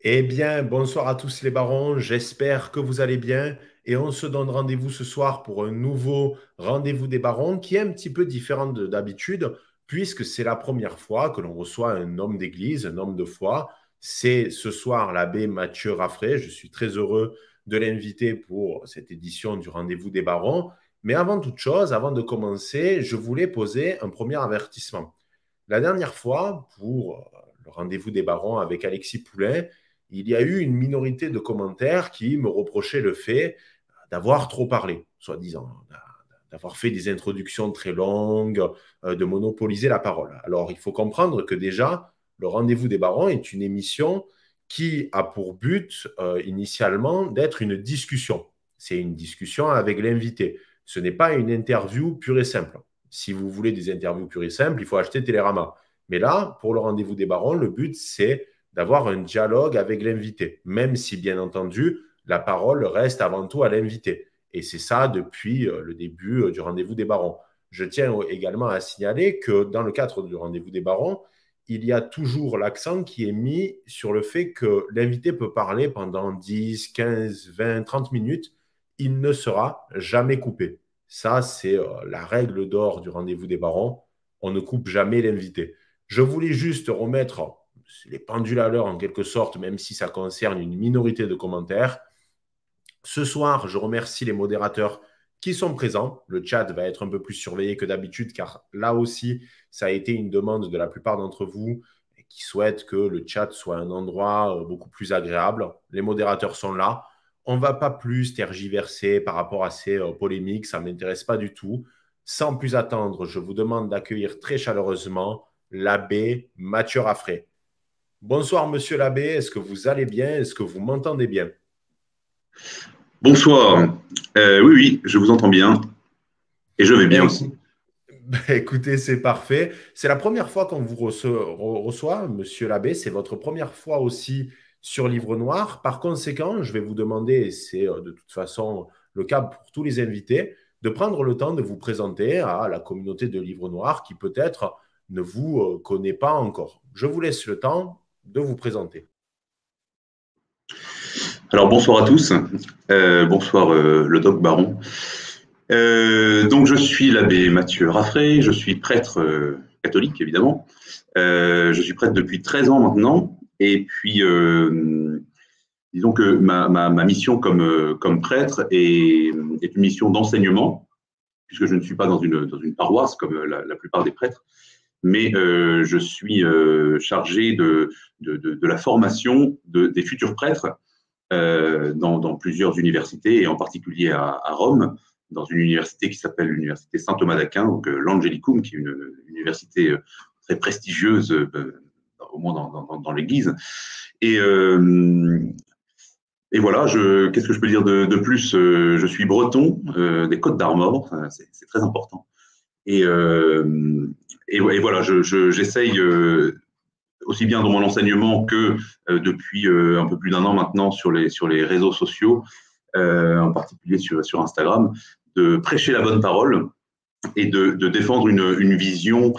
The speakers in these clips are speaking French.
Eh bien, bonsoir à tous les barons, j'espère que vous allez bien et on se donne rendez-vous ce soir pour un nouveau rendez-vous des barons qui est un petit peu différent d'habitude puisque c'est la première fois que l'on reçoit un homme d'église, un homme de foi. C'est ce soir l'abbé Mathieu Raffray. Je suis très heureux de l'inviter pour cette édition du rendez-vous des barons. Mais avant toute chose, avant de commencer, je voulais poser un premier avertissement. La dernière fois, pour le rendez-vous des barons avec Alexis Poulain, il y a eu une minorité de commentaires qui me reprochaient le fait d'avoir trop parlé, soi-disant, d'avoir fait des introductions très longues, de monopoliser la parole. Alors, il faut comprendre que déjà, le rendez-vous des barons est une émission qui a pour but initialement d'être une discussion. C'est une discussion avec l'invité. Ce n'est pas une interview pure et simple. Si vous voulez des interviews pures et simples, il faut acheter Télérama. Mais là, pour le rendez-vous des barons, le but, c'est d'avoir un dialogue avec l'invité, même si, bien entendu, la parole reste avant tout à l'invité. Et c'est ça depuis le début du rendez-vous des barons. Je tiens également à signaler que dans le cadre du rendez-vous des barons, il y a toujours l'accent qui est mis sur le fait que l'invité peut parler pendant 10, 15, 20, 30 minutes. Il ne sera jamais coupé. Ça, c'est la règle d'or du rendez-vous des barons. On ne coupe jamais l'invité. Je voulais juste remettre les pendules à l'heure en quelque sorte, même si ça concerne une minorité de commentaires. Ce soir, je remercie les modérateurs qui sont présents. Le chat va être un peu plus surveillé que d'habitude, car là aussi, ça a été une demande de la plupart d'entre vous qui souhaitent que le chat soit un endroit beaucoup plus agréable. Les modérateurs sont là. On ne va pas plus tergiverser par rapport à ces polémiques, ça ne m'intéresse pas du tout. Sans plus attendre, je vous demande d'accueillir très chaleureusement l'abbé Mathieu Raffray. Bonsoir, monsieur l'abbé. Est-ce que vous allez bien? Est-ce que vous m'entendez bien? Bonsoir. Oui, oui, je vous entends bien et je vais bien Ben, aussi. écoutez, c'est parfait. C'est la première fois qu'on vous reçoit, monsieur l'abbé. C'est votre première fois aussi sur Livre Noir. Par conséquent, je vais vous demander, et c'est de toute façon le cas pour tous les invités, de prendre le temps de vous présenter à la communauté de Livre Noir qui peut-être ne vous connaît pas encore. Je vous laisse le temps de vous présenter. Alors bonsoir à tous. Bonsoir le doc Baron. Donc je suis l'abbé Mathieu Raffray, je suis prêtre catholique évidemment. Je suis prêtre depuis 13 ans maintenant et puis disons que ma mission comme prêtre est une mission d'enseignement puisque je ne suis pas dans une paroisse comme la plupart des prêtres. Mais je suis chargé de la formation des futurs prêtres dans plusieurs universités, et en particulier à Rome, dans une université qui s'appelle l'université Saint Thomas d'Aquin, donc l'Angelicum, qui est une université très prestigieuse au moins dans l'Église. Et, euh, et voilà, qu'est-ce que je peux dire de plus? Je suis breton des Côtes d'Armor, c'est très important. Et, euh, et voilà, j'essaye aussi bien dans mon enseignement que depuis un peu plus d'un an maintenant sur les réseaux sociaux, en particulier sur Instagram, de prêcher la bonne parole et de défendre une vision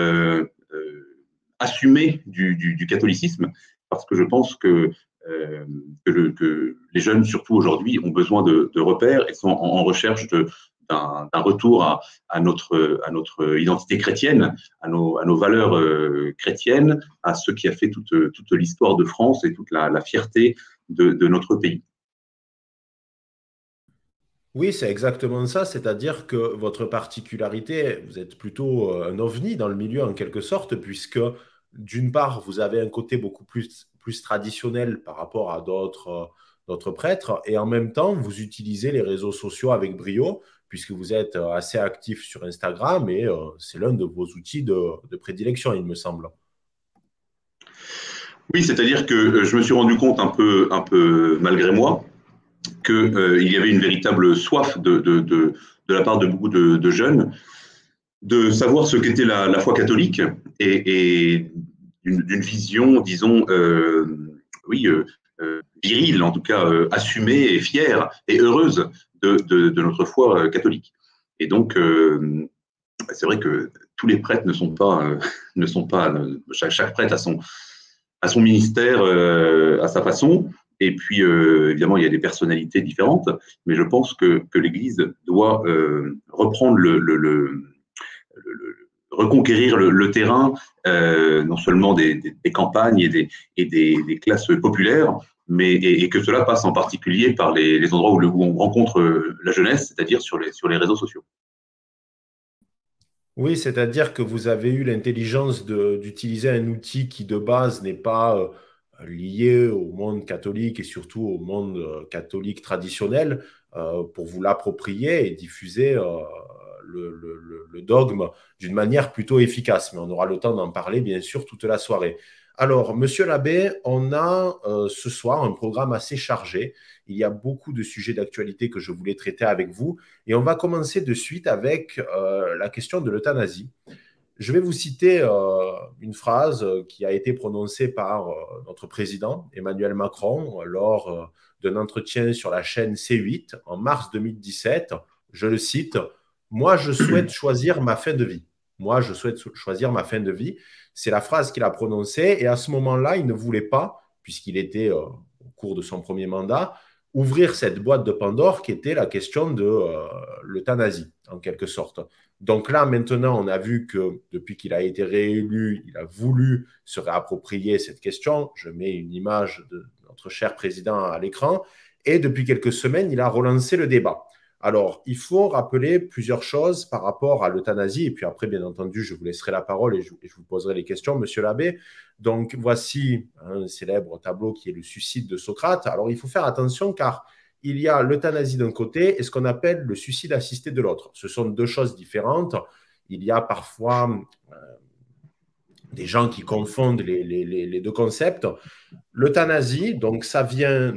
assumée du catholicisme, parce que je pense que les jeunes, surtout aujourd'hui, ont besoin de repères et sont en recherche d'un retour à notre identité chrétienne, à nos valeurs chrétiennes, à ce qui a fait toute l'histoire de France et toute la fierté de notre pays. Oui, c'est exactement ça, c'est-à-dire que votre particularité, vous êtes plutôt un ovni dans le milieu en quelque sorte, puisque d'une part, vous avez un côté beaucoup plus traditionnel par rapport à d'autres prêtres, et en même temps, vous utilisez les réseaux sociaux avec brio, puisque vous êtes assez actif sur Instagram, et c'est l'un de vos outils de prédilection, il me semble. Oui, c'est-à-dire que je me suis rendu compte un peu malgré moi qu'il y avait une véritable soif de la part de beaucoup de jeunes de savoir ce qu'était la foi catholique et d'une vision, disons, oui, virile, en tout cas assumée et fière et heureuse de notre foi catholique. Et donc, c'est vrai que tous les prêtres ne sont pas chaque prêtre à son ministère, à sa façon. Et puis, évidemment, il y a des personnalités différentes, mais je pense que l'Église doit reprendre reconquérir le terrain, non seulement des campagnes et des classes populaires, et que cela passe en particulier par les endroits où on rencontre la jeunesse, c'est-à-dire sur les réseaux sociaux. Oui, c'est-à-dire que vous avez eu l'intelligence d'utiliser un outil qui de base n'est pas lié au monde catholique et surtout au monde catholique traditionnel pour vous l'approprier et diffuser le dogme d'une manière plutôt efficace. Mais on aura le temps d'en parler, bien sûr, toute la soirée. Alors, monsieur l'abbé, on a ce soir un programme assez chargé. Il y a beaucoup de sujets d'actualité que je voulais traiter avec vous. Et on va commencer de suite avec la question de l'euthanasie. Je vais vous citer une phrase qui a été prononcée par notre président Emmanuel Macron lors d'un entretien sur la chaîne C8 en mars 2017. Je le cite, « Moi, je souhaite choisir ma fin de vie. Moi, je souhaite choisir ma fin de vie. » C'est la phrase qu'il a prononcée. Et à ce moment-là, il ne voulait pas, puisqu'il était au cours de son premier mandat, ouvrir cette boîte de Pandore qui était la question de l'euthanasie, en quelque sorte. Donc là, maintenant, on a vu que depuis qu'il a été réélu, il a voulu se réapproprier cette question. Je mets une image de notre cher président à l'écran. Et depuis quelques semaines, il a relancé le débat. Alors, il faut rappeler plusieurs choses par rapport à l'euthanasie. Et puis après, bien entendu, je vous laisserai la parole et je vous poserai les questions, monsieur l'abbé. Donc, voici un célèbre tableau qui est le suicide de Socrate. Alors, il faut faire attention car il y a l'euthanasie d'un côté et ce qu'on appelle le suicide assisté de l'autre. Ce sont deux choses différentes. Il y a parfois des gens qui confondent les deux concepts. L'euthanasie, donc ça vient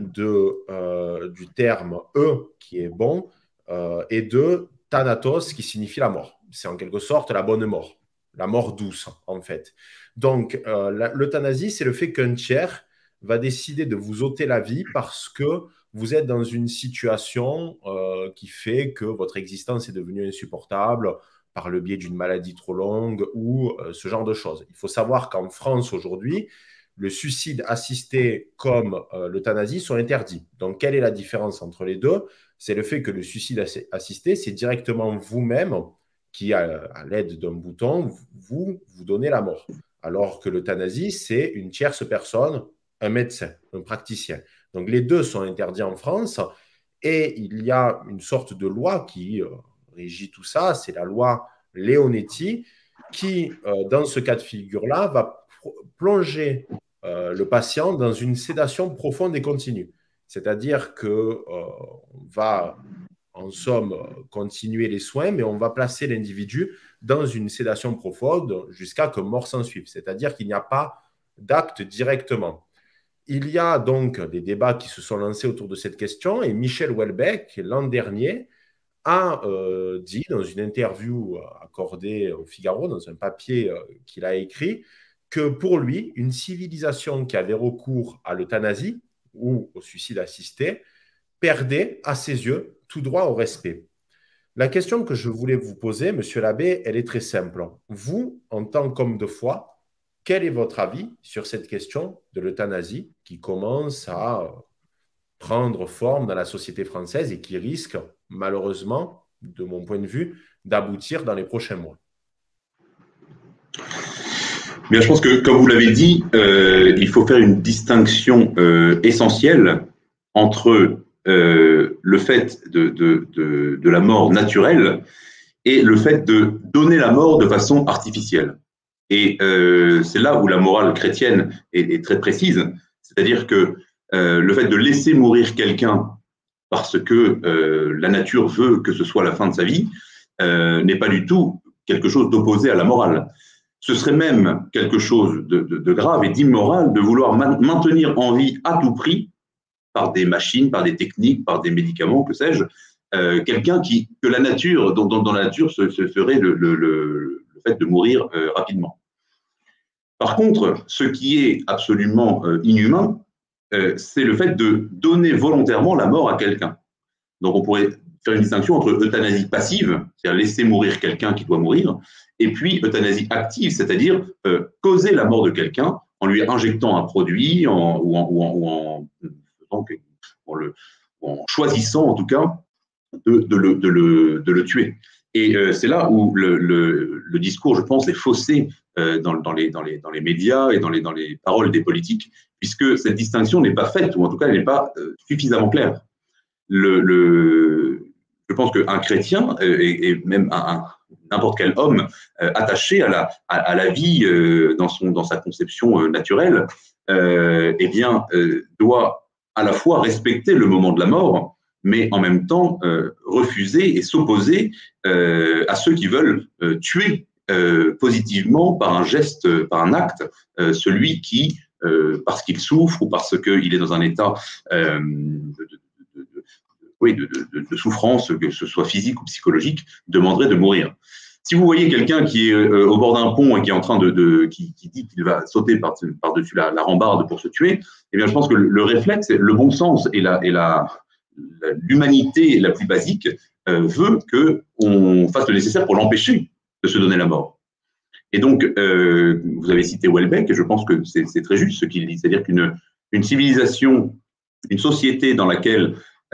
du terme « e » qui est bon et de « thanatos » qui signifie la mort. C'est en quelque sorte la bonne mort, la mort douce en fait. Donc l'euthanasie, c'est le fait qu'un tiers va décider de vous ôter la vie parce que vous êtes dans une situation qui fait que votre existence est devenue insupportable par le biais d'une maladie trop longue ou ce genre de choses. Il faut savoir qu'en France aujourd'hui, le suicide assisté comme l'euthanasie sont interdits. Donc, quelle est la différence entre les deux? C'est le fait que le suicide assisté, c'est directement vous-même qui, à l'aide d'un bouton, vous donnez la mort. Alors que l'euthanasie, c'est une tierce personne, un médecin, un praticien. Donc, les deux sont interdits en France et il y a une sorte de loi qui régit tout ça, c'est la loi Leonetti qui, dans ce cas de figure-là, va plonger le patient dans une sédation profonde et continue. C'est-à-dire qu'on va, en somme, continuer les soins, mais on va placer l'individu dans une sédation profonde jusqu'à que mort s'en suive. C'est-à-dire qu'il n'y a pas d'acte directement. Il y a donc des débats qui se sont lancés autour de cette question et Michel Houellebecq, l'an dernier, a dit dans une interview accordée au Figaro, dans un papier qu'il a écrit, que pour lui, une civilisation qui avait recours à l'euthanasie ou au suicide assisté perdait, à ses yeux, tout droit au respect. La question que je voulais vous poser, monsieur l'abbé, elle est très simple. Vous, en tant qu'homme de foi, quel est votre avis sur cette question de l'euthanasie qui commence à prendre forme dans la société française et qui risque, malheureusement, de mon point de vue, d'aboutir dans les prochains mois? Bien, je pense que, comme vous l'avez dit, il faut faire une distinction essentielle entre le fait de la mort naturelle et le fait de donner la mort de façon artificielle. Et c'est là où la morale chrétienne est très précise, c'est-à-dire que le fait de laisser mourir quelqu'un parce que la nature veut que ce soit la fin de sa vie n'est pas du tout quelque chose d'opposé à la morale. Ce serait même quelque chose de grave et d'immoral de vouloir maintenir en vie à tout prix, par des machines, par des techniques, par des médicaments, que sais-je, quelqu'un que la nature, dont la nature se ferait le fait de mourir rapidement. Par contre, ce qui est absolument inhumain, c'est le fait de donner volontairement la mort à quelqu'un. Donc on pourrait faire une distinction entre euthanasie passive, c'est-à-dire laisser mourir quelqu'un qui doit mourir, et puis euthanasie active, c'est-à-dire causer la mort de quelqu'un en lui injectant un produit ou en choisissant en tout cas de le tuer. Et c'est là où le discours, je pense, est faussé dans les médias et dans les paroles des politiques, puisque cette distinction n'est pas faite, ou en tout cas, elle n'est pas suffisamment claire. Je pense qu'un chrétien et même n'importe quel homme attaché à la vie dans sa conception naturelle, eh bien, doit à la fois respecter le moment de la mort, mais en même temps refuser et s'opposer à ceux qui veulent tuer positivement par un geste, par un acte, celui qui, parce qu'il souffre ou parce qu'il est dans un état de souffrance, que ce soit physique ou psychologique, demanderait de mourir. Si vous voyez quelqu'un qui est au bord d'un pont et qui est en train qui dit qu'il va sauter par-dessus la rambarde pour se tuer, eh bien, je pense que le réflexe, le bon sens et l'humanité la plus basique veut qu'on fasse le nécessaire pour l'empêcher de se donner la mort. Et donc, vous avez cité Houellebecq, et je pense que c'est très juste ce qu'il dit, c'est-à-dire qu'une civilisation, une société dans laquelle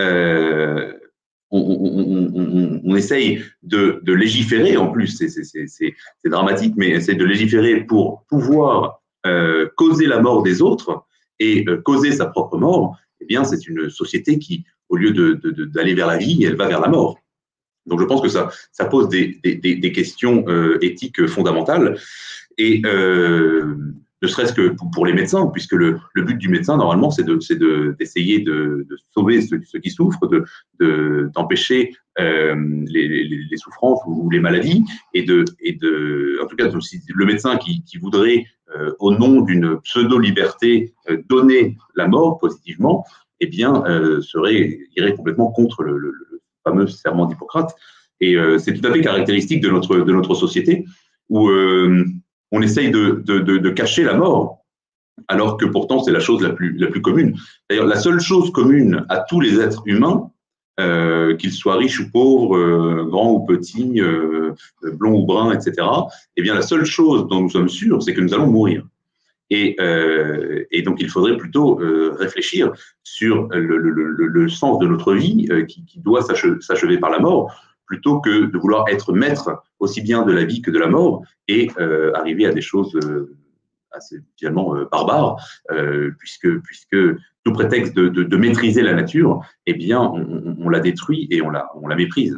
on essaye de légiférer, en plus, c'est dramatique, mais essaye de légiférer pour pouvoir causer la mort des autres et causer sa propre mort, eh bien, c'est une société qui, au lieu d'aller vers la vie, elle va vers la mort. Donc, je pense que ça pose des questions éthiques fondamentales et ne serait-ce que pour les médecins, puisque le but du médecin, normalement, c'est d'essayer de sauver ceux qui souffrent, d'empêcher les souffrances ou les maladies, en tout cas, le médecin qui voudrait, au nom d'une pseudo-liberté, donner la mort positivement, eh bien, irait complètement contre le fameux serment d'Hippocrate. Et c'est tout à fait caractéristique de notre société, où on essaye de cacher la mort, alors que pourtant c'est la chose la plus commune. D'ailleurs, la seule chose commune à tous les êtres humains, qu'ils soient riches ou pauvres, grands ou petits, blonds ou bruns, etc., eh bien la seule chose dont nous sommes sûrs, c'est que nous allons mourir. Et donc il faudrait plutôt réfléchir sur le sens de notre vie qui doit s'achever par la mort, plutôt que de vouloir être maître aussi bien de la vie que de la mort et arriver à des choses assez finalement barbares, puisque sous prétexte de maîtriser la nature, eh bien on la détruit et on la méprise.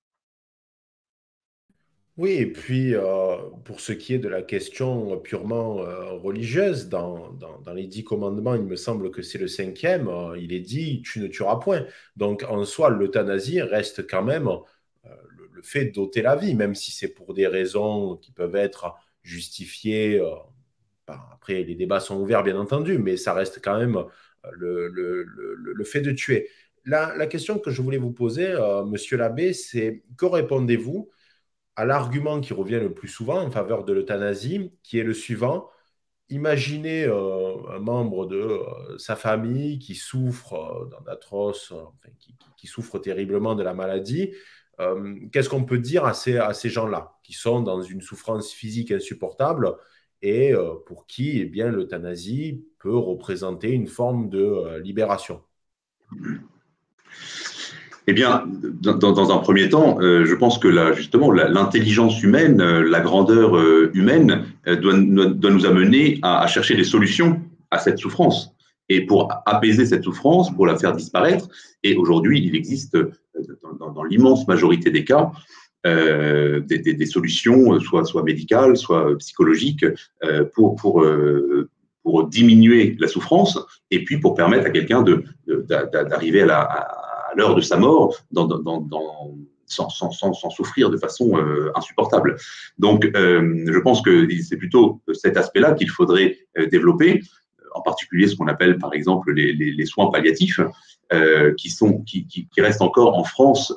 Oui, et puis pour ce qui est de la question purement religieuse, dans les 10 commandements, il me semble que c'est le cinquième, il est dit tu ne tueras point. Donc en soi, l'euthanasie reste quand même le fait d'ôter la vie, même si c'est pour des raisons qui peuvent être justifiées. Après, les débats sont ouverts, bien entendu, mais ça reste quand même le fait de tuer. La question que je voulais vous poser, monsieur l'abbé, c'est que répondez-vous à l'argument qui revient le plus souvent en faveur de l'euthanasie, qui est le suivant. Imaginez un membre de sa famille qui souffre d'atroces, enfin, qui souffre terriblement de la maladie. Qu'est-ce qu'on peut dire à ces gens-là qui sont dans une souffrance physique insupportable et pour qui eh bien, l'euthanasie peut représenter une forme de libération? Eh bien, dans un premier temps, je pense que justement, l'intelligence humaine, la grandeur humaine doit nous amener à chercher des solutions à cette souffrance. Et pour apaiser cette souffrance, pour la faire disparaître, et aujourd'hui, il existe dans l'immense majorité des cas des solutions, soit médicales, soit psychologiques, pour diminuer la souffrance, et puis pour permettre à quelqu'un d'arriver à l'heure de sa mort sans souffrir de façon insupportable. Donc, je pense que c'est plutôt cet aspect-là qu'il faudrait développer, en particulier ce qu'on appelle par exemple les soins palliatifs, qui restent encore en France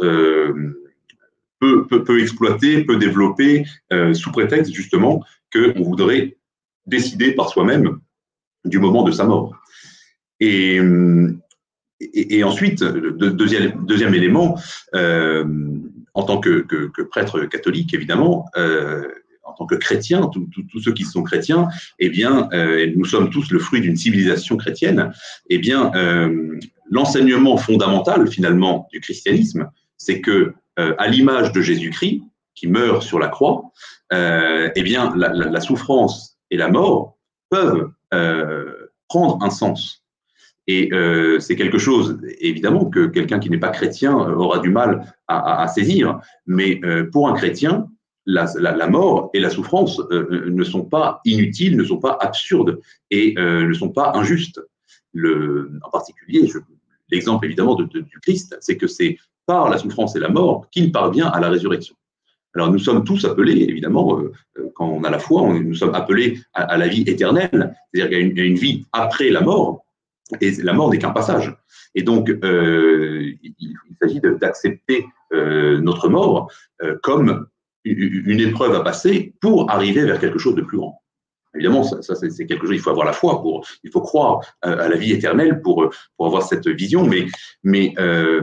peu exploités, peu développés, sous prétexte justement qu'on voudrait décider par soi-même du moment de sa mort. Et ensuite, deuxième élément, en tant que prêtre catholique, évidemment, en tant que chrétiens, tous ceux qui sont chrétiens, eh bien, nous sommes tous le fruit d'une civilisation chrétienne. Eh bien, l'enseignement fondamental finalement du christianisme, c'est que, à l'image de Jésus-Christ, qui meurt sur la croix, eh bien, la souffrance et la mort peuvent prendre un sens. Et c'est quelque chose, évidemment, que quelqu'un qui n'est pas chrétien aura du mal à saisir. Mais pour un chrétien, la mort et la souffrance ne sont pas inutiles, ne sont pas absurdes et ne sont pas injustes. En particulier, l'exemple évidemment du Christ, c'est que c'est par la souffrance et la mort qu'il parvient à la résurrection. Alors nous sommes tous appelés, évidemment, quand on a la foi, nous sommes appelés à la vie éternelle, c'est-à-dire qu'il y a une vie après la mort, et la mort n'est qu'un passage. Et donc, il s'agit d'accepter notre mort comme une épreuve à passer pour arriver vers quelque chose de plus grand. Évidemment, ça c'est quelque chose, il faut avoir la foi, il faut croire à la vie éternelle pour avoir cette vision, mais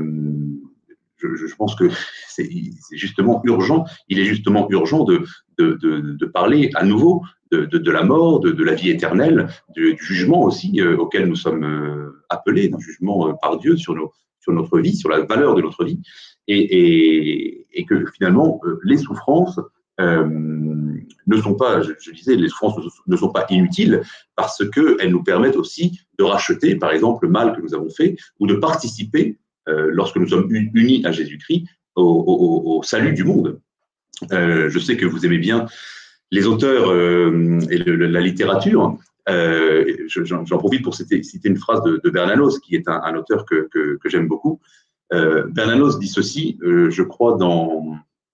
je pense que c'est justement urgent, il est justement urgent de parler à nouveau de la mort, de la vie éternelle, du jugement aussi auquel nous sommes appelés, d'un jugement par Dieu sur notre vie, sur la valeur de notre vie, et que finalement les souffrances ne sont pas, je disais, les souffrances ne sont pas inutiles parce qu'elles nous permettent aussi de racheter, par exemple, le mal que nous avons fait ou de participer, lorsque nous sommes unis à Jésus-Christ, au salut du monde. Je sais que vous aimez bien les auteurs et la littérature. J'en profite pour citer une phrase de Bernanos, qui est un auteur que j'aime beaucoup. Bernanos dit ceci, je crois dans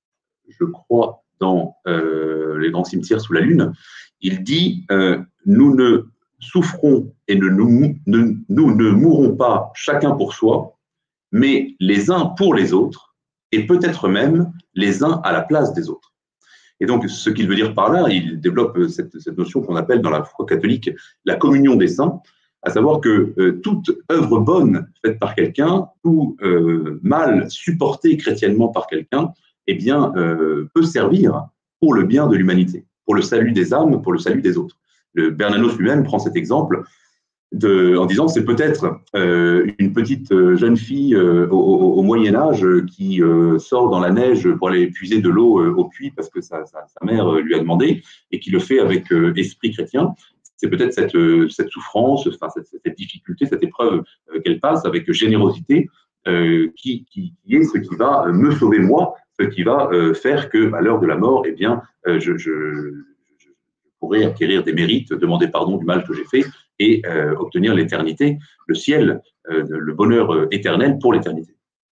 Les grands cimetières sous la lune. Il dit nous ne souffrons et nous ne mourrons pas chacun pour soi, mais les uns pour les autres, et peut-être même les uns à la place des autres. Et donc, ce qu'il veut dire par là, il développe cette notion qu'on appelle dans la foi catholique la communion des saints, à savoir que toute œuvre bonne faite par quelqu'un, tout mal supporté chrétiennement par quelqu'un, eh bien, peut servir pour le bien de l'humanité, pour le salut des âmes, pour le salut des autres. Bernanos lui-même prend cet exemple en disant que c'est peut-être une petite jeune fille au Moyen-Âge qui sort dans la neige pour aller puiser de l'eau au puits parce que sa mère lui a demandé et qui le fait avec esprit chrétien. C'est peut-être cette souffrance, cette difficulté, cette épreuve qu'elle passe avec générosité qui est ce qui va me sauver moi, ce qui va faire que à l'heure de la mort, eh bien, je pourrai acquérir des mérites, demander pardon du mal que j'ai fait et obtenir l'éternité, le ciel, le bonheur éternel pour l'éternité.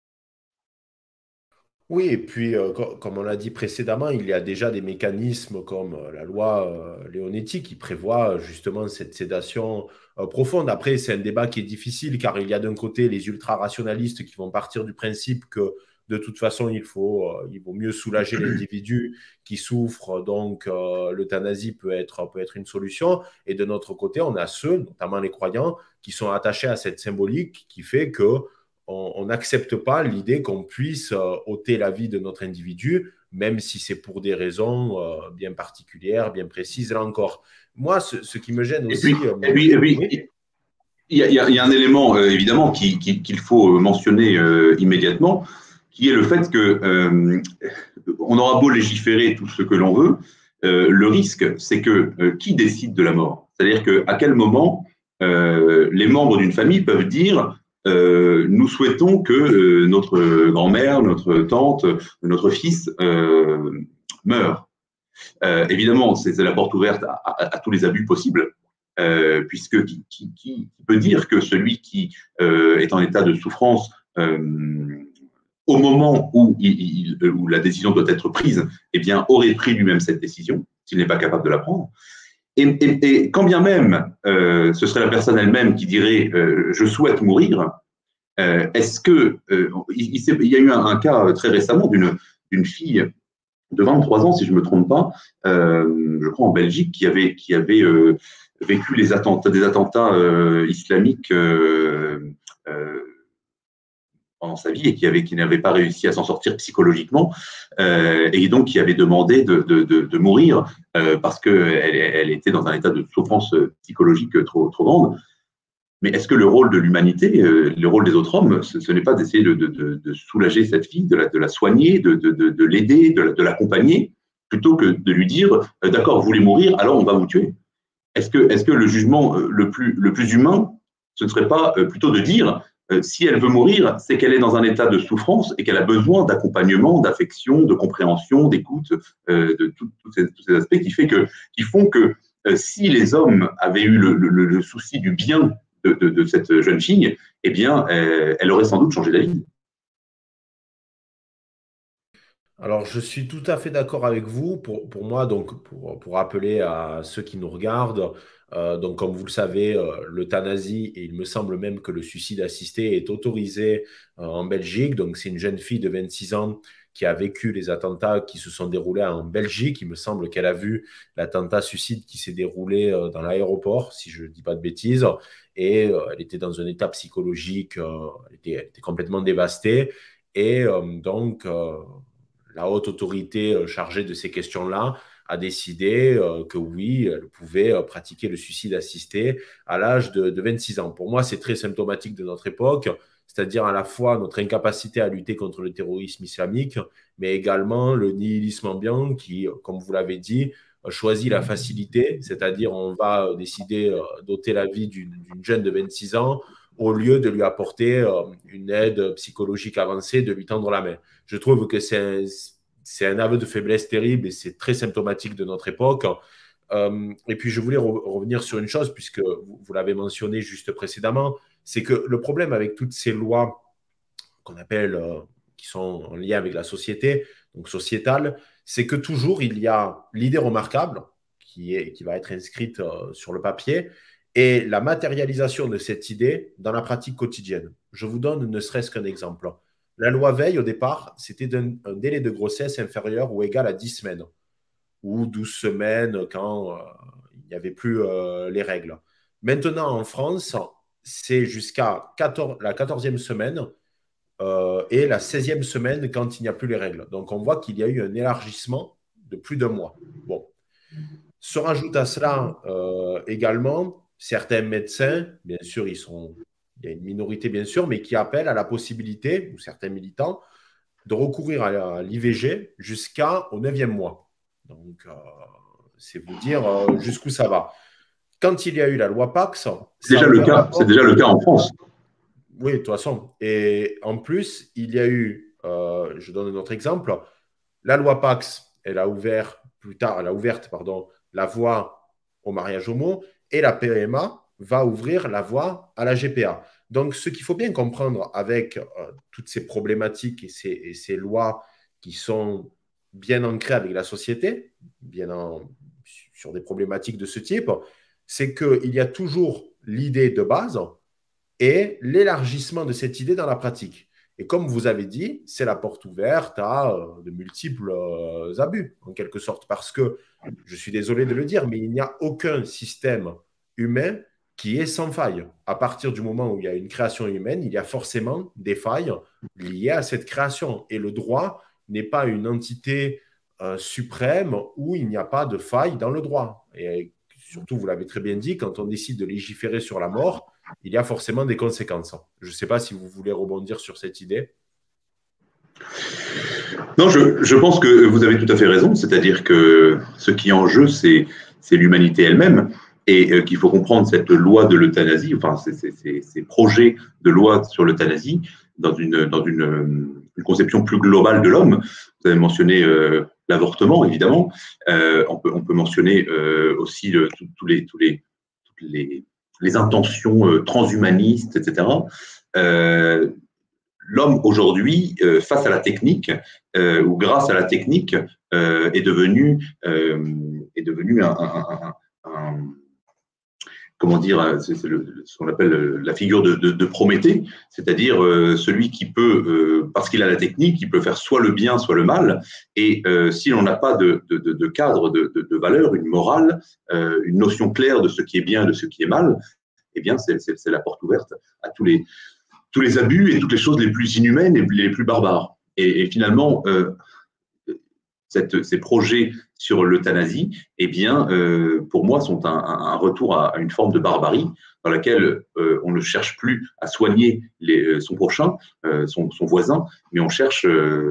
Oui, et puis, comme on l'a dit précédemment, il y a déjà des mécanismes comme la loi Leonetti qui prévoit justement cette sédation profonde. Après, c'est un débat qui est difficile car il y a d'un côté les ultra-rationalistes qui vont partir du principe que de toute façon, il vaut mieux soulager l'individu qui souffre, donc l'euthanasie peut être une solution. Et de notre côté, on a ceux, notamment les croyants, qui sont attachés à cette symbolique qui fait que on n'accepte pas l'idée qu'on puisse ôter la vie de notre individu, même si c'est pour des raisons bien particulières, bien précises. Là encore, moi, ce qui me gêne aussi… Et puis, il y a un élément, évidemment, qu'il faut mentionner immédiatement, qui est le fait que on aura beau légiférer tout ce que l'on veut, le risque, c'est que qui décide de la mort? C'est-à-dire qu'à quel moment les membres d'une famille peuvent dire nous souhaitons que notre grand-mère, notre tante, notre fils meure. Évidemment, c'est la porte ouverte à tous les abus possibles, puisque qui peut dire que celui qui est en état de souffrance au moment où la décision doit être prise, eh bien, aurait pris lui-même cette décision, s'il n'est pas capable de la prendre. Et quand bien même ce serait la personne elle-même qui dirait je souhaite mourir, est-ce que il y a eu un cas très récemment d'une fille de 23 ans, si je ne me trompe pas, je crois en Belgique, qui avait vécu des attentats islamiques pendant sa vie et qui n'avait pas réussi à s'en sortir psychologiquement et donc qui avait demandé de mourir parce qu'elle était dans un état de souffrance psychologique trop grande. Mais est-ce que le rôle de l'humanité, le rôle des autres hommes, ce n'est pas d'essayer de soulager cette fille, de la soigner, de l'aider, de l'accompagner, plutôt que de lui dire d'accord, vous voulez mourir, alors on va vous tuer. Est-ce que le jugement le plus humain, ce ne serait pas plutôt de dire si elle veut mourir, c'est qu'elle est dans un état de souffrance et qu'elle a besoin d'accompagnement, d'affection, de compréhension, d'écoute, de tous ces aspects qui font que si les hommes avaient eu le souci du bien de cette jeune fille, eh bien, elle aurait sans doute changé d'avis. Alors, je suis tout à fait d'accord avec vous. Pour moi, donc, pour rappeler à ceux qui nous regardent, donc, comme vous le savez, l'euthanasie, et il me semble même que le suicide assisté est autorisé en Belgique. Donc, c'est une jeune fille de 26 ans qui a vécu les attentats qui se sont déroulés en Belgique. Il me semble qu'elle a vu l'attentat suicide qui s'est déroulé dans l'aéroport, si je ne dis pas de bêtises. Et elle était dans un état psychologique, elle était complètement dévastée. Et la haute autorité chargée de ces questions-là a décidé que oui, elle pouvait pratiquer le suicide assisté à l'âge de 26 ans. Pour moi, c'est très symptomatique de notre époque, c'est-à-dire à la fois notre incapacité à lutter contre le terrorisme islamique, mais également le nihilisme ambiant qui, comme vous l'avez dit, choisit la facilité, c'est-à-dire on va décider d'ôter la vie d'une jeune de 26 ans au lieu de lui apporter une aide psychologique avancée, de lui tendre la main. Je trouve que c'est un aveu de faiblesse terrible et c'est très symptomatique de notre époque. Et puis, je voulais revenir sur une chose, puisque vous l'avez mentionné juste précédemment, c'est que le problème avec toutes ces lois qu'on appelle, qui sont en lien avec la société, donc sociétale, c'est que toujours il y a l'idée remarquable qui va être inscrite sur le papier et la matérialisation de cette idée dans la pratique quotidienne. Je vous donne ne serait-ce qu'un exemple. La loi Veil, au départ, c'était un délai de grossesse inférieur ou égal à 10 semaines ou 12 semaines quand il n'y avait plus les règles. Maintenant, en France, c'est jusqu'à la 14e semaine et la 16e semaine quand il n'y a plus les règles. Donc, on voit qu'il y a eu un élargissement de plus d'un mois. Bon. Se rajoute à cela également certains médecins, bien sûr, il y a une minorité, bien sûr, mais qui appellent à la possibilité, ou certains militants, de recourir à l'IVG jusqu'au 9e mois. Donc, c'est vous dire jusqu'où ça va. Quand il y a eu la loi Pax, C'est déjà le cas. C'est déjà le cas en France. Oui, de toute façon. Et en plus, il y a eu, je donne un autre exemple, la loi Pax, elle a ouvert plus tard, elle a ouvert, pardon, la voie au mariage homo et la PMA va ouvrir la voie à la GPA. Donc, ce qu'il faut bien comprendre avec toutes ces problématiques et ces lois qui sont bien ancrées avec la société, sur des problématiques de ce type, c'est qu'il y a toujours l'idée de base et l'élargissement de cette idée dans la pratique. Et comme vous avez dit, c'est la porte ouverte à de multiples abus, en quelque sorte, parce que, je suis désolé de le dire, mais il n'y a aucun système humain qui est sans faille. À partir du moment où il y a une création humaine, il y a forcément des failles liées à cette création. Et le droit n'est pas une entité suprême où il n'y a pas de faille dans le droit. Et surtout, vous l'avez très bien dit, quand on décide de légiférer sur la mort, il y a forcément des conséquences. Je ne sais pas si vous voulez rebondir sur cette idée. Non, je pense que vous avez tout à fait raison, c'est-à-dire que ce qui est en jeu, c'est l'humanité elle-même, et qu'il faut comprendre cette loi de l'euthanasie, enfin ces projets de loi sur l'euthanasie, dans une conception plus globale de l'homme. Vous avez mentionné l'avortement, évidemment. On peut mentionner aussi toutes les intentions transhumanistes, etc. L'homme aujourd'hui, face à la technique ou grâce à la technique, est devenu comment dire, c'est ce qu'on appelle la figure de Prométhée, c'est-à-dire celui qui peut, parce qu'il a la technique, il peut faire soit le bien, soit le mal, et si l'on n'a pas de cadre, de valeur, une morale, une notion claire de ce qui est bien et de ce qui est mal, eh bien c'est la porte ouverte à tous tous les abus et toutes les choses les plus inhumaines et les plus barbares. Et finalement, ces projets sur l'euthanasie, eh bien, pour moi, sont un retour à une forme de barbarie dans laquelle on ne cherche plus à soigner son prochain, son voisin, mais on cherche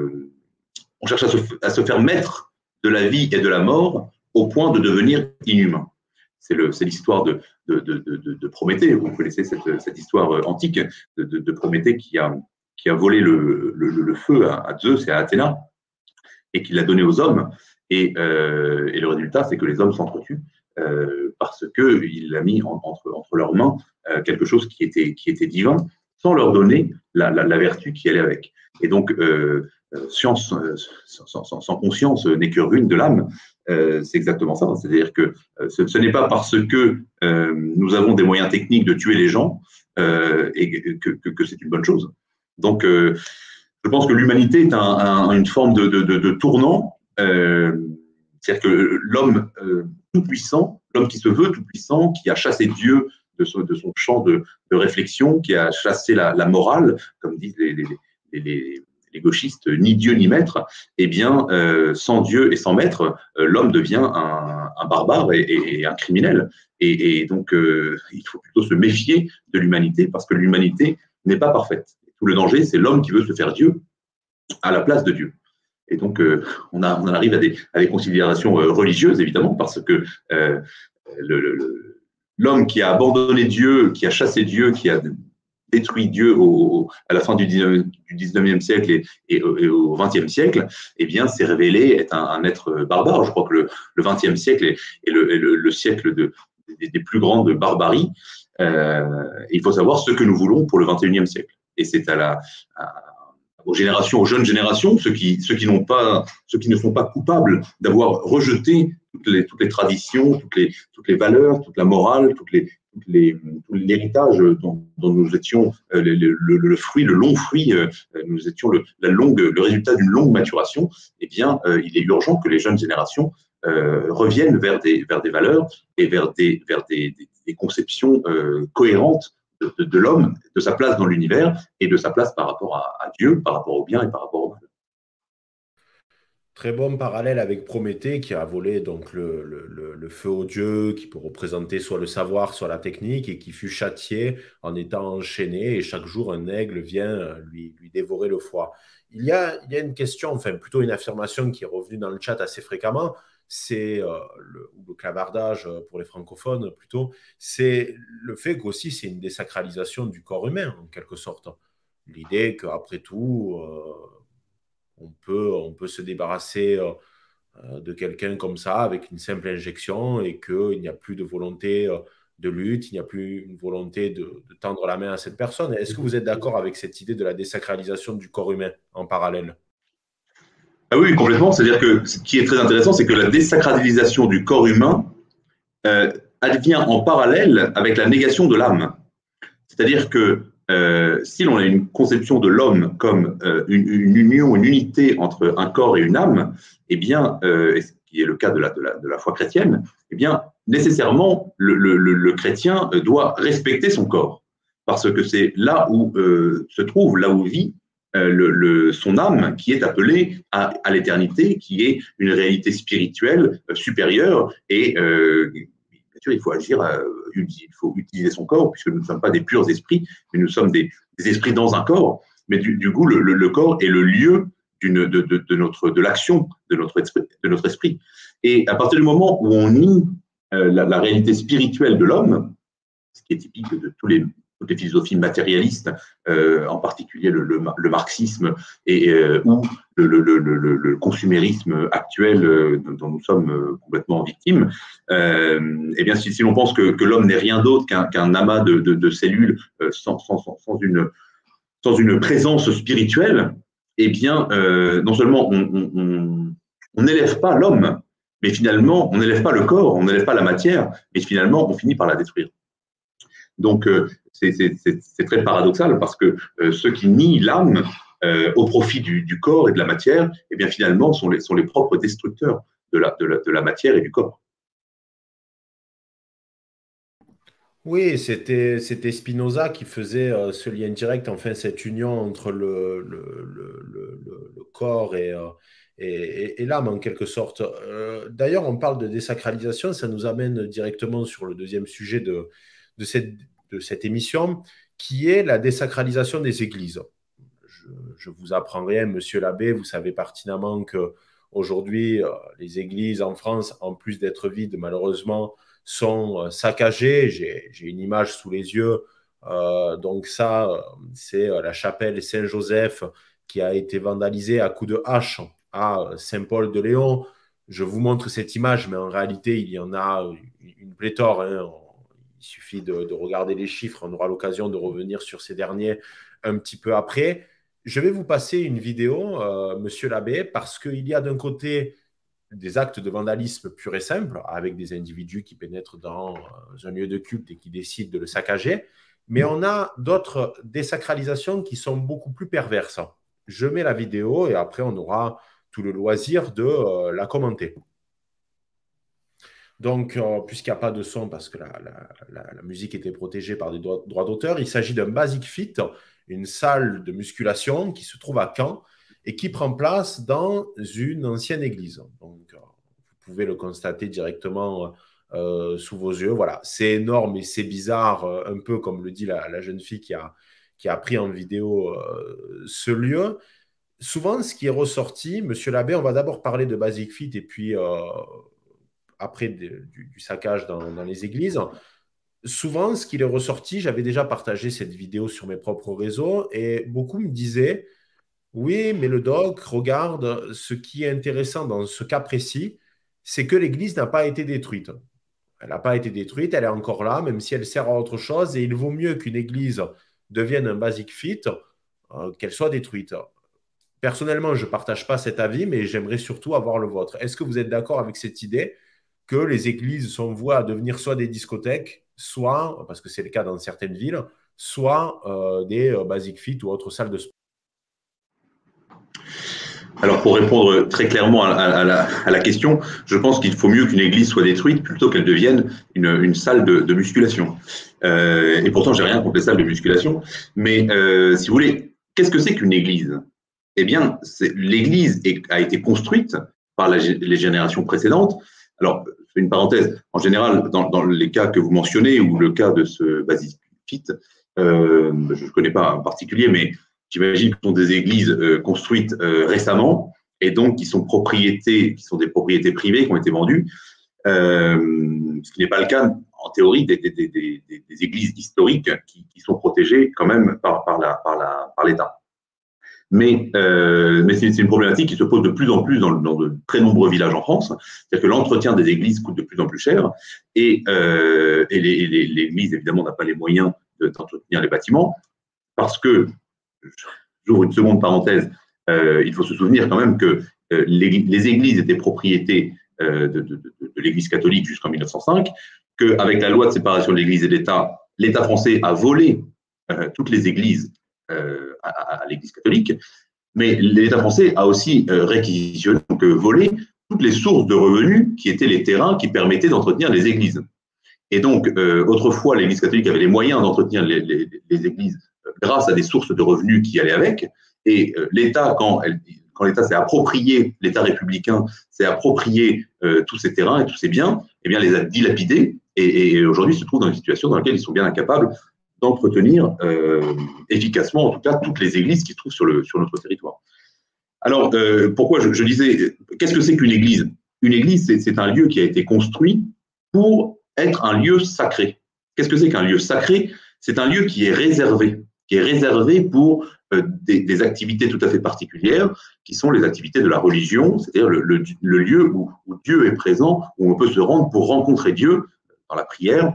à se faire maître de la vie et de la mort au point de devenir inhumain. C'est l'histoire de Prométhée. Vous connaissez cette histoire antique de Prométhée qui a volé le feu à Zeus et à Athéna et qui l'a donné aux hommes. Et le résultat, c'est que les hommes s'entretuent parce qu'il a mis entre leurs mains quelque chose qui était divin, sans leur donner la vertu qui allait avec. Et donc, science sans conscience n'est que ruine de l'âme. C'est exactement ça. C'est-à-dire que ce n'est pas parce que nous avons des moyens techniques de tuer les gens et que c'est une bonne chose. Donc, je pense que l'humanité est une forme de tournant. C'est-à-dire que l'homme tout-puissant, l'homme qui se veut tout-puissant, qui a chassé Dieu de son champ de réflexion, qui a chassé la morale, comme disent les gauchistes, ni Dieu ni maître, eh bien, sans Dieu et sans maître, l'homme devient un barbare et un criminel. Et donc, il faut plutôt se méfier de l'humanité parce que l'humanité n'est pas parfaite. Tout le danger, c'est l'homme qui veut se faire Dieu à la place de Dieu. Et donc, on en arrive à des considérations religieuses, évidemment, parce que l'homme qui a abandonné Dieu, qui a chassé Dieu, qui a détruit Dieu à la fin du 19e siècle et au 20e siècle, eh bien, s'est révélé être un être barbare. Je crois que le 20e siècle est le siècle des plus grandes barbaries. Il faut savoir ce que nous voulons pour le 21e siècle. Et c'est aux jeunes générations, ceux qui ne sont pas coupables d'avoir rejeté toutes les traditions, toutes les valeurs, toute la morale, tout l'héritage dont nous étions le fruit, le long fruit, nous étions le résultat d'une longue maturation. Eh bien, il est urgent que les jeunes générations reviennent vers des valeurs et vers des conceptions cohérentes de l'homme, de sa place dans l'univers et de sa place par rapport à Dieu, par rapport au bien et par rapport au mal. Très bon parallèle avec Prométhée qui a volé donc le feu aux dieux, qui peut représenter soit le savoir, soit la technique, et qui fut châtié en étant enchaîné, et chaque jour un aigle vient lui dévorer le foie. Il y a une question, enfin plutôt une affirmation qui est revenue dans le chat assez fréquemment, c'est ou le clavardage pour les francophones plutôt, c'est le fait qu'aussi c'est une désacralisation du corps humain en quelque sorte. L'idée qu'après tout, on peut se débarrasser de quelqu'un comme ça avec une simple injection et qu'il n'y a plus de volonté de lutte, il n'y a plus une volonté de tendre la main à cette personne. Est-ce que vous êtes d'accord avec cette idée de la désacralisation du corps humain en parallèle? Ah oui, complètement. C'est-à-dire que ce qui est très intéressant, c'est que la désacralisation du corps humain advient en parallèle avec la négation de l'âme. C'est-à-dire que si l'on a une conception de l'homme comme une union, une unité entre un corps et une âme, eh bien, ce qui est le cas de la foi chrétienne, eh bien, nécessairement, le chrétien doit respecter son corps. Parce que c'est là où là où vit son âme qui est appelée à l'éternité, qui est une réalité spirituelle supérieure et bien sûr, il faut agir, il faut utiliser son corps, puisque nous ne sommes pas des purs esprits, mais nous sommes des esprits dans un corps. Mais du coup, le corps est le lieu de l'action de notre esprit. Et à partir du moment où on nie la réalité spirituelle de l'homme, ce qui est typique de toutes les philosophies matérialistes, en particulier le marxisme ou le consumérisme actuel dont nous sommes complètement victimes, eh bien, si l'on pense que l'homme n'est rien d'autre qu'un amas de cellules sans une présence spirituelle, eh bien, non seulement on n'élève pas l'homme, mais finalement, on n'élève pas le corps, on n'élève pas la matière, mais finalement, on finit par la détruire. Donc, c'est très paradoxal parce que ceux qui nient l'âme au profit du corps et de la matière, eh bien, finalement, sont les propres destructeurs de la matière et du corps. Oui, c'était Spinoza qui faisait ce lien direct, enfin cette union entre le corps et l'âme en quelque sorte. D'ailleurs, on parle de désacralisation, ça nous amène directement sur le deuxième sujet de cette, de cette émission, qui est la désacralisation des églises. Je vous apprends rien, monsieur l'abbé, vous savez pertinemment que aujourd'hui, les églises en France, en plus d'être vides, malheureusement, sont saccagées. J'ai une image sous les yeux. Donc ça, c'est la chapelle Saint-Joseph qui a été vandalisée à coups de hache à Saint-Paul-de-Léon. Je vous montre cette image, mais en réalité, il y en a une pléthore, hein. Il suffit de regarder les chiffres. On aura l'occasion de revenir sur ces derniers un petit peu après. Je vais vous passer une vidéo, monsieur l'abbé, parce qu'il y a d'un côté des actes de vandalisme pur et simple, avec des individus qui pénètrent dans un lieu de culte et qui décident de le saccager, mais on a d'autres désacralisations qui sont beaucoup plus perverses. Je mets la vidéo et après on aura tout le loisir de la commenter. Donc, puisqu'il n'y a pas de son parce que la musique était protégée par des droits d'auteur, il s'agit d'un Basic Fit, une salle de musculation qui se trouve à Caen et qui prend place dans une ancienne église. Donc, vous pouvez le constater directement sous vos yeux. Voilà, c'est énorme et c'est bizarre, un peu comme le dit la jeune fille qui a pris en vidéo ce lieu. Souvent, ce qui est ressorti, monsieur l'abbé, on va d'abord parler de Basic Fit et puis après du saccage dans les églises. Souvent, ce qui est ressorti, j'avais déjà partagé cette vidéo sur mes propres réseaux et beaucoup me disaient, oui, mais le doc, regarde, ce qui est intéressant dans ce cas précis, c'est que l'église n'a pas été détruite. Elle n'a pas été détruite, elle est encore là, même si elle sert à autre chose, et il vaut mieux qu'une église devienne un basic fit qu'elle soit détruite. Personnellement, je ne partage pas cet avis, mais j'aimerais surtout avoir le vôtre. Est-ce que vous êtes d'accord avec cette idée que les églises sont vouées à devenir soit des discothèques, soit, parce que c'est le cas dans certaines villes, soit des basic fit ou autres salles de sport? Alors, pour répondre très clairement à la question, je pense qu'il faut mieux qu'une église soit détruite plutôt qu'elle devienne une salle de musculation. Et pourtant, j'ai rien contre les salles de musculation, mais si vous voulez, qu'est-ce que c'est qu'une église? Eh bien, l'église a été construite par les générations précédentes. Alors, c'est une parenthèse. En général, dans les cas que vous mentionnez ou le cas de ce Basic Fit, je ne connais pas en particulier, mais j'imagine que ce sont des églises construites récemment et donc qui sont des propriétés privées qui ont été vendues, ce qui n'est pas le cas en théorie des églises historiques qui sont protégées quand même par l'État. Mais c'est une problématique qui se pose de plus en plus dans de très nombreux villages en France. C'est-à-dire que l'entretien des églises coûte de plus en plus cher et l'église, évidemment, n'a pas les moyens d'entretenir les bâtiments parce que, j'ouvre une seconde parenthèse, il faut se souvenir quand même que les églises étaient propriétés de l'Église catholique jusqu'en 1905, qu'avec la loi de séparation de l'Église et de l'État, l'État français a volé toutes les églises à l'Église catholique, mais l'État français a aussi réquisitionné, donc volé toutes les sources de revenus qui étaient les terrains qui permettaient d'entretenir les églises. Et donc, autrefois, l'Église catholique avait les moyens d'entretenir les églises grâce à des sources de revenus qui allaient avec. Et l'État, quand l'État s'est approprié, l'État républicain s'est approprié tous ces terrains et tous ces biens, eh bien, les a dilapidés et aujourd'hui se trouvent dans une situation dans laquelle ils sont bien incapables d'entretenir efficacement, en tout cas, toutes les églises qui se trouvent sur notre territoire. Alors, pourquoi je disais, qu'est-ce que c'est qu'une église? Une église, c'est un lieu qui a été construit pour être un lieu sacré. Qu'est-ce que c'est qu'un lieu sacré? C'est un lieu qui est réservé pour des activités tout à fait particulières, qui sont les activités de la religion, c'est-à-dire le lieu où Dieu est présent, où on peut se rendre pour rencontrer Dieu dans la prière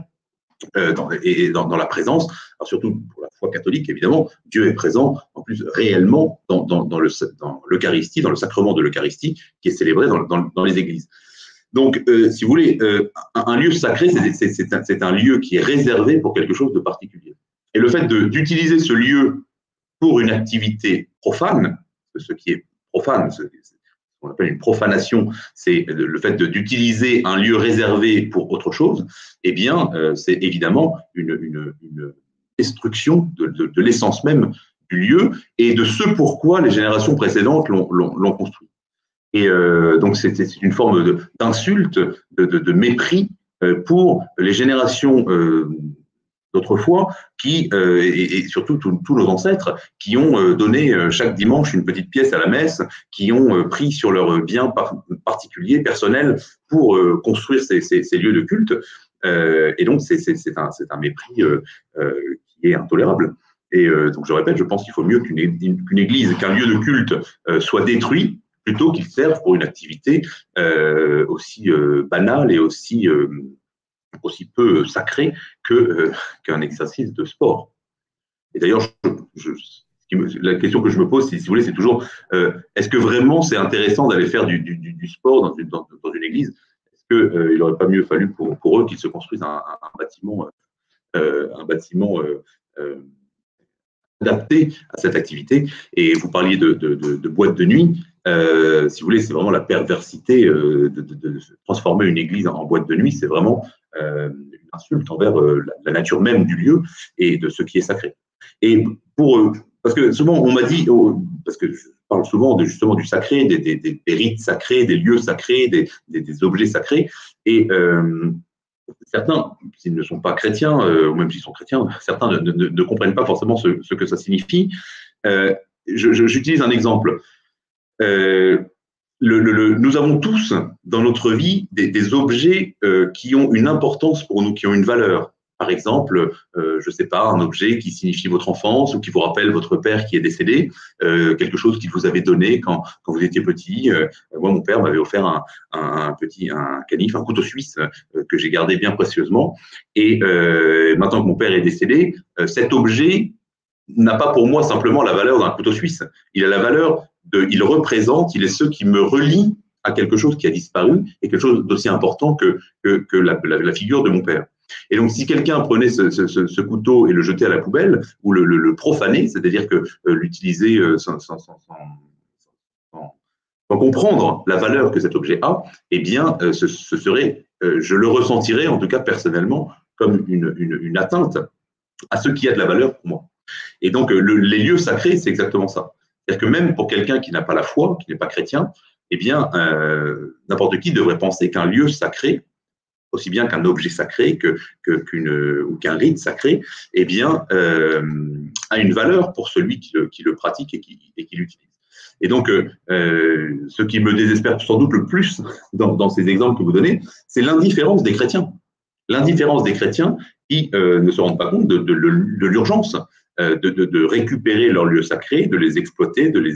et dans la présence, alors surtout pour la foi catholique, évidemment, Dieu est présent en plus réellement dans l'Eucharistie, dans le sacrement de l'Eucharistie qui est célébré dans les églises. Donc, si vous voulez, un lieu sacré, c'est un lieu qui est réservé pour quelque chose de particulier. Et le fait d'utiliser ce lieu pour une activité profane, ce qui est profane, qu'on appelle une profanation, c'est le fait d'utiliser un lieu réservé pour autre chose, eh bien, c'est évidemment une destruction de l'essence même du lieu et de ce pourquoi les générations précédentes l'ont construit. Et donc, c'est une forme d'insulte, de mépris pour les générations d'autrefois, et surtout tous nos ancêtres, qui ont donné chaque dimanche une petite pièce à la messe, qui ont pris sur leurs biens particuliers, personnels, pour construire ces lieux de culte. Et donc, c'est un mépris qui est intolérable. Et donc, je répète, je pense qu'il faut mieux qu'une église, qu'un lieu de culte soit détruit, plutôt qu'il serve pour une activité aussi banale et aussi peu sacrée qu'un exercice de sport. Et d'ailleurs, la question que je me pose, si vous voulez, c'est toujours est-ce que vraiment c'est intéressant d'aller faire du sport dans une église? Est-ce qu'il n'aurait pas mieux fallu pour eux qu'ils se construisent un bâtiment adapté à cette activité? Et vous parliez de boîte de nuit. Si vous voulez, c'est vraiment la perversité de transformer une église en boîte de nuit. C'est vraiment une insulte envers la nature même du lieu et de ce qui est sacré. Et parce que souvent on m'a dit, parce que je parle souvent justement du sacré, des rites sacrés, des lieux sacrés, des objets sacrés, et certains, s'ils ne sont pas chrétiens, ou même s'ils sont chrétiens, certains ne comprennent pas forcément ce que ça signifie. J'utilise un exemple. Nous avons tous dans notre vie des objets qui ont une importance pour nous, qui ont une valeur. Par exemple, je ne sais pas, un objet qui signifie votre enfance ou qui vous rappelle votre père qui est décédé, quelque chose qu'il vous avait donné quand vous étiez petit. Moi, mon père m'avait offert un canif, un couteau suisse que j'ai gardé bien précieusement. Et maintenant que mon père est décédé, cet objet n'a pas pour moi simplement la valeur d'un couteau suisse. Il a la valeur il représente, il est ce qui me relie à quelque chose qui a disparu et quelque chose d'aussi important que la figure de mon père. Et donc, si quelqu'un prenait ce couteau et le jetait à la poubelle, ou le profanait, c'est-à-dire que l'utiliser sans comprendre la valeur que cet objet a, eh bien, ce serait, je le ressentirais, en tout cas personnellement, comme une atteinte à ce qui a de la valeur pour moi. Et donc, les lieux sacrés, c'est exactement ça. C'est-à-dire que même pour quelqu'un qui n'a pas la foi, qui n'est pas chrétien, eh bien, n'importe qui devrait penser qu'un lieu sacré, aussi bien qu'un objet sacré ou qu'un rite sacré, eh bien, a une valeur pour celui qui le pratique et qui l'utilise. Et donc, ce qui me désespère sans doute le plus dans ces exemples que vous donnez, c'est l'indifférence des chrétiens. L'indifférence des chrétiens qui ne se rendent pas compte de l'urgence de récupérer leurs lieux sacrés, de les exploiter, de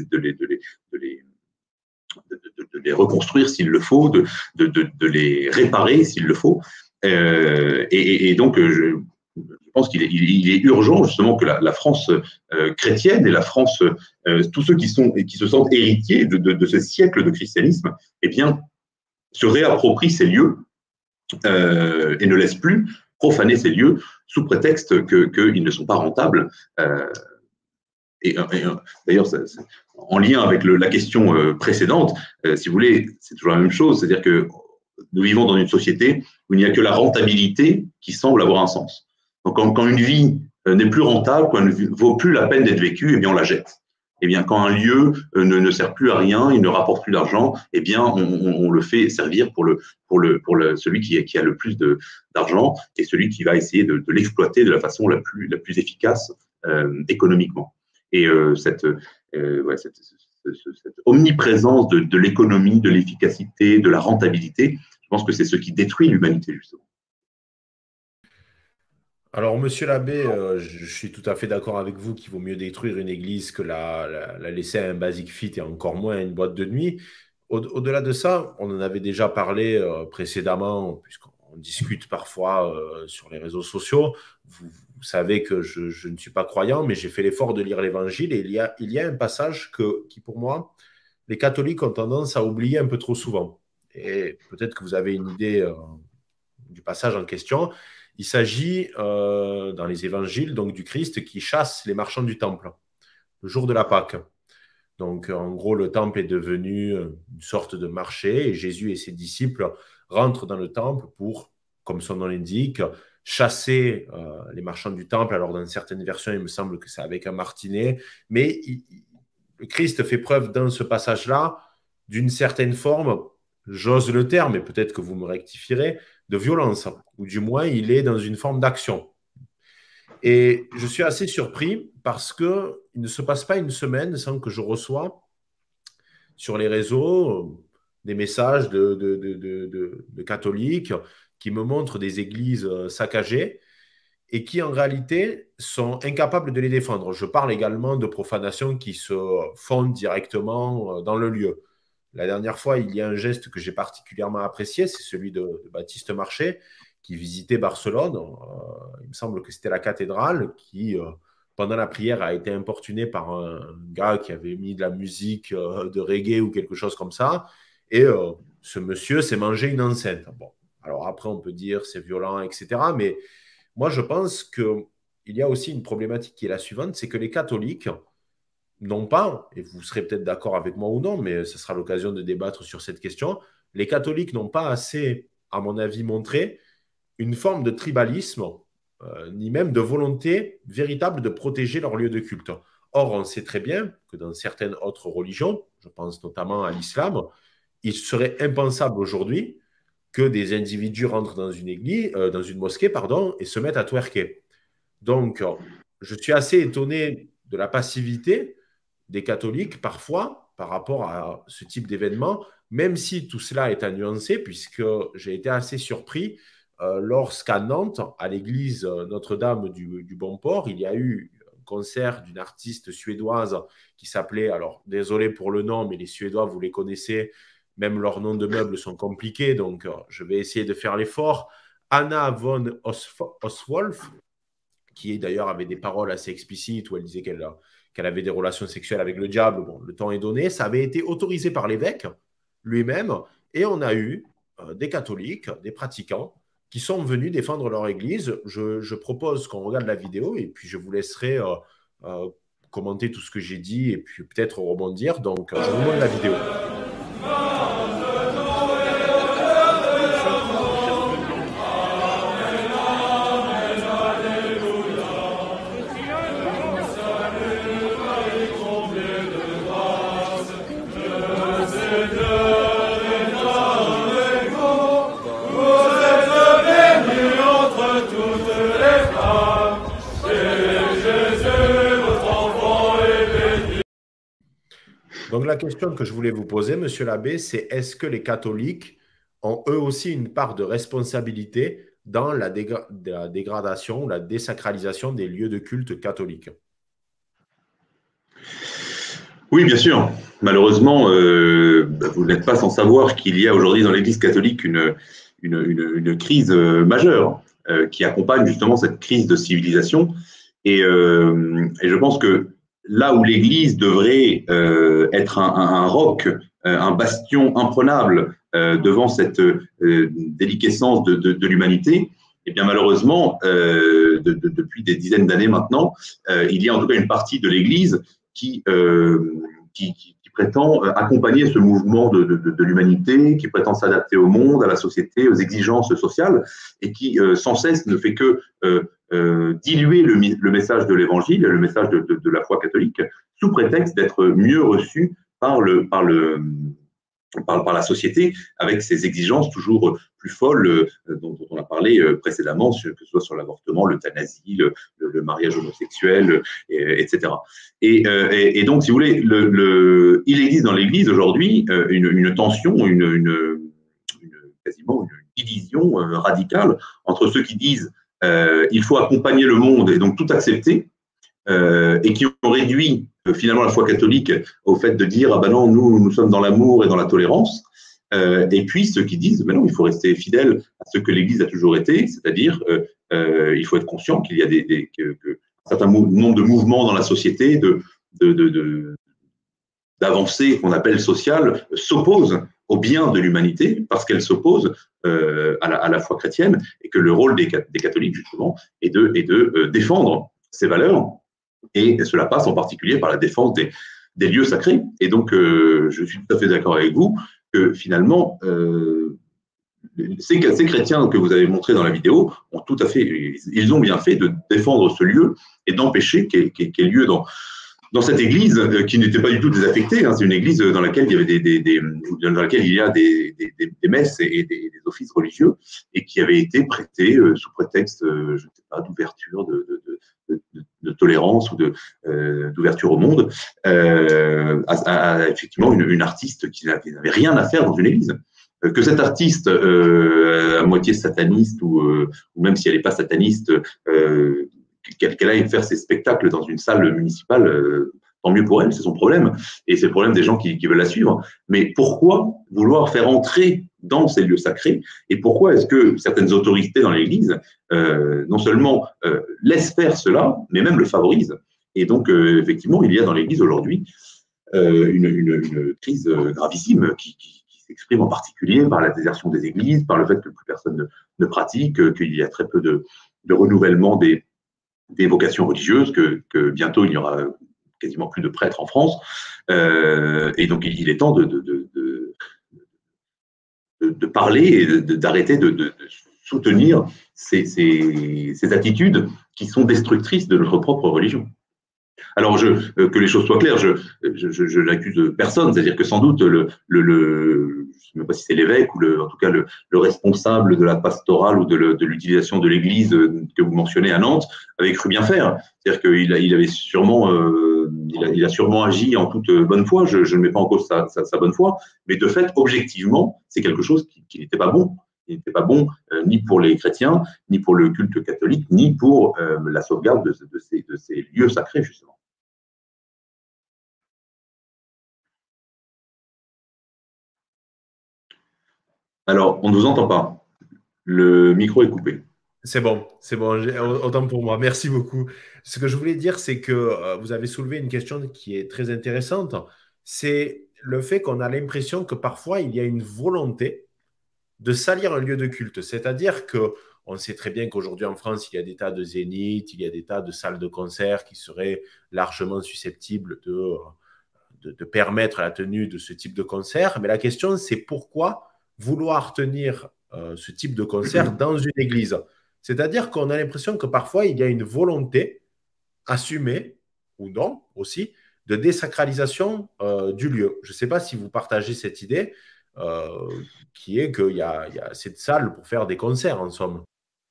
les reconstruire s'il le faut, de les réparer s'il le faut. Et donc, je pense qu'il est urgent justement que la France chrétienne et la France, tous ceux qui se sentent héritiers de ce siècle de christianisme, eh bien, se réapproprient ces lieux et ne laissent plus profaner ces lieux sous prétexte qu'ils ne sont pas rentables. Et d'ailleurs, en lien avec la question précédente, si vous voulez, c'est toujours la même chose, c'est-à-dire que nous vivons dans une société où il n'y a que la rentabilité qui semble avoir un sens. Donc, quand une vie n'est plus rentable, quand elle ne vaut plus la peine d'être vécue, eh bien, on la jette. Eh bien, quand un lieu ne sert plus à rien, il ne rapporte plus d'argent, eh bien, on le fait servir pour celui qui a le plus d'argent et celui qui va essayer de l'exploiter de la façon la plus efficace économiquement. Et cette omniprésence de l'économie, de l'efficacité, de la rentabilité, je pense que c'est ce qui détruit l'humanité, justement. Alors, monsieur l'abbé, je suis tout à fait d'accord avec vous qu'il vaut mieux détruire une église que la laisser à un basic fit et encore moins à une boîte de nuit. Au-delà de ça, on en avait déjà parlé précédemment, puisqu'on discute parfois sur les réseaux sociaux. Vous savez que je ne suis pas croyant, mais j'ai fait l'effort de lire l'Évangile et il y a un passage qui, pour moi, les catholiques ont tendance à oublier un peu trop souvent. Et peut-être que vous avez une idée du passage en question. Il s'agit dans les évangiles donc du Christ qui chasse les marchands du temple le jour de la Pâque. Donc, en gros, le temple est devenu une sorte de marché et Jésus et ses disciples rentrent dans le temple pour, comme son nom l'indique, chasser les marchands du temple. Alors, dans certaines versions, il me semble que c'est avec un martinet. Mais le Christ fait preuve dans ce passage-là d'une certaine forme, j'ose le terme, mais peut-être que vous me rectifierez, de violence, ou du moins, il est dans une forme d'action. Et je suis assez surpris parce qu'il ne se passe pas une semaine sans que je reçois sur les réseaux des messages de catholiques qui me montrent des églises saccagées et qui en réalité sont incapables de les défendre. Je parle également de profanations qui se font directement dans le lieu. La dernière fois, il y a un geste que j'ai particulièrement apprécié, c'est celui de Baptiste Marché, qui visitait Barcelone. Il me semble que c'était la cathédrale qui, pendant la prière, a été importuné par un gars qui avait mis de la musique de reggae ou quelque chose comme ça. Et ce monsieur s'est mangé une enceinte. Bon, alors après, on peut dire c'est violent, etc. Mais moi, je pense qu'il y a aussi une problématique qui est la suivante, c'est que les catholiques n'ont pas, et vous serez peut-être d'accord avec moi ou non, mais ce sera l'occasion de débattre sur cette question, les catholiques n'ont pas assez, à mon avis, montré une forme de tribalisme, ni même de volonté véritable de protéger leur lieu de culte. Or, on sait très bien que dans certaines autres religions, je pense notamment à l'islam, il serait impensable aujourd'hui que des individus rentrent dans une église, dans une mosquée, pardon, et se mettent à twerker. Donc, je suis assez étonné de la passivité des catholiques parfois par rapport à ce type d'événement, même si tout cela est à nuancer, puisque j'ai été assez surpris lorsqu'à Nantes, à l'église Notre-Dame du Bon-Port, il y a eu un concert d'une artiste suédoise qui s'appelait, alors désolé pour le nom, mais les Suédois, vous les connaissez, même leurs noms de meubles sont compliqués, donc je vais essayer de faire l'effort. Anna von Oswolf, qui d'ailleurs avait des paroles assez explicites où elle disait qu'elle avait des relations sexuelles avec le diable. Bon, le temps est donné. Ça avait été autorisé par l'évêque lui-même et on a eu des catholiques, des pratiquants qui sont venus défendre leur église. Je propose qu'on regarde la vidéo et puis je vous laisserai commenter tout ce que j'ai dit et puis peut-être rebondir. Donc, je vous montre la vidéo. Donc la question que je voulais vous poser, monsieur l'abbé, c'est est-ce que les catholiques ont eux aussi une part de responsabilité dans la dégradation, la désacralisation des lieux de culte catholiques? Oui, bien sûr. Malheureusement, vous n'êtes pas sans savoir qu'il y a aujourd'hui dans l'Église catholique une crise majeure qui accompagne justement cette crise de civilisation. Et je pense que là où l'Église devrait être un roc, un bastion imprenable devant cette déliquescence de l'humanité, eh bien malheureusement, depuis des dizaines d'années maintenant, il y a en tout cas une partie de l'Église qui prétend accompagner ce mouvement de l'humanité, qui prétend s'adapter au monde, à la société, aux exigences sociales, et qui sans cesse ne fait que diluer le message de l'Évangile, le message de la foi catholique, sous prétexte d'être mieux reçu par la société, avec ces exigences toujours plus folles dont on a parlé précédemment, que ce soit sur l'avortement, l'euthanasie, le mariage homosexuel, etc. Et donc, si vous voulez, il existe dans l'Église aujourd'hui une tension, quasiment une division radicale entre ceux qui disent il faut accompagner le monde et donc tout accepter, et qui ont réduit finalement la foi catholique au fait de dire ah ben non, nous sommes dans l'amour et dans la tolérance, et puis ceux qui disent ben non, il faut rester fidèle à ce que l'Église a toujours été, c'est-à-dire il faut être conscient qu'il y a un certain nombre de mouvements dans la société, d'avancées qu'on appelle sociales, s'opposent au bien de l'humanité parce qu'elles s'opposent à la foi chrétienne, et que le rôle des catholiques justement est de défendre ces valeurs. Et cela passe en particulier par la défense des lieux sacrés. Et donc, je suis tout à fait d'accord avec vous que finalement, ces chrétiens que vous avez montrés dans la vidéo ont tout à fait, ils ont bien fait de défendre ce lieu et d'empêcher qu'il y ait lieu dans cette église qui n'était pas du tout désaffectée. Hein. C'est une église dans laquelle il y avait dans laquelle il y a des messes et des offices religieux et qui avait été prêtée sous prétexte, je ne sais pas, d'ouverture, de tolérance ou d'ouverture au monde, à effectivement une artiste qui n'avait rien à faire dans une église. Que cette artiste, à moitié sataniste ou même si elle n'est pas sataniste, qu'elle aille faire ses spectacles dans une salle municipale, tant mieux pour elle, c'est son problème. Et c'est le problème des gens qui veulent la suivre. Mais pourquoi vouloir faire entrer dans ces lieux sacrés? Et pourquoi est-ce que certaines autorités dans l'Église, non seulement laissent faire cela, mais même le favorisent? Et donc, effectivement, il y a dans l'Église aujourd'hui une crise gravissime qui s'exprime en particulier par la désertion des églises, par le fait que plus personne ne pratique, qu'il y a très peu de renouvellement des vocations religieuses, que bientôt il n'y aura quasiment plus de prêtres en France. Et donc il est temps de parler et d'arrêter de soutenir ces attitudes qui sont destructrices de notre propre religion. Alors, que les choses soient claires, je n'accuse personne, c'est-à-dire que sans doute je ne sais même pas si c'est l'évêque ou en tout cas le responsable de la pastorale ou de l'utilisation de l'église que vous mentionnez à Nantes avait cru bien faire. C'est-à-dire qu'il avait sûrement, il a sûrement agi en toute bonne foi. Je ne mets pas en cause sa bonne foi, mais de fait, objectivement, c'est quelque chose qui n'était pas bon. Il n'était pas bon ni pour les chrétiens, ni pour le culte catholique, ni pour la sauvegarde de ces lieux sacrés, justement. Alors, on ne vous entend pas. Le micro est coupé. C'est bon, autant pour moi. Merci beaucoup. Ce que je voulais dire, c'est que vous avez soulevé une question qui est très intéressante. C'est le fait qu'on a l'impression que parfois il y a une volonté de salir un lieu de culte. C'est-à-dire que on sait très bien qu'aujourd'hui en France, il y a des tas de zéniths, il y a des tas de salles de concert qui seraient largement susceptibles de permettre la tenue de ce type de concert. Mais la question, c'est pourquoi vouloir tenir ce type de concert dans une église? C'est-à-dire qu'on a l'impression que parfois, il y a une volonté assumée, ou non aussi, de désacralisation du lieu. Je ne sais pas si vous partagez cette idée, qui est qu'il y a cette salle pour faire des concerts, en somme.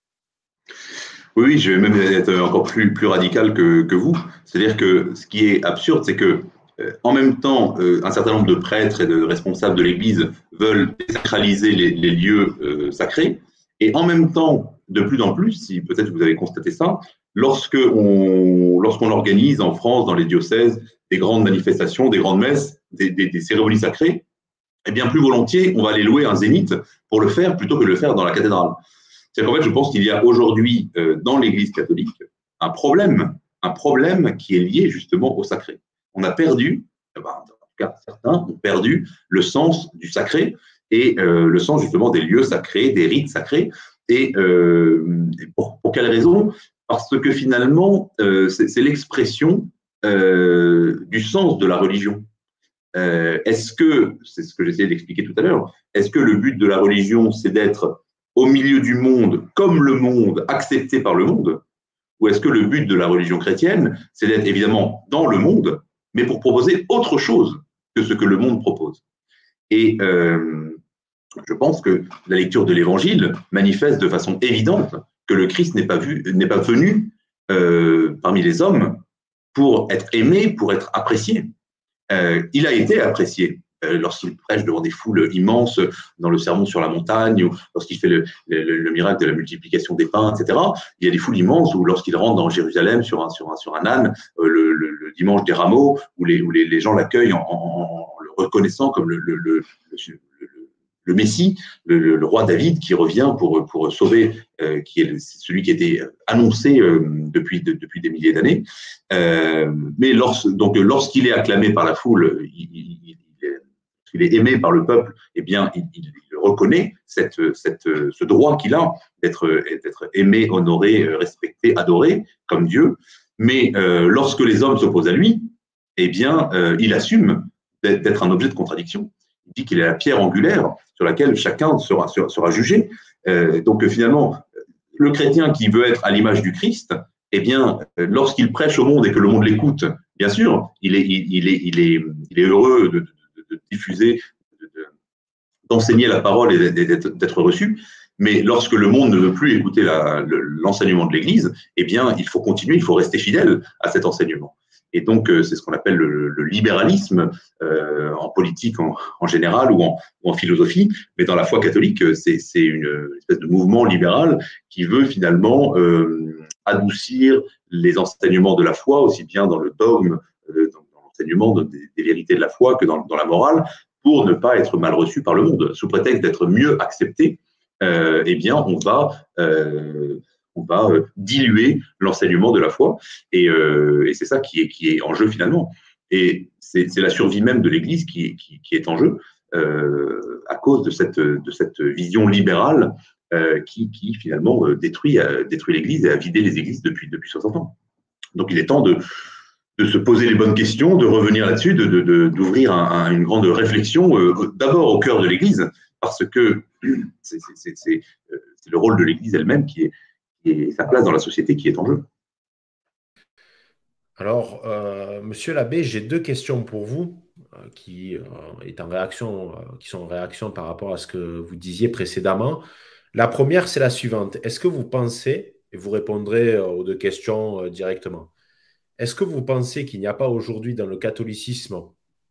Oui, je vais même être encore plus radical que vous. C'est-à-dire que ce qui est absurde, c'est que en même temps, un certain nombre de prêtres et de responsables de l'Église veulent désacraliser les lieux sacrés, et en même temps, de plus en plus, si peut-être vous avez constaté ça, lorsqu'on organise en France, dans les diocèses, des grandes manifestations, des grandes messes, des cérémonies sacrées, eh bien plus volontiers, on va aller louer un zénith pour le faire plutôt que de le faire dans la cathédrale. C'est qu'en fait, je pense qu'il y a aujourd'hui dans l'Église catholique un problème qui est lié justement au sacré. On a perdu, en tout cas certains ont perdu le sens du sacré et le sens justement des lieux sacrés, des rites sacrés. Et pour quelle raison? Parce que finalement, c'est l'expression du sens de la religion. Est-ce que, c'est ce que j'essayais d'expliquer tout à l'heure, est-ce que le but de la religion, c'est d'être au milieu du monde, comme le monde, accepté par le monde? Ou est-ce que le but de la religion chrétienne, c'est d'être évidemment dans le monde, mais pour proposer autre chose que ce que le monde propose? Et je pense que la lecture de l'Évangile manifeste de façon évidente que le Christ n'est pas venu parmi les hommes pour être aimé, pour être apprécié. Il a été apprécié lorsqu'il prêche devant des foules immenses dans le sermon sur la montagne, ou lorsqu'il fait le miracle de la multiplication des pains, etc. Il y a des foules immenses, ou lorsqu'il rentre dans Jérusalem sur un âne, le dimanche des rameaux, où les gens l'accueillent en le reconnaissant comme le Messie, le roi David qui revient pour sauver, qui est celui qui était annoncé depuis des milliers d'années. Mais lorsqu'il est acclamé par la foule, il est aimé par le peuple, eh bien, il reconnaît ce droit qu'il a d'être aimé, honoré, respecté, adoré comme Dieu. Mais lorsque les hommes s'opposent à lui, eh bien, il assume d'être un objet de contradiction. Il dit qu'il est la pierre angulaire sur laquelle chacun sera jugé. Donc finalement, le chrétien qui veut être à l'image du Christ, eh bien, lorsqu'il prêche au monde et que le monde l'écoute, bien sûr, il est heureux de diffuser, d'enseigner la parole et d'être reçu. Mais lorsque le monde ne veut plus écouter l'enseignement de l'Église, eh bien, il faut continuer, il faut rester fidèle à cet enseignement. Et donc, c'est ce qu'on appelle le libéralisme en politique en général ou en philosophie. Mais dans la foi catholique, c'est une espèce de mouvement libéral qui veut finalement adoucir les enseignements de la foi, aussi bien dans le dogme, dans l'enseignement des vérités de la foi que dans la morale, pour ne pas être mal reçu par le monde. Sous prétexte d'être mieux accepté, eh bien, on va diluer l'enseignement de la foi, et c'est ça qui est en jeu finalement. Et c'est la survie même de l'Église qui est en jeu à cause de cette vision libérale qui finalement détruit l'Église et a vidé les églises depuis 60 ans. Donc il est temps de se poser les bonnes questions, de revenir là-dessus, d'ouvrir une grande réflexion, d'abord au cœur de l'Église, parce que c'est le rôle de l'Église elle-même qui est sa place dans la société qui est en jeu. Alors, monsieur l'abbé, j'ai deux questions pour vous qui sont en réaction par rapport à ce que vous disiez précédemment. La première, c'est la suivante. Est-ce que vous pensez, et vous répondrez aux deux questions directement, est-ce que vous pensez qu'il n'y a pas aujourd'hui dans le catholicisme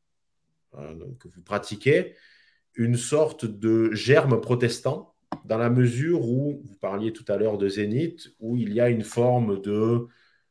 que vous pratiquez une sorte de germe protestant dans la mesure où, vous parliez tout à l'heure de Zénith, où il y a une forme de,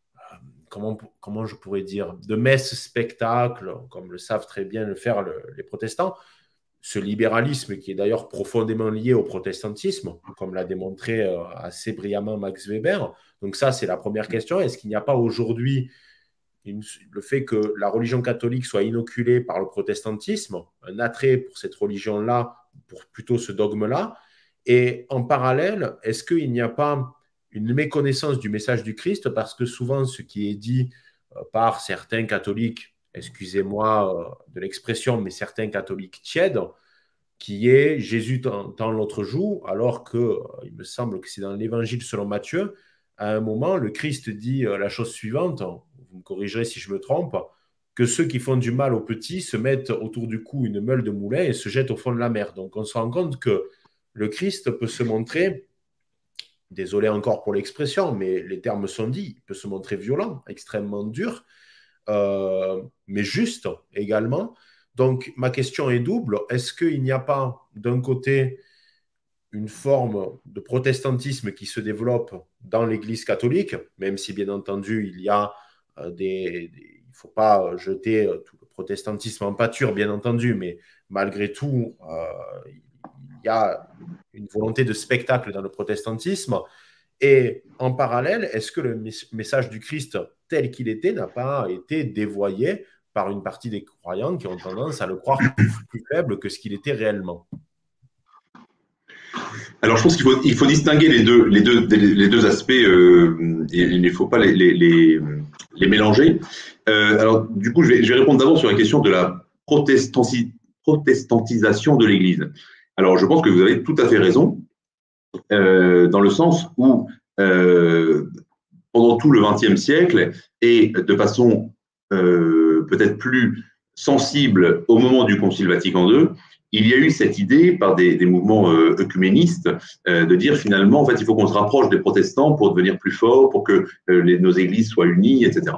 comment je pourrais dire, de messe-spectacle, comme le savent très bien le faire les protestants, ce libéralisme qui est d'ailleurs profondément lié au protestantisme, comme l'a démontré assez brillamment Max Weber. Donc ça, c'est la première question. Est-ce qu'il n'y a pas aujourd'hui le fait que la religion catholique soit inoculée par le protestantisme, un attrait pour cette religion-là, pour plutôt ce dogme-là, et en parallèle, est-ce qu'il n'y a pas une méconnaissance du message du Christ, parce que souvent ce qui est dit par certains catholiques, excusez-moi de l'expression, mais certains catholiques tièdes, qui est Jésus tend l'autre joue, alors que il me semble que c'est dans l'évangile selon Matthieu, à un moment, le Christ dit la chose suivante, vous me corrigerez si je me trompe, que ceux qui font du mal aux petits se mettent autour du cou une meule de moulin et se jettent au fond de la mer. Donc on se rend compte que le Christ peut se montrer, désolé encore pour l'expression, mais les termes sont dits, il peut se montrer violent, extrêmement dur, mais juste également. Donc ma question est double. Est-ce qu'il n'y a pas d'un côté une forme de protestantisme qui se développe dans l'Église catholique, même si bien entendu il y a il ne faut pas jeter tout le protestantisme en pâture, bien entendu, mais malgré tout, il y a une volonté de spectacle dans le protestantisme. Et en parallèle, est-ce que le message du Christ tel qu'il était n'a pas été dévoyé par une partie des croyants qui ont tendance à le croire plus faible que ce qu'il était réellement? Alors, je pense qu'il faut distinguer les deux aspects et il ne faut pas les mélanger. Alors, du coup, je vais répondre d'abord sur la question de la protestantisation de l'Église. Alors, je pense que vous avez tout à fait raison, dans le sens où, pendant tout le XXe siècle, et de façon peut-être plus sensible au moment du Concile Vatican II, il y a eu cette idée par des mouvements œcuménistes de dire finalement, en fait, il faut qu'on se rapproche des protestants pour devenir plus forts, pour que nos églises soient unies, etc.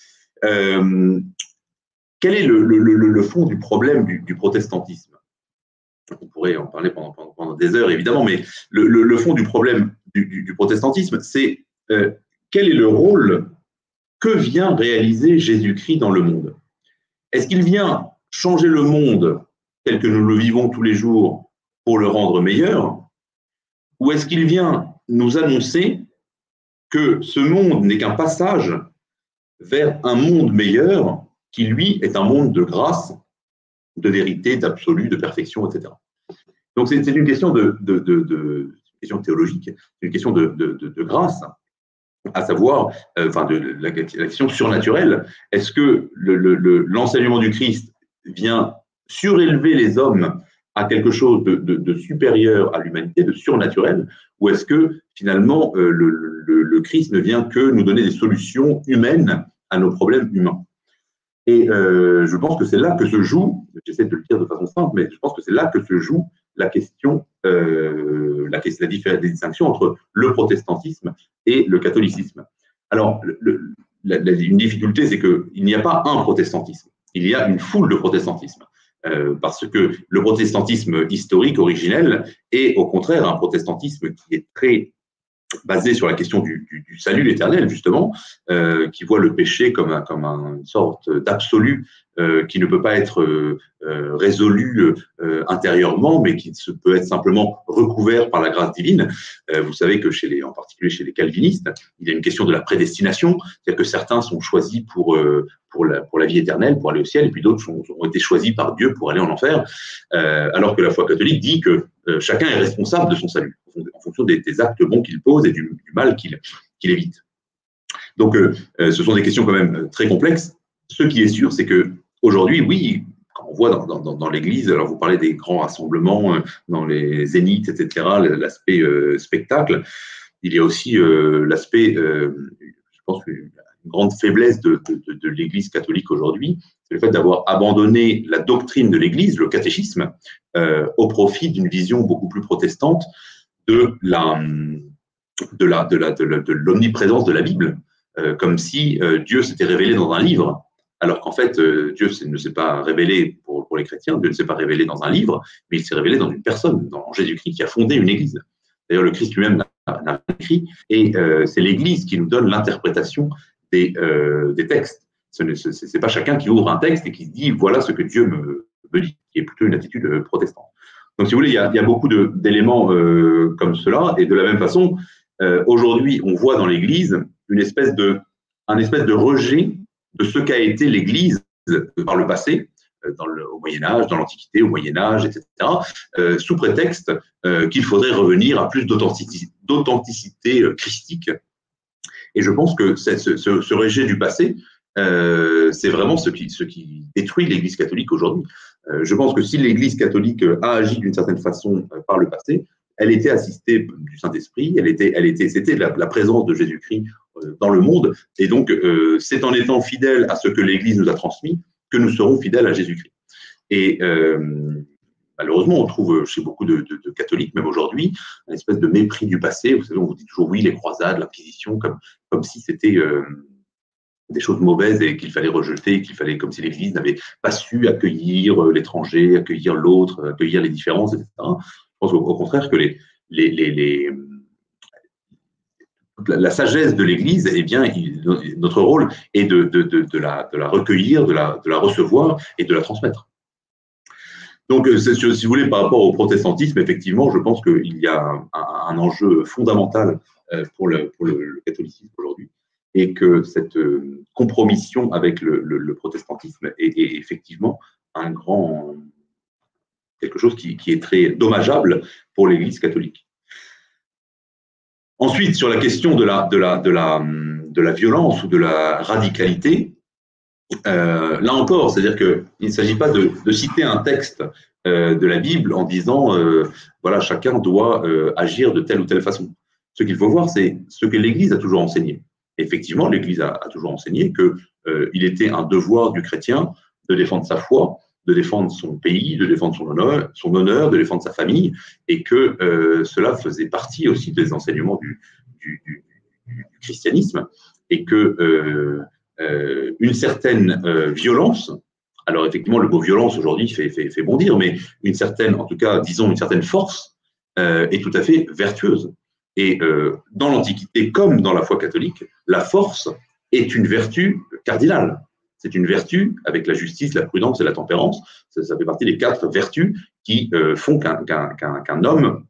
Quel est le fond du problème du protestantisme? On pourrait en parler pendant des heures, évidemment, mais le fond du problème du protestantisme, c'est quel est le rôle que vient réaliser Jésus-Christ dans le monde? Est-ce qu'il vient changer le monde tel que nous le vivons tous les jours pour le rendre meilleur? Ou est-ce qu'il vient nous annoncer que ce monde n'est qu'un passage vers un monde meilleur qui, lui, est un monde de grâce, de vérité, d'absolu, de perfection, etc. Donc, c'est une question question théologique, c'est une question de grâce. à savoir, de la question surnaturelle. Est-ce que l'enseignement du Christ vient surélever les hommes à quelque chose de supérieur à l'humanité, de surnaturel, ou est-ce que finalement le Christ ne vient que nous donner des solutions humaines à nos problèmes humains? Et je pense que c'est là que se joue, j'essaie de le dire de façon simple, mais je pense que c'est là que se joue la question, la distinction entre le protestantisme et le catholicisme. Alors, une difficulté, c'est qu'il n'y a pas un protestantisme, il y a une foule de protestantismes. Parce que le protestantisme historique, originel, est au contraire un protestantisme qui est très basé sur la question du salut éternel, justement, qui voit le péché comme une sorte d'absolu qui ne peut pas être résolu intérieurement, mais qui peut être simplement recouvert par la grâce divine. Vous savez que en particulier chez les calvinistes, il y a une question de la prédestination, c'est-à-dire que certains sont choisis pour la vie éternelle, pour aller au ciel, et puis d'autres ont été choisis par Dieu pour aller en enfer, alors que la foi catholique dit que chacun est responsable de son salut, en fonction des actes bons qu'il pose et du mal qu'il évite. Donc, ce sont des questions quand même très complexes. Ce qui est sûr, c'est que aujourd'hui, oui, quand on voit dans l'Église, alors vous parlez des grands rassemblements, dans les zéniths, etc., l'aspect spectacle, il y a aussi l'aspect, je pense, une grande faiblesse de l'Église catholique aujourd'hui, c'est le fait d'avoir abandonné la doctrine de l'Église, le catéchisme, au profit d'une vision beaucoup plus protestante de l'omniprésence de la Bible, comme si Dieu s'était révélé dans un livre, alors qu'en fait, Dieu ne s'est pas révélé pour les chrétiens, Dieu ne s'est pas révélé dans un livre, mais il s'est révélé dans une personne, dans Jésus-Christ, qui a fondé une église. D'ailleurs, le Christ lui-même n'a rien écrit, et c'est l'église qui nous donne l'interprétation des textes. Ce n'est pas chacun qui ouvre un texte et qui se dit, voilà ce que Dieu me dit, qui est plutôt une attitude protestante. Donc, si vous voulez, il y a beaucoup d'éléments comme cela, et de la même façon, aujourd'hui, on voit dans l'Église un espèce de rejet de ce qu'a été l'Église par le passé, au Moyen-Âge, dans l'Antiquité, au Moyen-Âge, etc., sous prétexte qu'il faudrait revenir à plus d'authenticité christique. Et je pense que ce rejet du passé, c'est vraiment ce qui détruit l'Église catholique aujourd'hui. Je pense que si l'Église catholique a agi d'une certaine façon par le passé, elle était assistée du Saint-Esprit, c'était la présence de Jésus-Christ dans le monde, et donc c'est en étant fidèle à ce que l'Église nous a transmis que nous serons fidèles à Jésus-Christ. Et malheureusement, on trouve chez beaucoup de catholiques, même aujourd'hui, une espèce de mépris du passé. Vous savez, on vous dit toujours oui, les croisades, l'Inquisition, comme si c'était des choses mauvaises et qu'il fallait rejeter, comme si l'Église n'avait pas su accueillir l'étranger, accueillir l'autre, accueillir les différences, etc. Je pense au contraire que la sagesse de l'Église, eh bien, notre rôle est de la recueillir, de la recevoir et de la transmettre. Donc, si vous voulez, par rapport au protestantisme, effectivement, je pense qu'il y a un enjeu fondamental pour le catholicisme aujourd'hui, et que cette compromission avec le protestantisme est effectivement quelque chose qui est très dommageable pour l'Église catholique. Ensuite, sur la question de la violence ou de la radicalité, là encore, c'est-à-dire qu'il ne s'agit pas de citer un texte de la Bible en disant voilà, chacun doit agir de telle ou telle façon. Ce qu'il faut voir, c'est ce que l'Église a toujours enseigné. Effectivement, l'Église a toujours enseigné qu'il était un devoir du chrétien de défendre sa foi, de défendre son pays, de défendre son honneur, de défendre sa famille, et que cela faisait partie aussi des enseignements du christianisme, et que une certaine violence, alors effectivement le mot violence aujourd'hui fait bondir, mais une certaine, en tout cas disons une certaine force est tout à fait vertueuse. Et dans l'Antiquité comme dans la foi catholique, la force est une vertu cardinale. C'est une vertu avec la justice, la prudence et la tempérance. Ça fait partie des 4 vertus qui font qu'un homme,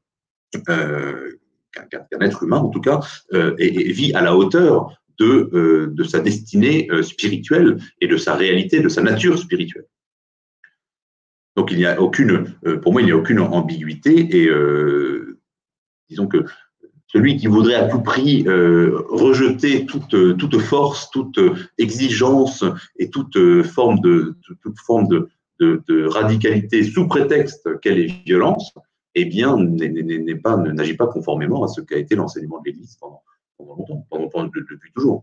qu'un être humain en tout cas, et vit à la hauteur de sa destinée spirituelle et de sa réalité, de sa nature spirituelle. Donc, pour moi, il n'y a aucune ambiguïté, et disons que celui qui voudrait à tout prix rejeter toute force, toute exigence et toute forme de radicalité sous prétexte qu'elle est violence, eh bien, n'agit pas conformément à ce qu'a été l'enseignement de l'Église pendant longtemps, depuis toujours.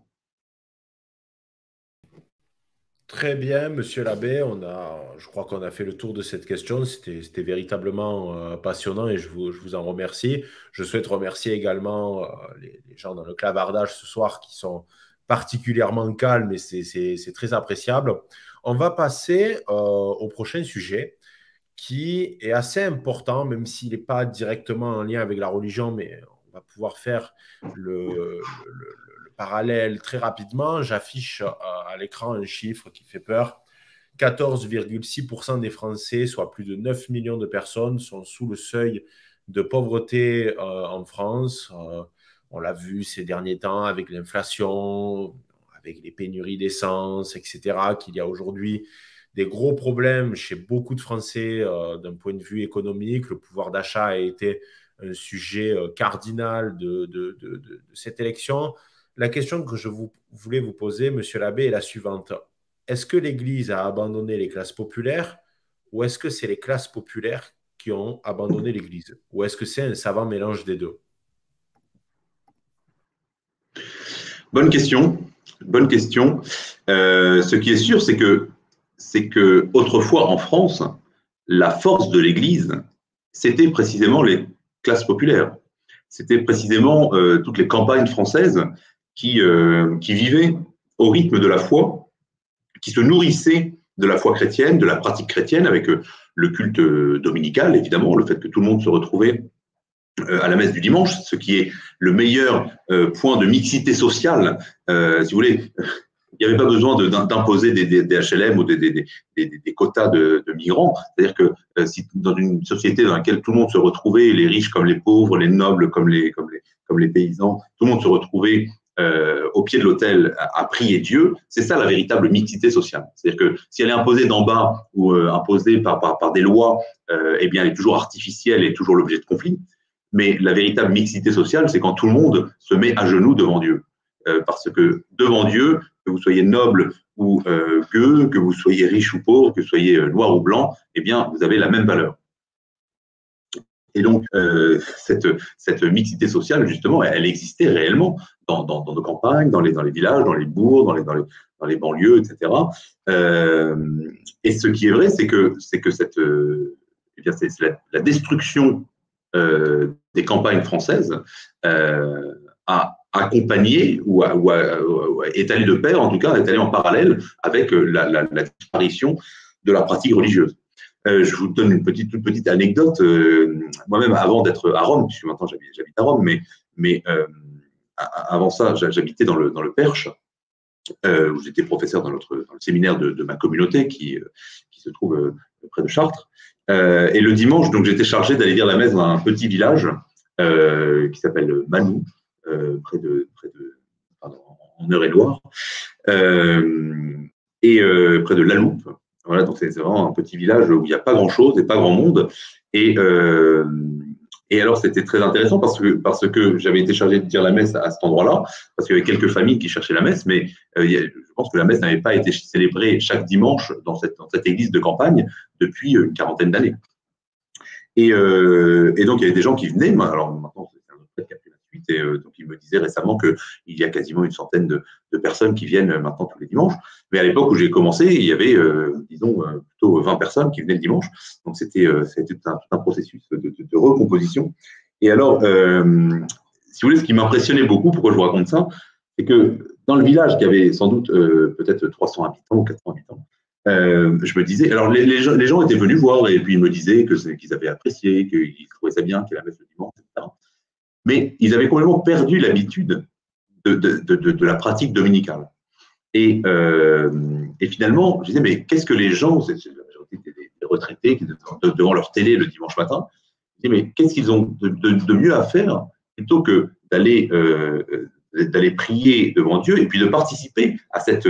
Très bien, monsieur l'abbé. Je crois qu'on a fait le tour de cette question. C'était véritablement passionnant et je vous en remercie. Je souhaite remercier également les gens dans le clavardage ce soir qui sont particulièrement calmes et c'est très appréciable. On va passer au prochain sujet qui est assez important, même s'il n'est pas directement en lien avec la religion, mais on va pouvoir faire le parallèle très rapidement. J'affiche à l'écran un chiffre qui fait peur. 14,6% des Français, soit plus de 9 millions de personnes, sont sous le seuil de pauvreté en France. On l'a vu ces derniers temps avec l'inflation, avec les pénuries d'essence, etc., qu'il y a aujourd'hui des gros problèmes chez beaucoup de Français d'un point de vue économique. Le pouvoir d'achat a été un sujet cardinal de cette élection. La question que je voulais vous poser, monsieur l'abbé, est la suivante. Est-ce que l'Église a abandonné les classes populaires ou est-ce que c'est les classes populaires qui ont abandonné l'Église? Ou est-ce que c'est un savant mélange des deux? Bonne question. Bonne question. Ce qui est sûr, c'est que autrefois en France, la force de l'Église, c'était précisément les classes populaires. C'était précisément toutes les campagnes françaises qui vivaient au rythme de la foi, qui se nourrissaient de la foi chrétienne, de la pratique chrétienne, avec le culte dominical, évidemment, le fait que tout le monde se retrouvait à la messe du dimanche, ce qui est le meilleur point de mixité sociale. Si vous voulez, il n'y avait pas besoin d'imposer des HLM ou des quotas de migrants. C'est-à-dire que si dans une société dans laquelle tout le monde se retrouvait, les riches comme les pauvres, les nobles comme les paysans, tout le monde se retrouvait au pied de l'autel à prier Dieu, c'est ça la véritable mixité sociale. C'est-à-dire que si elle est imposée d'en bas ou imposée par des lois, eh bien elle est toujours artificielle et toujours l'objet de conflits. Mais la véritable mixité sociale, c'est quand tout le monde se met à genoux devant Dieu. Parce que devant Dieu, que vous soyez noble ou gueux, que vous soyez riche ou pauvre, que vous soyez noir ou blanc, eh bien, vous avez la même valeur. Et donc, cette mixité sociale, justement, elle existait réellement dans nos campagnes, dans les villages, dans les bourgs, dans les banlieues, etc. Et ce qui est vrai, c'est que c'est la destruction des campagnes françaises a accompagné ou est allé de pair, en tout cas, est allé en parallèle avec la disparition de la pratique religieuse. Je vous donne une toute petite anecdote. Moi-même, avant d'être à Rome, puisque maintenant j'habite à Rome, mais avant ça, j'habitais dans le Perche, où j'étais professeur dans le séminaire de ma communauté qui se trouve près de Chartres. Et le dimanche, donc j'étais chargé d'aller lire la messe dans un petit village qui s'appelle Manou, en Eure-et-Loire, et près de La Loupe. Voilà, donc c'est vraiment un petit village où il n'y a pas grand-chose et pas grand monde. Et alors, c'était très intéressant parce que j'avais été chargé de dire la messe à cet endroit-là, parce qu'il y avait quelques familles qui cherchaient la messe, mais je pense que la messe n'avait pas été célébrée chaque dimanche dans cette église de campagne depuis une quarantaine d'années. Et donc, il y avait des gens qui venaient. Alors, maintenant, c'est un autre prêtre qui a pris la suite. Et donc, il me disait récemment qu'il y a quasiment une centaine de personnes qui viennent maintenant tous les dimanches. Mais à l'époque où j'ai commencé, il y avait, disons, plutôt 20 personnes qui venaient le dimanche. Donc, c'était tout un processus de recomposition. Et alors, si vous voulez, ce qui m'impressionnait beaucoup, pourquoi je vous raconte ça, c'est que dans le village qui avait sans doute peut-être 300 habitants ou 400 habitants, je me disais, alors les gens étaient venus voir et puis ils me disaient qu'ils avaient apprécié, qu'ils trouvaient ça bien, qu'il y avait la messe le dimanche, etc. Mais ils avaient complètement perdu l'habitude de la pratique dominicale. Et finalement, je disais, mais qu'est-ce que les gens, c'est la majorité des retraités qui sont devant leur télé le dimanche matin, je disais, mais qu'est-ce qu'ils ont de mieux à faire plutôt que d'aller prier devant Dieu et puis de participer à cette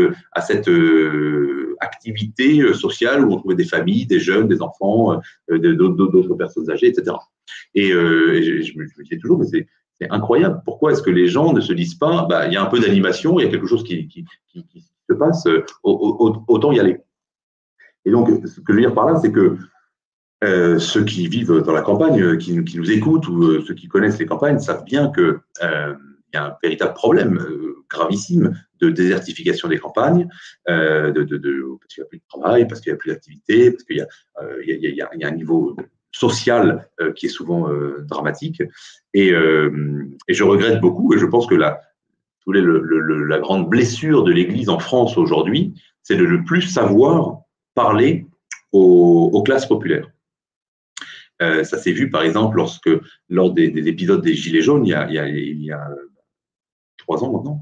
activité sociale où on trouvait des familles, des jeunes, des enfants, d'autres personnes âgées, etc. Et je me disais toujours, mais C'est incroyable. Pourquoi est-ce que les gens ne se disent pas, bah, il y a un peu d'animation, il y a quelque chose qui se passe, autant y aller. Et donc, ce que je veux dire par là, c'est que ceux qui vivent dans la campagne, qui nous écoutent, ou ceux qui connaissent les campagnes, savent bien que il y a un véritable problème gravissime de désertification des campagnes, parce qu'il n'y a plus de travail, parce qu'il n'y a plus d'activité, parce qu'il y a un niveau social qui est souvent dramatique. Et je regrette beaucoup, et je pense que la grande blessure de l'Église en France aujourd'hui, c'est de ne plus savoir parler aux classes populaires. Ça s'est vu, par exemple, lors des épisodes des Gilets jaunes, il y a 3 ans maintenant.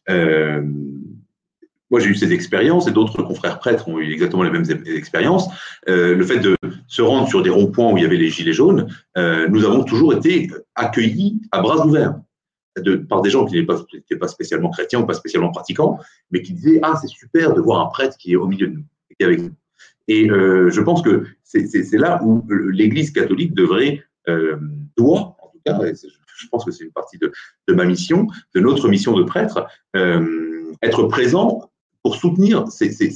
Moi, j'ai eu ces expériences et d'autres confrères prêtres ont eu exactement les mêmes expériences. Le fait de se rendre sur des ronds-points où il y avait les Gilets jaunes, nous avons toujours été accueillis à bras ouverts par des gens qui n'étaient pas spécialement chrétiens ou pas spécialement pratiquants, mais qui disaient « Ah, c'est super de voir un prêtre qui est au milieu de nous, qui est avec nous ». Et je pense que c'est là où l'Église catholique doit, en tout cas, et je pense que c'est une partie de ma mission, de notre mission de prêtre, être présent pour soutenir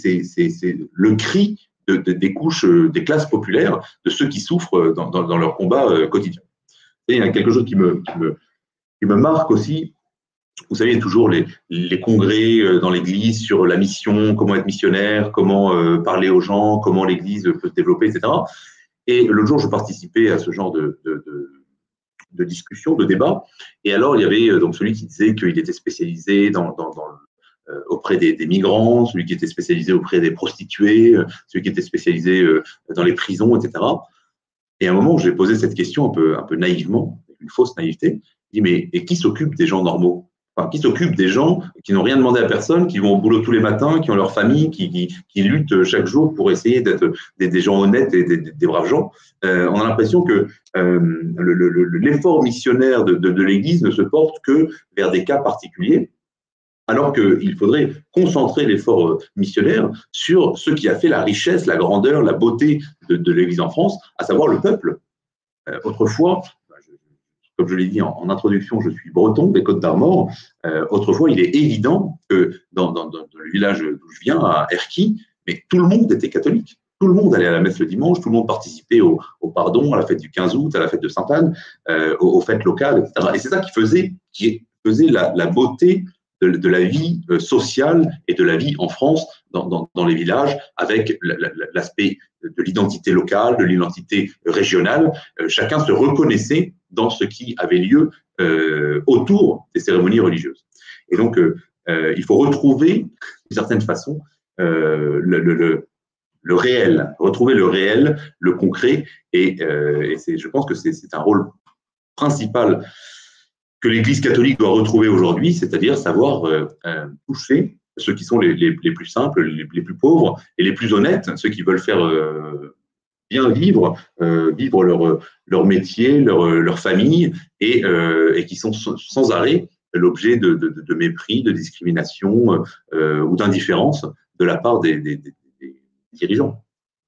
le cri des couches, des classes populaires, de ceux qui souffrent dans leur combat quotidien. Et il y a quelque chose qui me marque aussi. Vous savez, il y a toujours les congrès dans l'Église sur la mission, comment être missionnaire, comment parler aux gens, comment l'Église peut se développer, etc. Et l'autre jour, je participais à ce genre de discussion, de débat. Et alors, il y avait donc celui qui disait qu'il était spécialisé auprès des migrants, celui qui était spécialisé auprès des prostituées, celui qui était spécialisé dans les prisons, etc. Et à un moment, j'ai posé cette question un peu naïvement, une fausse naïveté. Je dis, mais et qui s'occupe des gens normaux? Enfin, qui s'occupe des gens qui n'ont rien demandé à personne, qui vont au boulot tous les matins, qui ont leur famille, qui luttent chaque jour pour essayer d'être des gens honnêtes et des braves gens. On a l'impression que l'effort missionnaire de l'Église ne se porte que vers des cas particuliers, alors qu'il faudrait concentrer l'effort missionnaire sur ce qui a fait la richesse, la grandeur, la beauté de l'Église en France, à savoir le peuple. Autrefois, comme je l'ai dit en introduction, je suis breton des Côtes-d'Armor. Autrefois, il est évident que dans le village d'où je viens, à Erquy, mais tout le monde était catholique. Tout le monde allait à la messe le dimanche, tout le monde participait au pardon, à la fête du 15 août, à la fête de Sainte-Anne, aux fêtes locales, etc. Et c'est ça qui faisait la beauté de la vie sociale et de la vie en France dans les villages, avec l'aspect de l'identité locale, de l'identité régionale. Chacun se reconnaissait dans ce qui avait lieu autour des cérémonies religieuses. Et donc, il faut retrouver, d'une certaine façon, le réel, retrouver le réel, le concret, et je pense que c'est un rôle principal que l'Église catholique doit retrouver aujourd'hui, c'est-à-dire savoir toucher ceux qui sont les plus simples, les plus pauvres et les plus honnêtes, ceux qui veulent faire bien vivre leur métier, leur famille, et qui sont sans arrêt l'objet de mépris, de discrimination ou d'indifférence de la part des dirigeants.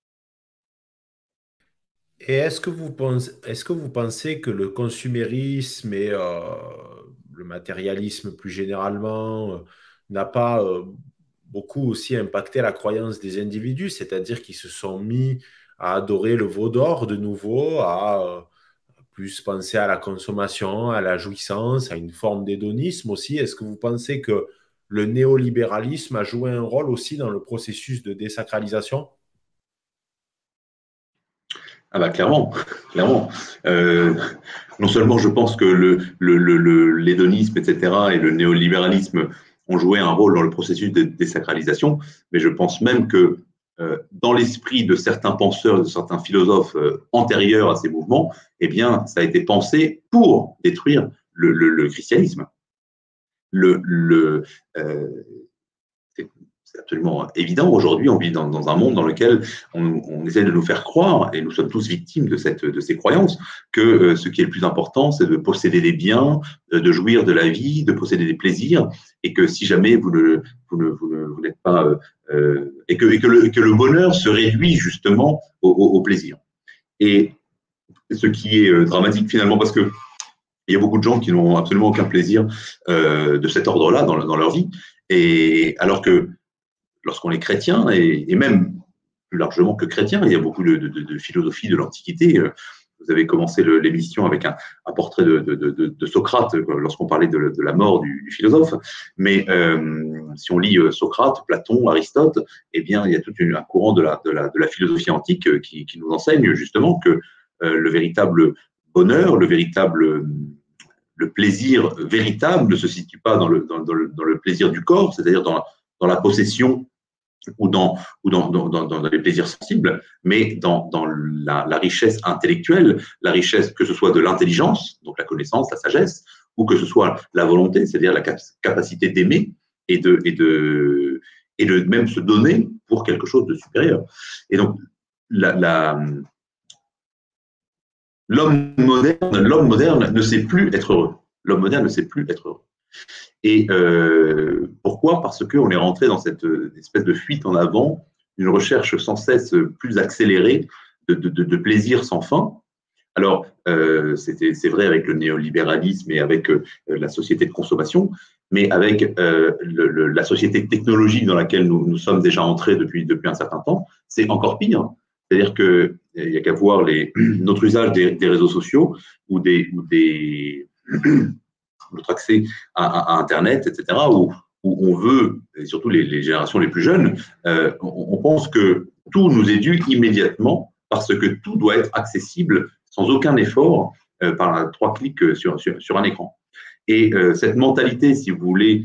Et est-ce que vous pensez que le consumérisme et le matérialisme plus généralement n'a pas beaucoup aussi impacté la croyance des individus, c'est-à-dire qu'ils se sont mis à adorer le veau d'or de nouveau, à plus penser à la consommation, à la jouissance, à une forme d'hédonisme aussi? Est-ce que vous pensez que le néolibéralisme a joué un rôle aussi dans le processus de désacralisation? Ah bah clairement, clairement. Non seulement je pense que l'hédonisme, etc., et le néolibéralisme ont joué un rôle dans le processus de désacralisation, mais je pense même que dans l'esprit de certains penseurs, de certains philosophes antérieurs à ces mouvements, eh bien, ça a été pensé pour détruire le christianisme. C'est absolument évident. Aujourd'hui, on vit dans un monde dans lequel on essaie de nous faire croire, et nous sommes tous victimes de ces croyances, que ce qui est le plus important, c'est de posséder des biens, de jouir de la vie, de posséder des plaisirs, et que si jamais vous n'êtes pas… et que le bonheur se réduit justement au plaisir. Et ce qui est dramatique finalement, parce que Il y a beaucoup de gens qui n'ont absolument aucun plaisir de cet ordre-là dans leur vie. Et alors que lorsqu'on est chrétien, et même plus largement que chrétien, il y a beaucoup de philosophie de l'Antiquité. Vous avez commencé l'émission avec un portrait de Socrate lorsqu'on parlait de la mort du philosophe. Mais si on lit Socrate, Platon, Aristote, eh bien, il y a tout un courant de la philosophie antique qui nous enseigne justement que le véritable bonheur, le plaisir véritable ne se situe pas dans le plaisir du corps, c'est-à-dire dans la possession ou dans les plaisirs sensibles, mais dans la richesse intellectuelle, la richesse que ce soit de l'intelligence, donc la connaissance, la sagesse, ou que ce soit la volonté, c'est-à-dire la capacité d'aimer et de même se donner pour quelque chose de supérieur. Et donc, l'homme moderne ne sait plus être heureux. L'homme moderne ne sait plus être heureux. Et pourquoi? Parce qu'on est rentré dans cette espèce de fuite en avant, une recherche sans cesse plus accélérée de plaisir sans fin. Alors, c'est vrai avec le néolibéralisme et avec la société de consommation, mais avec la société technologique dans laquelle nous sommes déjà entrés depuis un certain temps, c'est encore pire. C'est-à-dire qu'il n'y a qu'à voir notre usage des réseaux sociaux ou notre accès à Internet, etc., où on veut, et surtout les générations les plus jeunes, on pense que tout nous est dû immédiatement parce que tout doit être accessible sans aucun effort par 3 clics sur un écran. Et cette mentalité, si vous voulez,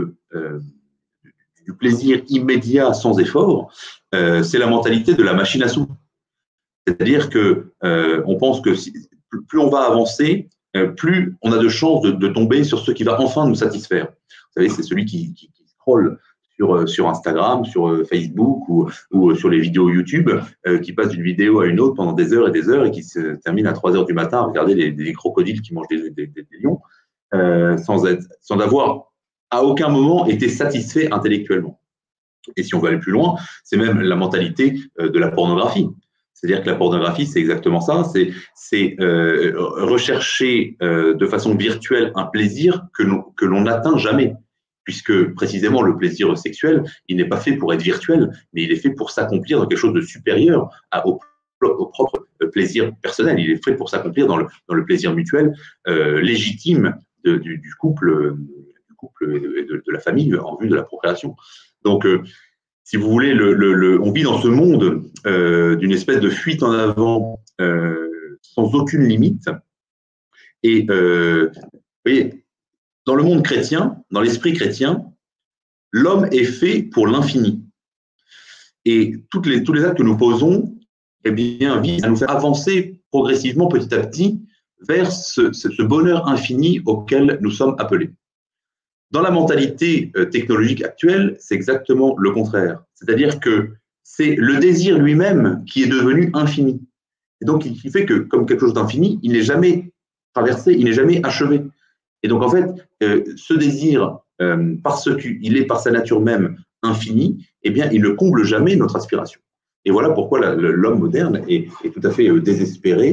du plaisir immédiat sans effort, c'est la mentalité de la machine à sous. C'est-à-dire qu'on pense que plus on va avancer, plus on a de chances de tomber sur ce qui va enfin nous satisfaire. Vous savez, c'est celui qui scrolle sur Instagram, sur Facebook ou sur les vidéos YouTube, qui passe d'une vidéo à une autre pendant des heures et qui se termine à 3 heures du matin à regarder des crocodiles qui mangent des lions, sans avoir à aucun moment été satisfait intellectuellement. Et si on veut aller plus loin, c'est même la mentalité de la pornographie. C'est-à-dire que la pornographie, c'est exactement ça, c'est rechercher de façon virtuelle un plaisir que l'on n'atteint jamais, puisque précisément le plaisir sexuel, il n'est pas fait pour être virtuel, mais il est fait pour s'accomplir dans quelque chose de supérieur au propre plaisir personnel. Il est fait pour s'accomplir dans le plaisir mutuel légitime du couple et de la famille en vue de la procréation. Donc, si vous voulez, on vit dans ce monde d'une espèce de fuite en avant sans aucune limite. Et vous voyez, dans le monde chrétien, dans l'esprit chrétien, l'homme est fait pour l'infini. Et tous les actes que nous posons, eh bien, visent à nous faire avancer progressivement, petit à petit, vers ce bonheur infini auquel nous sommes appelés. Dans la mentalité technologique actuelle, c'est exactement le contraire. C'est-à-dire que c'est le désir lui-même qui est devenu infini. Et donc, il fait que, comme quelque chose d'infini, il n'est jamais traversé, il n'est jamais achevé. Et donc, en fait, ce désir, parce qu'il est par sa nature même infini, eh bien, il ne comble jamais notre aspiration. Et voilà pourquoi l'homme moderne est tout à fait désespéré.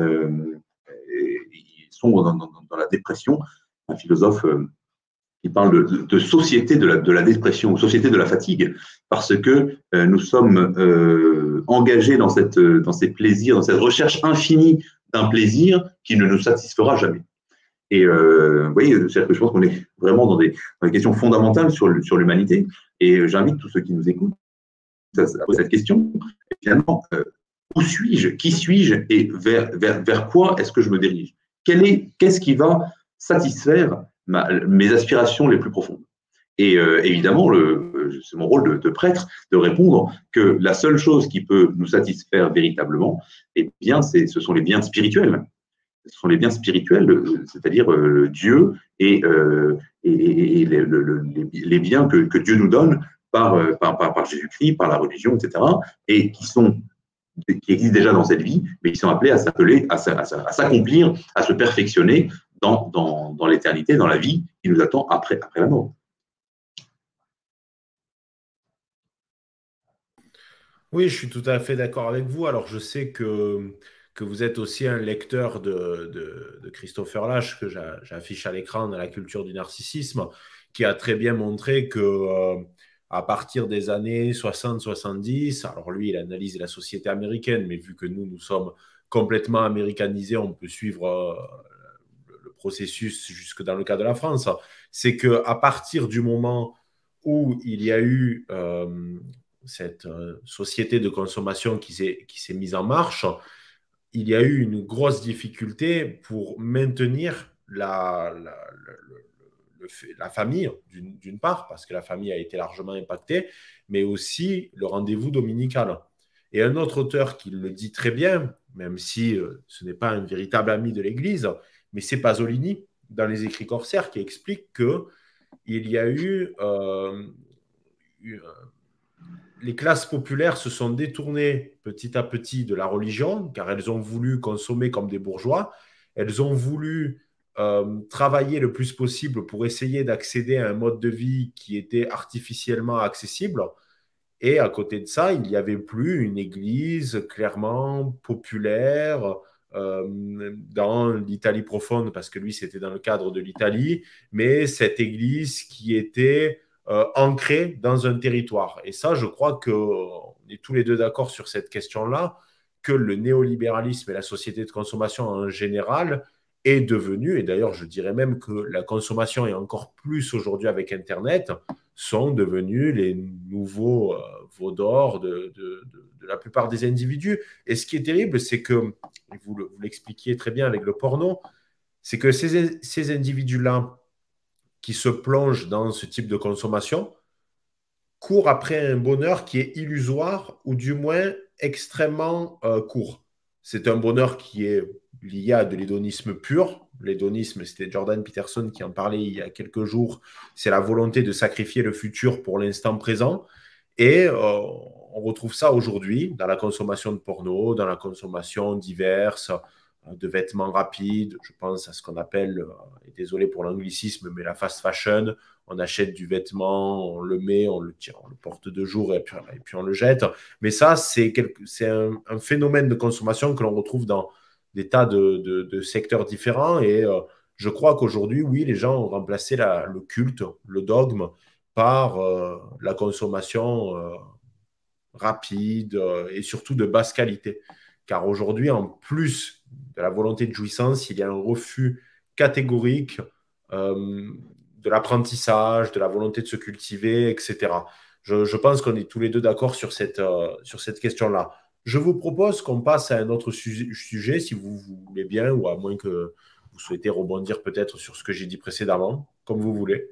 Ils sont dans la dépression. Un philosophe qui parle de société de la dépression, société de la fatigue, parce que nous sommes engagés dans ces plaisirs, dans cette recherche infinie d'un plaisir qui ne nous satisfera jamais. Et vous voyez, c'est-à-dire que je pense qu'on est vraiment dans des questions fondamentales sur l'humanité. Et j'invite tous ceux qui nous écoutent à poser cette question. Et finalement, où suis-je? Qui suis-je? Et vers quoi est-ce que je me dirige? Qu'est-ce qui va satisfaire mes aspirations les plus profondes? Et évidemment, c'est mon rôle de prêtre de répondre que la seule chose qui peut nous satisfaire véritablement, eh bien, ce sont les biens spirituels. Ce sont les biens spirituels, c'est-à-dire Dieu et les biens que Dieu nous donne par Jésus-Christ, par la religion, etc., et qui existent déjà dans cette vie, mais qui sont appelés à s'appeler, à s'accomplir, à se perfectionner dans l'éternité, dans la vie qui nous attend après la mort. Oui, je suis tout à fait d'accord avec vous. Alors, je sais que que vous êtes aussi un lecteur de Christopher Lasch, que j'affiche à l'écran dans La culture du narcissisme, qui a très bien montré que à partir des années 60-70, alors lui, il analyse la société américaine, mais vu que nous sommes complètement américanisés, on peut suivre le processus jusque dans le cas de la France. C'est qu'à partir du moment où il y a eu cette société de consommation qui s'est mise en marche, il y a eu une grosse difficulté pour maintenir la famille, d'une part, parce que la famille a été largement impactée, mais aussi le rendez-vous dominical. Et un autre auteur qui le dit très bien, même si ce n'est pas un véritable ami de l'Église, mais c'est Pasolini, dans Les Écrits corsaires, qui explique qu'il y a eu les classes populaires se sont détournées petit à petit de la religion, car elles ont voulu consommer comme des bourgeois. Elles ont voulu travailler le plus possible pour essayer d'accéder à un mode de vie qui était artificiellement accessible. Et à côté de ça, il n'y avait plus une église clairement populaire dans l'Italie profonde, parce que lui, c'était dans le cadre de l'Italie, mais cette église qui était ancrée dans un territoire. Et ça, je crois qu'on est tous les deux d'accord sur cette question-là, que le néolibéralisme et la société de consommation en général est devenu, et d'ailleurs je dirais même que la consommation est encore plus aujourd'hui avec Internet, sont devenus les nouveaux veaux d'or de la plupart des individus. Et ce qui est terrible, c'est que, vous l'expliquiez très bien avec le porno, c'est que ces individus-là qui se plongent dans ce type de consommation courent après un bonheur qui est illusoire ou du moins extrêmement court. C'est un bonheur qui est lié à de l'hédonisme pur. L'hédonisme, c'était Jordan Peterson qui en parlait il y a quelques jours. C'est la volonté de sacrifier le futur pour l'instant présent. Et on retrouve ça aujourd'hui dans la consommation de porno, dans la consommation diverse, de vêtements rapides. Je pense à ce qu'on appelle, et désolé pour l'anglicisme, mais la fast fashion. On achète du vêtement, on le met, on le porte 2 jours et puis on le jette. Mais ça, c'est un phénomène de consommation que l'on retrouve dans des tas de secteurs différents. Et je crois qu'aujourd'hui, oui, les gens ont remplacé le culte, le dogme, par la consommation rapide et surtout de basse qualité. Car aujourd'hui, en plus de la volonté de jouissance, il y a un refus catégorique de l'apprentissage, de la volonté de se cultiver, etc. Je pense qu'on est tous les deux d'accord sur cette question-là. Je vous propose qu'on passe à un autre sujet, si vous voulez bien, ou à moins que vous souhaitez rebondir peut-être sur ce que j'ai dit précédemment, comme vous voulez.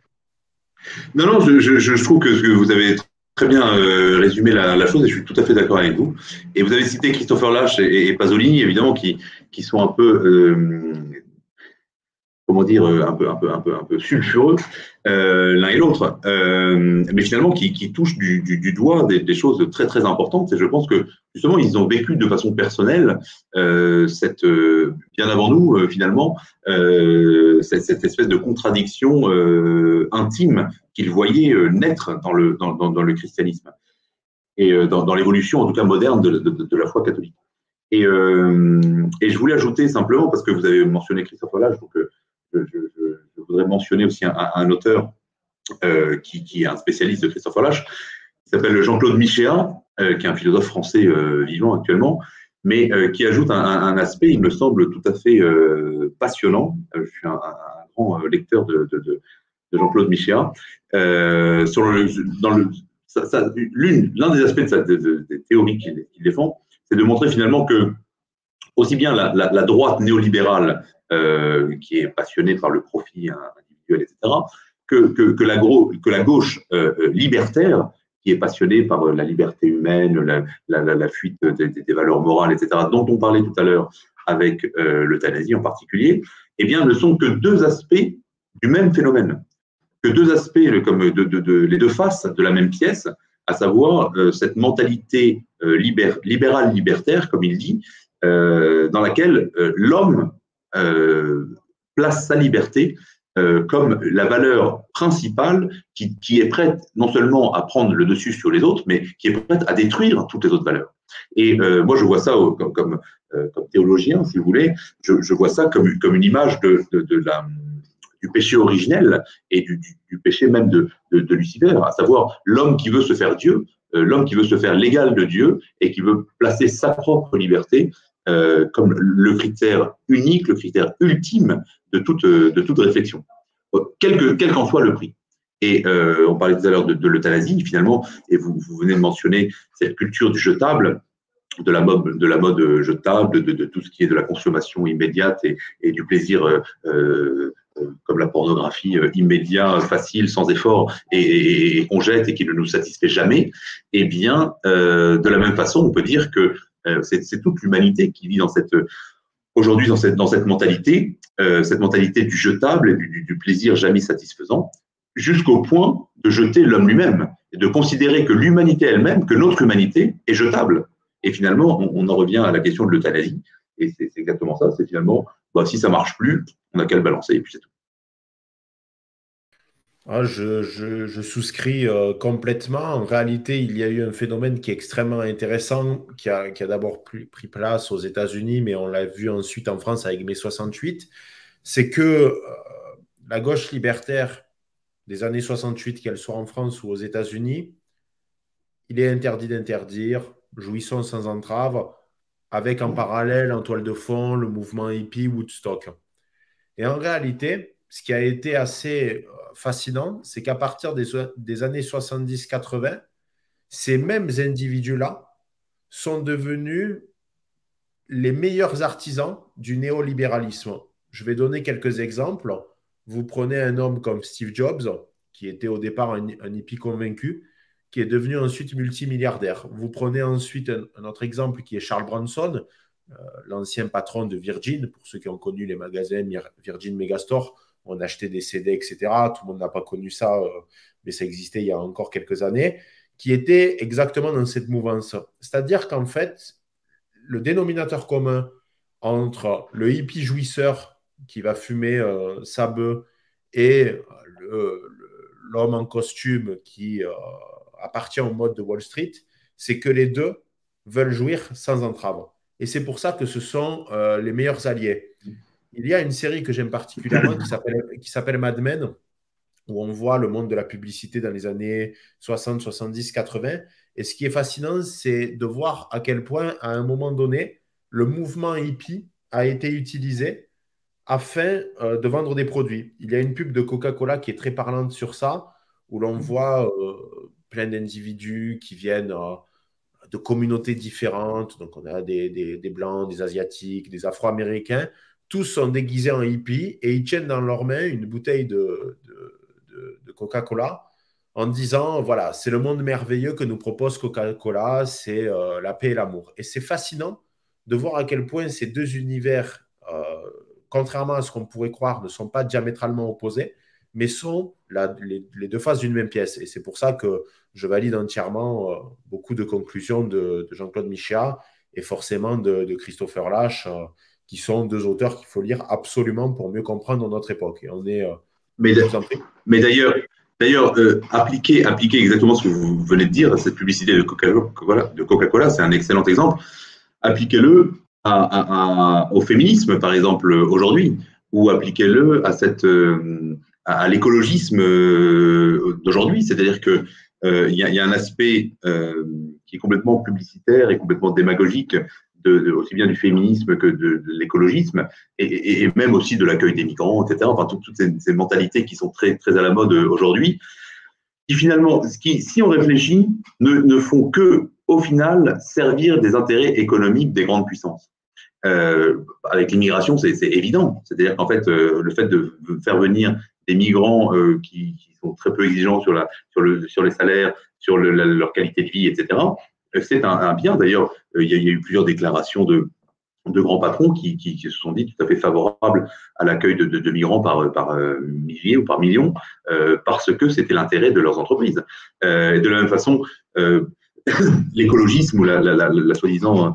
Non, non, je trouve que vous avez très bien résumé la chose et je suis tout à fait d'accord avec vous. Et vous avez cité Christopher Lasch et Pasolini, évidemment, qui sont un peu, comment dire, un peu sulfureux l'un et l'autre, mais finalement qui touchent du doigt des choses très très importantes. Et je pense que justement ils ont vécu de façon personnelle bien avant nous finalement cette espèce de contradiction intime qu'ils voyaient naître dans le christianisme et dans l'évolution en tout cas moderne de la foi catholique. Et je voulais ajouter simplement, parce que vous avez mentionné Christopher Lasch, donc je voudrais mentionner aussi un auteur qui est un spécialiste de Christopher Lasch, qui s'appelle Jean-Claude Michéa, qui est un philosophe français vivant actuellement, mais qui ajoute un aspect, il me semble, tout à fait passionnant. Je suis un grand lecteur de Jean-Claude Michéa. L'un des aspects des théories qu'il défend, c'est de montrer finalement que aussi bien la droite néolibérale qui est passionnée par le profit individuel, etc., que la gauche libertaire, qui est passionnée par la liberté humaine, la fuite des valeurs morales, etc., dont on parlait tout à l'heure avec l'euthanasie en particulier, eh bien, ne sont que 2 aspects du même phénomène, que 2 aspects comme les 2 faces de la même pièce, à savoir cette mentalité libérale libertaire, comme il dit, dans laquelle l'homme place sa liberté comme la valeur principale qui est prête non seulement à prendre le dessus sur les autres, mais qui est prête à détruire toutes les autres valeurs. Et moi, je vois ça comme comme théologien, si vous voulez, je vois ça comme une image du péché originel et du péché même de Lucifer, à savoir l'homme qui veut se faire Dieu, l'homme qui veut se faire l'égal de Dieu et qui veut placer sa propre liberté comme le critère unique, le critère ultime de toute réflexion, quel qu'en soit le prix. Et on parlait tout à l'heure de l'euthanasie, finalement, et vous venez de mentionner cette culture du jetable, de la mode jetable, de tout ce qui est de la consommation immédiate et du plaisir comme la pornographie immédiat, facile, sans effort, et qu'on jette et qui ne nous satisfait jamais. Eh bien, de la même façon, on peut dire que c'est toute l'humanité qui vit aujourd'hui dans cette mentalité du jetable et du plaisir jamais satisfaisant, jusqu'au point de jeter l'homme lui-même et de considérer que l'humanité elle-même, que notre humanité est jetable. Et finalement, on en revient à la question de l'euthanasie. Et c'est exactement ça. C'est finalement, si ça marche plus, on n'a qu'à le balancer et puis c'est tout. Je souscris complètement. En réalité, il y a eu un phénomène qui est extrêmement intéressant, qui a d'abord pris place aux États-Unis, mais on l'a vu ensuite en France avec mai 68. C'est que la gauche libertaire des années 68, qu'elle soit en France ou aux États-Unis, il est interdit d'interdire, jouissons sans entrave, avec en parallèle, en toile de fond, le mouvement hippie Woodstock. Et en réalité, ce qui a été assez fascinant, c'est qu'à partir des années 70-80, ces mêmes individus-là sont devenus les meilleurs artisans du néolibéralisme. Je vais donner quelques exemples. Vous prenez un homme comme Steve Jobs, qui était au départ un hippie convaincu, qui est devenu ensuite multimilliardaire. Vous prenez ensuite un autre exemple qui est Charles Branson, l'ancien patron de Virgin, pour ceux qui ont connu les magasins Virgin Megastore, on achetait des CD, etc. Tout le monde n'a pas connu ça, mais ça existait il y a encore quelques années, qui était exactement dans cette mouvance. C'est-à-dire qu'en fait, le dénominateur commun entre le hippie jouisseur qui va fumer sa bœuf et l'homme en costume qui appartient au mode de Wall Street, c'est que les deux veulent jouir sans entrave. Et c'est pour ça que ce sont les meilleurs alliés. Il y a une série que j'aime particulièrement qui s'appelle Mad Men, où on voit le monde de la publicité dans les années 60, 70, 80. Et ce qui est fascinant, c'est de voir à quel point, à un moment donné, le mouvement hippie a été utilisé afin de vendre des produits. Il y a une pub de Coca-Cola qui est très parlante sur ça, où l'on voit plein d'individus qui viennent de communautés différentes. Donc, on a des Blancs, des Asiatiques, des Afro-Américains. Tous sont déguisés en hippies et ils tiennent dans leurs mains une bouteille de Coca-Cola en disant, voilà, c'est le monde merveilleux que nous propose Coca-Cola, c'est la paix et l'amour. Et c'est fascinant de voir à quel point ces deux univers, contrairement à ce qu'on pourrait croire, ne sont pas diamétralement opposés, mais sont les deux faces d'une même pièce. Et c'est pour ça que je valide entièrement beaucoup de conclusions de Jean-Claude Michéa et forcément de Christopher Lasch, qui sont deux auteurs qu'il faut lire absolument pour mieux comprendre notre époque. Et on est... mais d'ailleurs, appliquer exactement ce que vous venez de dire, cette publicité de Coca-Cola, c'est un excellent exemple. Appliquez-le au féminisme, par exemple, aujourd'hui, ou appliquez-le à l'écologisme d'aujourd'hui. C'est-à-dire qu'il y a un aspect qui est complètement publicitaire et complètement démagogique, aussi bien du féminisme que de l'écologisme, et même aussi de l'accueil des migrants, etc. Enfin, toutes ces mentalités qui sont très, très à la mode aujourd'hui, qui finalement, si on réfléchit, ne font que, au final, servir des intérêts économiques des grandes puissances. Avec l'immigration, c'est évident. C'est-à-dire qu'en fait, le fait de faire venir des migrants qui sont très peu exigeants sur les salaires, sur leur qualité de vie, etc., c'est un bien. D'ailleurs, il y a eu plusieurs déclarations de grands patrons qui se sont dit tout à fait favorables à l'accueil de migrants par milliers ou par millions, parce que c'était l'intérêt de leurs entreprises. Et de la même façon, l'écologisme ou la soi-disant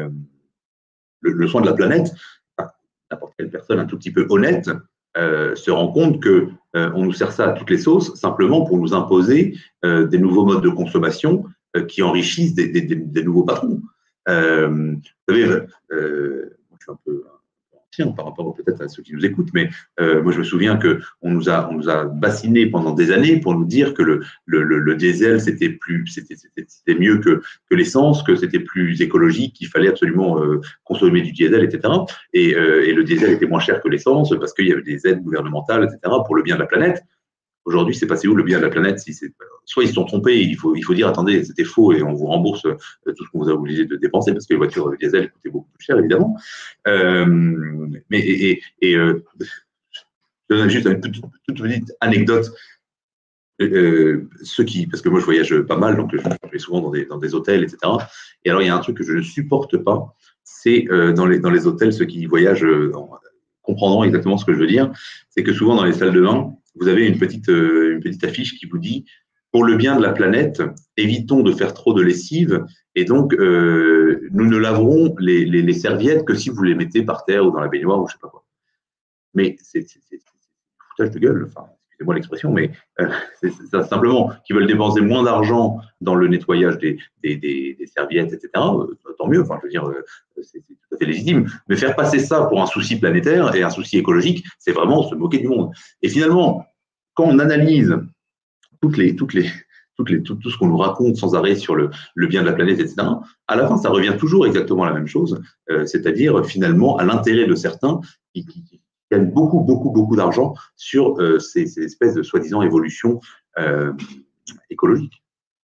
le soin de la planète, n'importe quelle personne un tout petit peu honnête se rend compte que on nous sert ça à toutes les sauces simplement pour nous imposer des nouveaux modes de consommation qui enrichissent des nouveaux patrons. Vous savez, je suis un peu ancien par rapport peut-être à ceux qui nous écoutent, mais moi je me souviens qu'on nous a bassinés pendant des années pour nous dire que le diesel c'était mieux que l'essence, que c'était plus écologique, qu'il fallait absolument consommer du diesel, etc. Et le diesel était moins cher que l'essence parce qu'il y avait des aides gouvernementales, etc. pour le bien de la planète. Aujourd'hui, c'est passé où le bien de la planète? Soit ils se sont trompés, il faut dire attendez, c'était faux et on vous rembourse tout ce qu'on vous a obligé de dépenser parce que les voitures diesel coûtaient beaucoup plus cher évidemment. Je donne juste une toute petite anecdote. Parce que moi je voyage pas mal, donc je vais souvent dans des hôtels, etc. Et alors il y a un truc que je ne supporte pas, c'est dans les hôtels, ceux qui voyagent comprendront exactement ce que je veux dire, c'est que souvent dans les salles de bain, vous avez une petite affiche qui vous dit pour le bien de la planète, évitons de faire trop de lessive et donc nous ne laverons les serviettes que si vous les mettez par terre ou dans la baignoire ou je sais pas quoi. Mais c'est foutage de gueule, enfin, excusez-moi l'expression, mais c'est simplement qu'ils veulent dépenser moins d'argent dans le nettoyage des serviettes, etc. Tant mieux, enfin, je veux dire, c'est tout à fait légitime. Mais faire passer ça pour un souci planétaire et un souci écologique, c'est vraiment se moquer du monde. Et finalement, quand on analyse tout ce qu'on nous raconte sans arrêt sur le bien de la planète, etc., à la fin, ça revient toujours exactement à la même chose, c'est-à-dire finalement à l'intérêt de certains qui gagnent beaucoup d'argent sur ces espèces de soi-disant évolutions écologiques.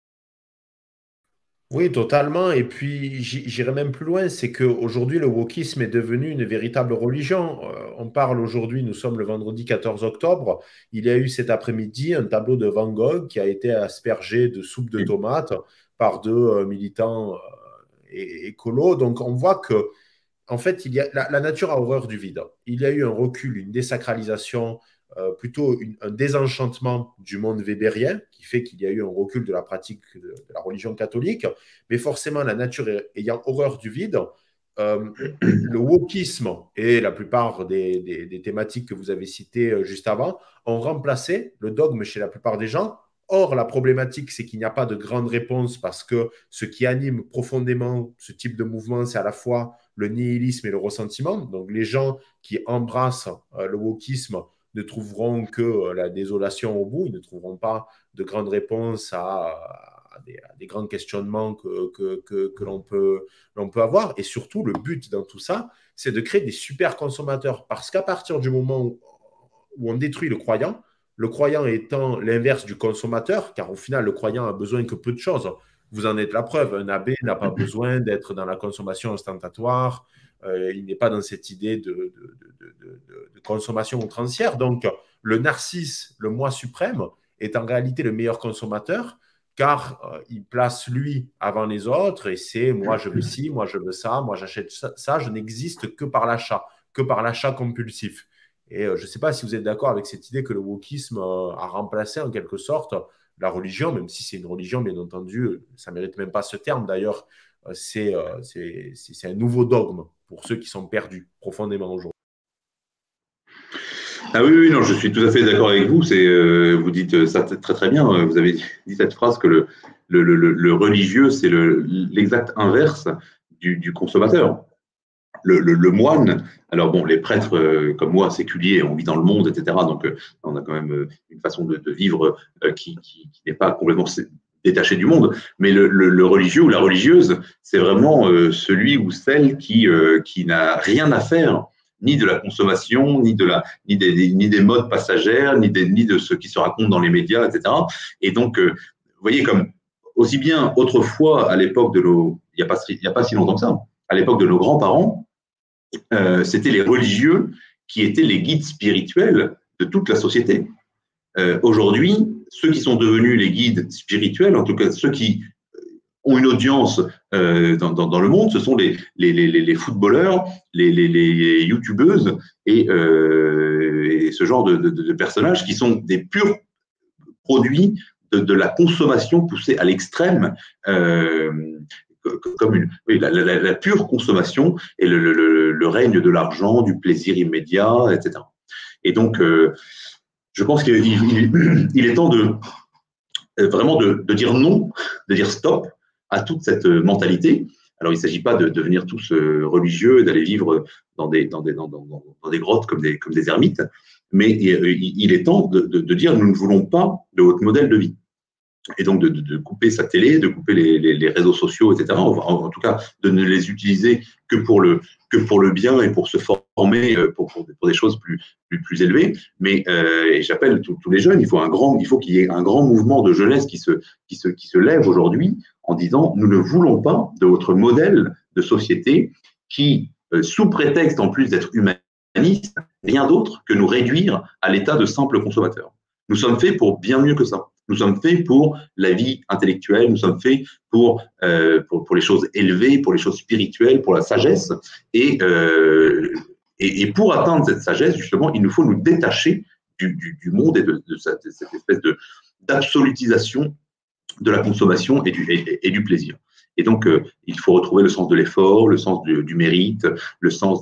Oui, totalement. Et puis, j'irai même plus loin, c'est qu'aujourd'hui, le wokisme est devenu une véritable religion. On parle aujourd'hui, nous sommes le vendredi 14 octobre. Il y a eu cet après-midi un tableau de Van Gogh qui a été aspergé de soupe de tomates par deux militants écolos. Donc, on voit que en fait, la nature a horreur du vide. Il y a eu un recul, une désacralisation, plutôt un désenchantement du monde weberien, qui fait qu'il y a eu un recul de la pratique de la religion catholique. Mais forcément, la nature ayant horreur du vide, le wokisme et la plupart des thématiques que vous avez citées juste avant ont remplacé le dogme chez la plupart des gens. Or, la problématique, c'est qu'il n'y a pas de grande réponse parce que ce qui anime profondément ce type de mouvement, c'est à la fois le nihilisme et le ressentiment. Donc, les gens qui embrassent le wokisme ne trouveront que la désolation au bout. Ils ne trouveront pas de grandes réponses à des grands questionnements que l'on peut avoir. Et surtout, le but dans tout ça, c'est de créer des super consommateurs. Parce qu'à partir du moment où on détruit le croyant étant l'inverse du consommateur, car au final, le croyant a besoin que peu de choses. Vous en êtes la preuve. Un abbé n'a pas besoin d'être dans la consommation ostentatoire. Il n'est pas dans cette idée de consommation outrancière. Donc, le narcisse, le moi suprême, est en réalité le meilleur consommateur, car il place lui avant les autres, et c'est moi je veux ci, moi je veux ça, moi j'achète ça, je n'existe que par l'achat compulsif. Et je ne sais pas si vous êtes d'accord avec cette idée que le wokisme a remplacé en quelque sorte la religion, même si c'est une religion, bien entendu, ça ne mérite même pas ce terme d'ailleurs, c'est un nouveau dogme pour ceux qui sont perdus profondément aujourd'hui. Ah oui, non, je suis tout à fait d'accord avec vous. Vous dites ça très bien. Vous avez dit cette phrase que le religieux, c'est l'exact inverse du consommateur. Le moine, alors bon, les prêtres comme moi, séculiers, on vit dans le monde, etc. Donc, on a quand même une façon de vivre qui n'est pas complètement détaché du monde. Mais le religieux ou la religieuse, c'est vraiment celui ou celle qui n'a rien à faire ni de la consommation, ni des modes passagères, ni de ce qui se raconte dans les médias, etc. Et donc, vous voyez, comme aussi bien autrefois, à l'époque il n'y a pas si longtemps que ça, à l'époque de nos grands-parents, c'était les religieux qui étaient les guides spirituels de toute la société. Aujourd'hui, ceux qui sont devenus les guides spirituels, en tout cas ceux qui ont une audience dans le monde, ce sont les footballeurs, les youtubeuses et ce genre de personnages qui sont des purs produits de la consommation poussée à l'extrême, comme la pure consommation et le règne de l'argent, du plaisir immédiat, etc. Et donc, je pense qu'il est temps vraiment de dire non, de dire stop à toute cette mentalité, Alors, il ne s'agit pas de devenir tous religieux, d'aller vivre dans des grottes comme des ermites, mais il est temps de dire nous ne voulons pas de votre modèle de vie. Et donc de couper sa télé, de couper les réseaux sociaux, etc. En tout cas, de ne les utiliser que pour le bien et pour se former pour des choses plus élevées. Mais et j'appelle tous les jeunes, il faut qu'il y ait un grand mouvement de jeunesse qui se lève aujourd'hui en disant nous ne voulons pas de votre modèle de société qui, sous prétexte en plus d'être humaniste, rien d'autre que nous réduire à l'état de simples consommateurs. Nous sommes faits pour bien mieux que ça. Nous sommes faits pour la vie intellectuelle, nous sommes faits pour les choses élevées, pour les choses spirituelles, pour la sagesse. Et pour atteindre cette sagesse, justement, il nous faut nous détacher du monde et de cette espèce d'absolutisation de la consommation et du plaisir. Et donc, il faut retrouver le sens de l'effort, le sens du mérite, le sens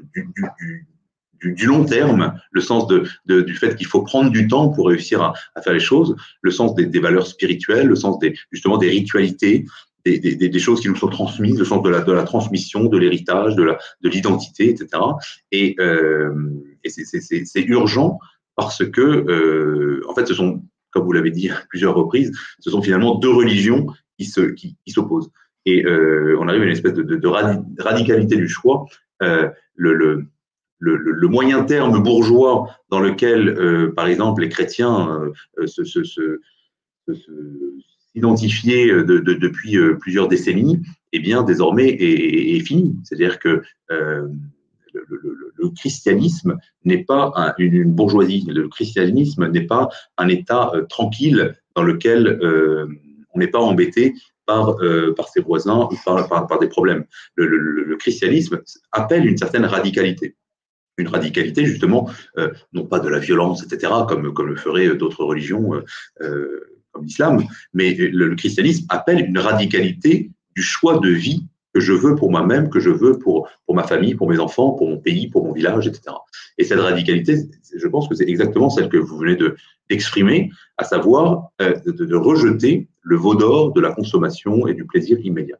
du long terme, le sens du fait qu'il faut prendre du temps pour réussir à faire les choses, le sens des valeurs spirituelles, le sens justement des ritualités, des choses qui nous sont transmises, le sens de la transmission, de l'héritage, de l'identité, etc. Et c'est urgent parce que, en fait, ce sont, comme vous l'avez dit à plusieurs reprises, ce sont finalement deux religions qui s'opposent. Et on arrive à une espèce de radicalité du choix. Le moyen terme bourgeois dans lequel, par exemple, les chrétiens s'identifiaient depuis plusieurs décennies, eh bien, désormais est fini. C'est-à-dire que le christianisme n'est pas une bourgeoisie. Le christianisme n'est pas un État tranquille dans lequel on n'est pas embêté par ses voisins ou par des problèmes. Le christianisme appelle une certaine radicalité. Une radicalité, justement, non pas de la violence, etc., comme le feraient d'autres religions comme l'islam, mais le christianisme appelle une radicalité du choix de vie que je veux pour moi-même, que je veux pour ma famille, pour mes enfants, pour mon pays, pour mon village, etc. Et cette radicalité, je pense que c'est exactement celle que vous venez d'exprimer, à savoir de rejeter le veau d'or de la consommation et du plaisir immédiat.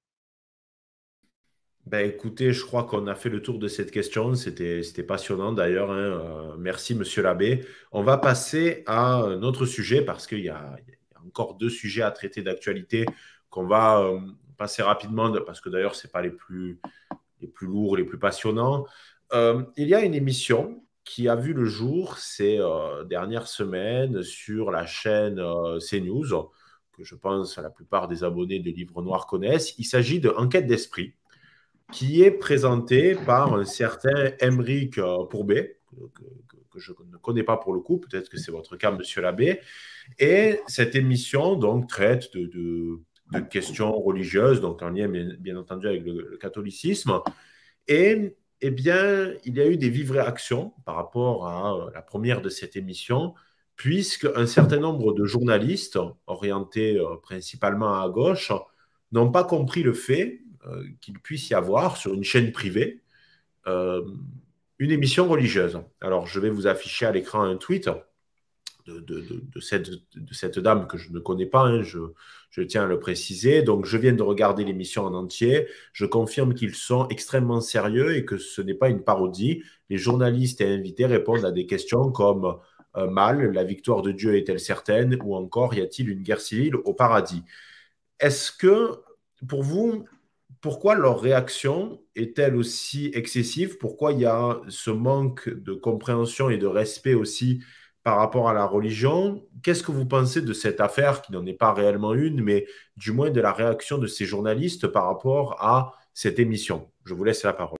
Ben, écoutez, je crois qu'on a fait le tour de cette question. C'était passionnant d'ailleurs, hein. Merci, monsieur l'abbé. On va passer à un autre sujet parce qu'il y a encore deux sujets à traiter d'actualité qu'on va passer rapidement parce que d'ailleurs, ce n'est pas les plus lourds, les plus passionnants. Il y a une émission qui a vu le jour ces dernières semaines sur la chaîne CNews, que je pense la plupart des abonnés de Livre Noir connaissent. Il s'agit de Enquête d'esprit, qui est présenté par un certain Aymeric Pourbet, que je ne connais pas pour le coup, peut-être que c'est votre cas, monsieur l'abbé. Et cette émission donc traite de questions religieuses, donc en lien bien entendu avec le catholicisme. Et eh bien, il y a eu des vives réactions par rapport à la première de cette émission, puisqu'un certain nombre de journalistes, orientés principalement à gauche, n'ont pas compris le fait qu'il puisse y avoir sur une chaîne privée euh, une émission religieuse. Alors, je vais vous afficher à l'écran un tweet de cette dame que je ne connais pas, hein, je tiens à le préciser. Donc, je viens de regarder l'émission en entier. Je confirme qu'ils sont extrêmement sérieux et que ce n'est pas une parodie. Les journalistes et invités répondent à des questions comme mal, la victoire de Dieu est-elle certaine? Ou encore, y a-t-il une guerre civile au paradis? Est-ce que, pour vous, pourquoi leur réaction est-elle aussi excessive? Pourquoi il y a ce manque de compréhension et de respect aussi par rapport à la religion? Qu'est-ce que vous pensez de cette affaire, qui n'en est pas réellement une, mais du moins de la réaction de ces journalistes par rapport à cette émission? Je vous laisse la parole.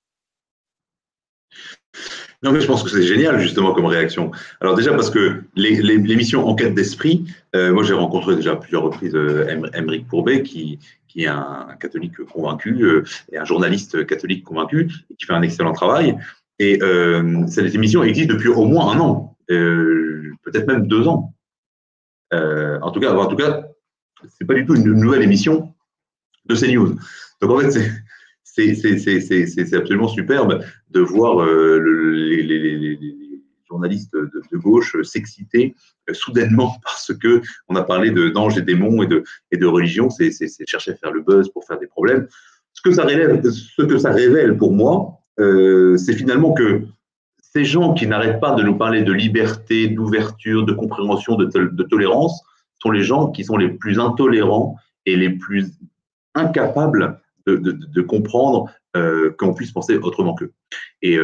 Non, mais je pense que c'est génial, justement, comme réaction. Alors déjà, parce que l'émission Enquête d'esprit, moi j'ai rencontré déjà à plusieurs reprises Aymeric Pourbet, qui est un catholique convaincu et un journaliste catholique convaincu, et qui fait un excellent travail. Et cette émission existe depuis au moins un an, peut-être même 2 ans. En tout cas, c'est pas du tout une nouvelle émission de CNews. Donc en fait, c'est absolument superbe de voir les journaliste de gauche s'exciter soudainement parce que on a parlé d'anges et démons et de religion, c'est chercher à faire le buzz pour faire des problèmes. Ce que ça révèle pour moi, c'est finalement que ces gens qui n'arrêtent pas de nous parler de liberté, d'ouverture, de compréhension, de tolérance, sont les gens qui sont les plus intolérants et les plus incapables de comprendre qu'on puisse penser autrement qu'eux. Et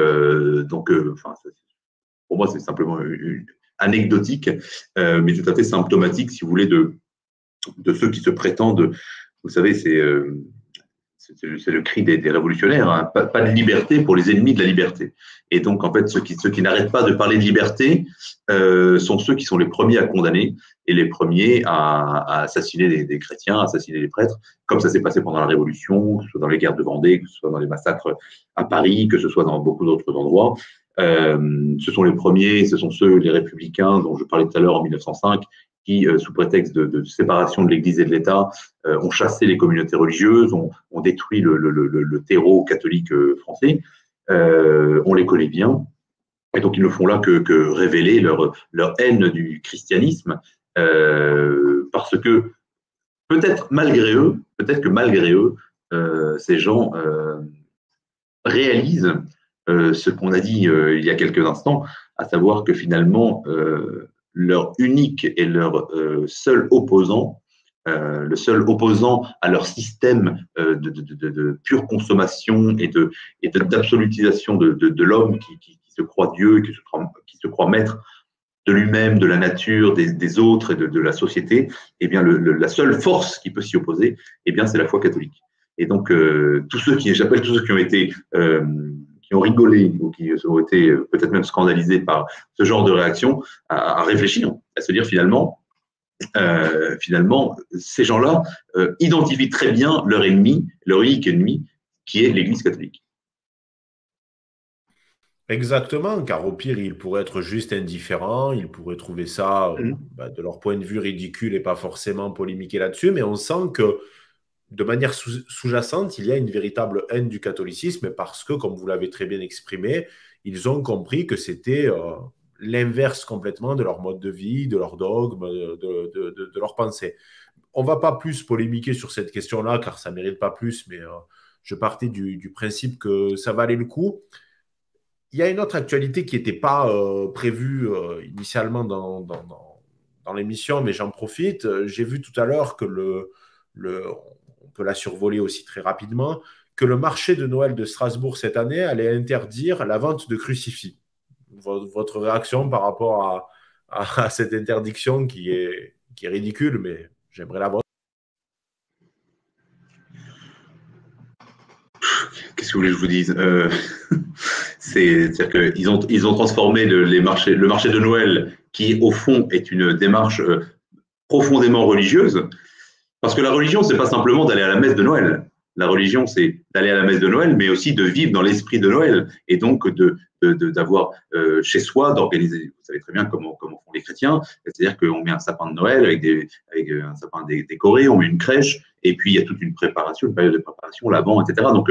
pour moi, c'est simplement anecdotique, mais tout à fait symptomatique, si vous voulez, de ceux qui se prétendent, vous savez, c'est le cri des révolutionnaires, hein, pas de liberté pour les ennemis de la liberté. Et donc, en fait, ceux qui n'arrêtent pas de parler de liberté sont ceux qui sont les premiers à condamner et les premiers à assassiner des chrétiens, à assassiner les prêtres, comme ça s'est passé pendant la Révolution, que ce soit dans les guerres de Vendée, que ce soit dans les massacres à Paris, que ce soit dans beaucoup d'autres endroits. Ce sont les premiers, ce sont ceux, les républicains dont je parlais tout à l'heure en 1905, qui, sous prétexte de séparation de l'Église et de l'État, ont chassé les communautés religieuses, ont détruit le terreau catholique français. On les connaît bien. Et donc, ils ne font là que révéler leur haine du christianisme, parce que peut-être que malgré eux, ces gens réalisent ce qu'on a dit il y a quelques instants, à savoir que finalement, leur unique et leur seul opposant, le seul opposant à leur système de pure consommation et d'absolutisation de l'homme qui se croit Dieu, qui se croit maître de lui-même, de la nature, des autres et de la société, eh bien la seule force qui peut s'y opposer, eh bien c'est la foi catholique. Et donc j'appelle tous ceux qui ont été qui ont rigolé ou qui ont été peut-être même scandalisés par ce genre de réaction, à réfléchir, à se dire finalement, ces gens-là identifient très bien leur ennemi, leur unique ennemi, qui est l'Église catholique. Exactement, car au pire, ils pourraient être juste indifférents, ils pourraient trouver ça, de leur point de vue, ridicule et pas forcément polémiquer là-dessus, mais on sent que de manière sous-jacente, il y a une véritable haine du catholicisme parce que, comme vous l'avez très bien exprimé, ils ont compris que c'était l'inverse complètement de leur mode de vie, de leur dogme, de leur pensée. On ne va pas plus polémiquer sur cette question-là, car ça ne mérite pas plus, mais je partais du principe que ça valait le coup. Il y a une autre actualité qui n'était pas prévue initialement dans l'émission, mais j'en profite. J'ai vu tout à l'heure que on peut la survoler aussi très rapidement, que le marché de Noël de Strasbourg cette année allait interdire la vente de crucifix. Votre réaction par rapport à cette interdiction qui est ridicule, mais j'aimerais la voir. Qu'est-ce que vous voulez que je vous dise c'est-à-dire qu'ils ont transformé le marché de Noël, qui au fond est une démarche profondément religieuse, parce que la religion, c'est pas simplement d'aller à la messe de Noël. La religion, c'est d'aller à la messe de Noël, mais aussi de vivre dans l'esprit de Noël, et donc d'avoir chez soi, d'organiser. Vous savez très bien comment font les chrétiens, c'est-à-dire qu'on met un sapin de Noël avec un sapin décoré, on met une crèche, et puis il y a toute une préparation, une période de préparation, l'avant, etc. Donc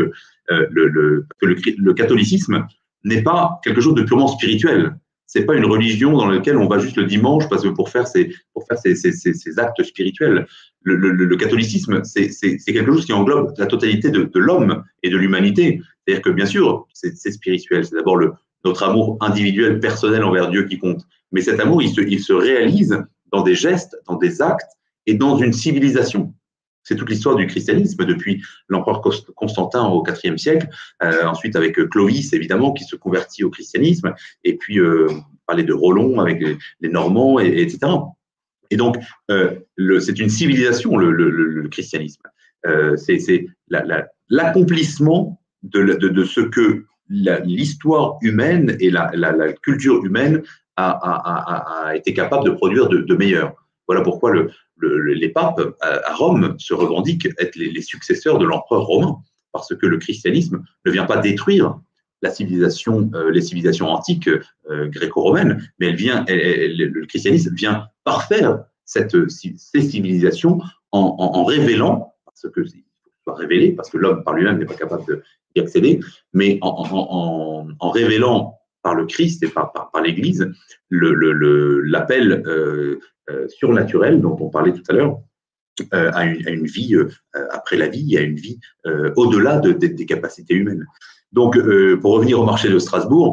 le catholicisme n'est pas quelque chose de purement spirituel. C'est pas une religion dans laquelle on va juste le dimanche parce que pour faire ses actes spirituels. Le catholicisme, c'est quelque chose qui englobe la totalité de l'homme et de l'humanité. C'est-à-dire que bien sûr, c'est spirituel. C'est d'abord notre amour individuel, personnel envers Dieu qui compte. Mais cet amour, il se réalise dans des gestes, dans des actes et dans une civilisation. C'est toute l'histoire du christianisme depuis l'empereur Constantin au IVe siècle, ensuite avec Clovis évidemment qui se convertit au christianisme, et puis parler de Rollon avec les Normands, etc. Et donc c'est une civilisation le christianisme. C'est l'accomplissement de ce que l'histoire humaine et la culture humaine a été capable de produire de meilleur. Voilà pourquoi les papes à Rome se revendiquent être les successeurs de l'empereur romain, parce que le christianisme ne vient pas détruire les civilisations antiques gréco-romaines, mais le christianisme vient parfaire ces civilisations en révélant, parce que il faut révéler, parce que l'homme par lui-même n'est pas capable d'y accéder, mais en révélant par le Christ et par l'Église, l'appel surnaturel dont on parlait tout à l'heure, à une vie après la vie, à une vie au-delà des capacités humaines. Donc, pour revenir au marché de Strasbourg,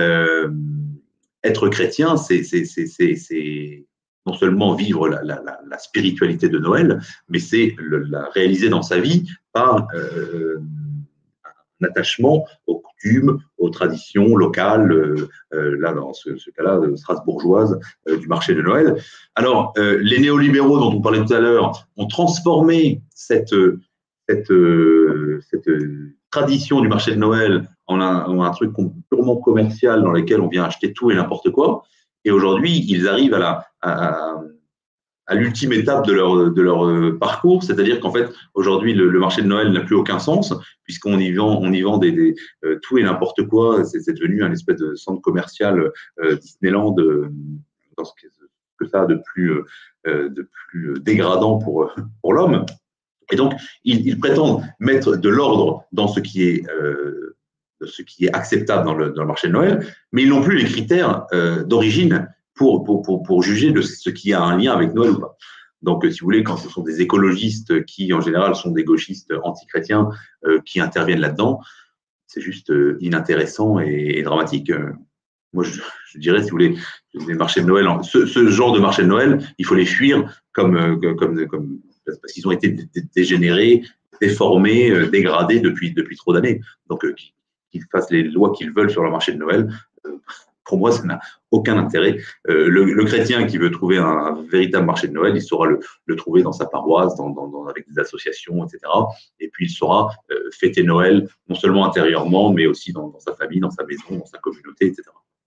être chrétien, c'est non seulement vivre la spiritualité de Noël, mais c'est la réaliser dans sa vie par un attachement aux coutumes, aux traditions locales, là dans ce cas-là strasbourgeoises du marché de Noël. Alors, les néolibéraux dont on parlait tout à l'heure ont transformé cette tradition du marché de Noël en un truc purement commercial dans lequel on vient acheter tout et n'importe quoi. Et aujourd'hui, ils arrivent à l'ultime étape de leur parcours, c'est-à-dire qu'en fait, aujourd'hui, le marché de Noël n'a plus aucun sens, puisqu'on y vend tout et n'importe quoi. C'est devenu un espèce de centre commercial Disneyland, dans ce que ça a de plus dégradant pour l'homme. Et donc, ils prétendent mettre de l'ordre dans ce qui est acceptable dans le marché de Noël, mais ils n'ont plus les critères d'origine pour juger de ce qui a un lien avec Noël ou pas. Donc, si vous voulez, quand ce sont des écologistes qui, en général, sont des gauchistes anti-chrétiens qui interviennent là-dedans, c'est juste inintéressant et dramatique. Moi, je dirais, si vous voulez, les marchés de Noël, ce genre de marché de Noël, il faut les fuir parce qu'ils ont été dégénérés, déformés, dégradés depuis trop d'années. Donc, qu'ils fassent les lois qu'ils veulent sur le marché de Noël, pour moi, ça n'a aucun intérêt. Le chrétien qui veut trouver un véritable marché de Noël, il saura le trouver dans sa paroisse, avec des associations, etc. Et puis, il saura fêter Noël, non seulement intérieurement, mais aussi dans sa famille, dans sa maison, dans sa communauté, etc.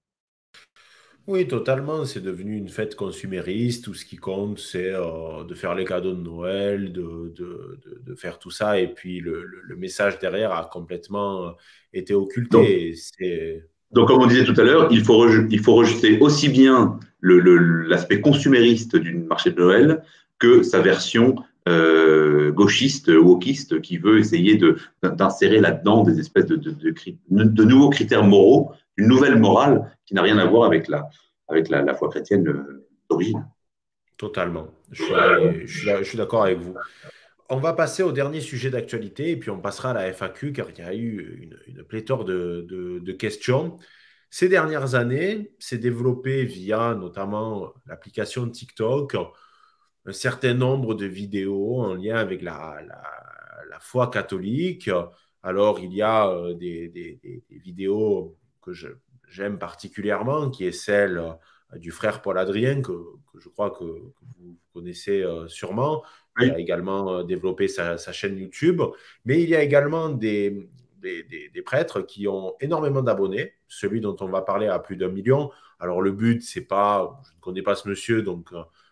Oui, totalement. C'est devenu une fête consumériste. Tout ce qui compte, c'est de faire les cadeaux de Noël, de faire tout ça. Et puis, le message derrière a complètement été Donc, occulté. Et Donc, comme on disait tout à l'heure, il faut rejeter aussi bien l'aspect consumériste du marché de Noël que sa version gauchiste, wokiste, qui veut essayer d'insérer là-dedans des espèces de nouveaux critères moraux, une nouvelle morale qui n'a rien à voir avec la foi chrétienne d'origine. totalement. Je suis d'accord avec vous. On va passer au dernier sujet d'actualité et puis on passera à la FAQ car il y a eu une pléthore de questions. Ces dernières années, c'est développé via notamment l'application TikTok un certain nombre de vidéos en lien avec la foi catholique. Alors, il y a des vidéos que j'aime particulièrement, qui est celle du frère Paul Adrien, que je crois que vous connaissez sûrement, qui Oui. a également développé sa chaîne YouTube. Mais il y a également des prêtres qui ont énormément d'abonnés. Celui dont on va parler a plus d'1 million. Alors, le but, c'est pas, je ne connais pas ce monsieur, donc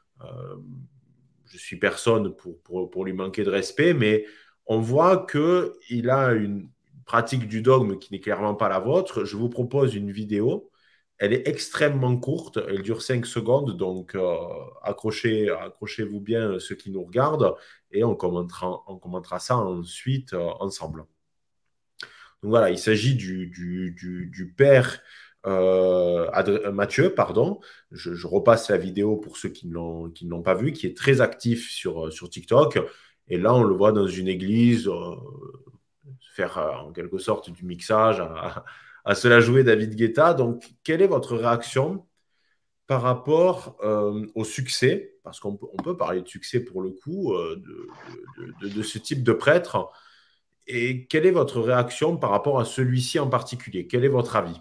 je suis personne pour lui manquer de respect, mais on voit qu'il a une pratique du dogme qui n'est clairement pas la vôtre. Je vous propose une vidéo. Elle est extrêmement courte, elle dure 5 secondes, donc accrochez-vous bien ceux qui nous regardent et on commentera ça ensuite ensemble. Donc voilà, il s'agit du père Mathieu, pardon. Je repasse la vidéo pour ceux qui ne l'ont pas vu, qui est très actif sur TikTok. Et là, on le voit dans une église faire en quelque sorte du mixage, à se la jouer David Guetta. Donc, quelle est votre réaction par rapport au succès, parce qu'on peut parler de succès pour le coup, de ce type de prêtre, et quelle est votre réaction par rapport à celui-ci en particulier? Quel est votre avis?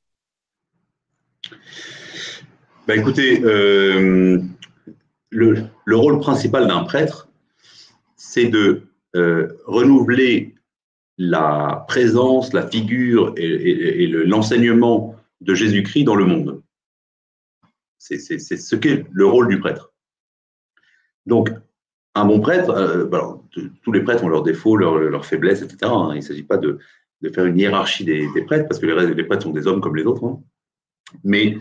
Écoutez, le rôle principal d'un prêtre, c'est de renouveler la présence, la figure et l'enseignement de Jésus-Christ dans le monde. C'est ce qu'est le rôle du prêtre. Donc, un bon prêtre, tous les prêtres ont leurs défauts, leurs faiblesses, etc. Il ne s'agit pas de faire une hiérarchie des prêtres, parce que les prêtres sont des hommes comme les autres. Hein. Mais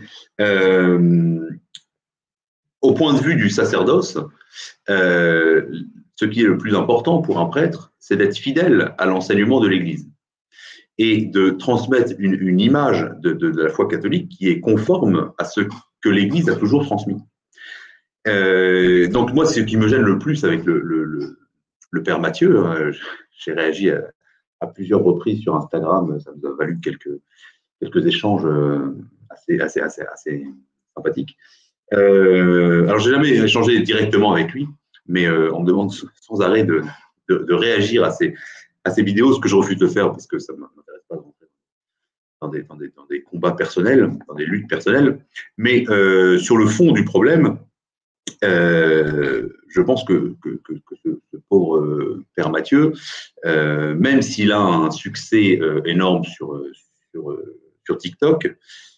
au point de vue du sacerdoce, ce qui est le plus important pour un prêtre, c'est d'être fidèle à l'enseignement de l'Église. et de transmettre une image de la foi catholique qui est conforme à ce que l'Église a toujours transmis. Donc moi, ce qui me gêne le plus avec le père Mathieu, j'ai réagi à plusieurs reprises sur Instagram, ça nous a valu quelques échanges assez sympathiques. Alors, j'ai jamais échangé directement avec lui, mais on me demande sans arrêt de réagir à ces vidéos, ce que je refuse de faire parce que ça ne m'intéresse pas dans des combats personnels, dans des luttes personnelles. Mais sur le fond du problème, je pense que ce pauvre père Mathieu, même s'il a un succès énorme sur TikTok,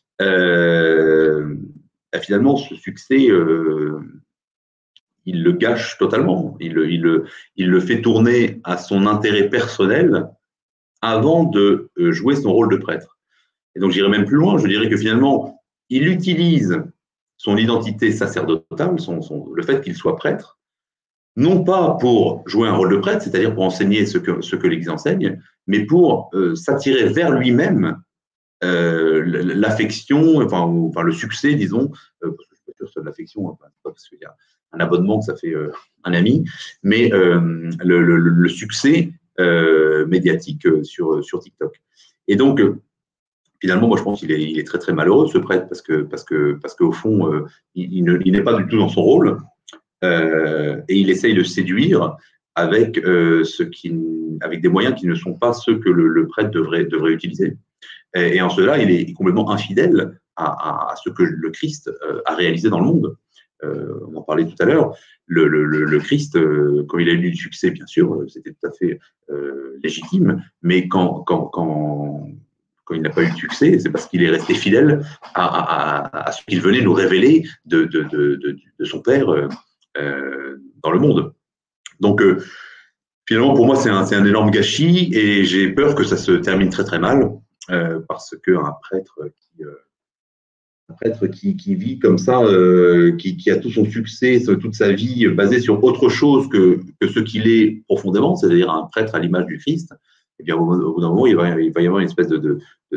finalement, ce succès, il le gâche totalement. Il le fait tourner à son intérêt personnel avant de jouer son rôle de prêtre. Et donc, j'irai même plus loin. Je dirais que finalement, il utilise son identité sacerdotale, le fait qu'il soit prêtre, non pas pour jouer un rôle de prêtre, c'est-à-dire pour enseigner ce que l'Église enseigne, mais pour s'attirer vers lui-même l'affection, enfin le succès, disons, parce que je suis pas sûr que ce soit de l'affection, hein, parce qu'il y a un abonnement que ça fait un ami, mais le succès médiatique sur TikTok. Et donc, finalement, moi, je pense qu'il est très, très malheureux, ce prêtre, parce qu'au fond, il n'est pas du tout dans son rôle, et il essaye de séduire avec des moyens qui ne sont pas ceux que le prêtre devrait utiliser. Et en cela, il est complètement infidèle à ce que le Christ a réalisé dans le monde. On en parlait tout à l'heure. Le Christ, quand il a eu du succès, bien sûr, c'était tout à fait légitime, mais quand il n'a pas eu de succès, c'est parce qu'il est resté fidèle à ce qu'il venait nous révéler de son Père dans le monde. Donc, finalement, pour moi, c'est un énorme gâchis et j'ai peur que ça se termine très, très mal. Parce qu'un prêtre qui vit comme ça, qui a tout son succès, toute sa vie basée sur autre chose que ce qu'il est profondément, c'est-à-dire un prêtre à l'image du Christ, eh bien, au bout d'un moment, il va y avoir une espèce de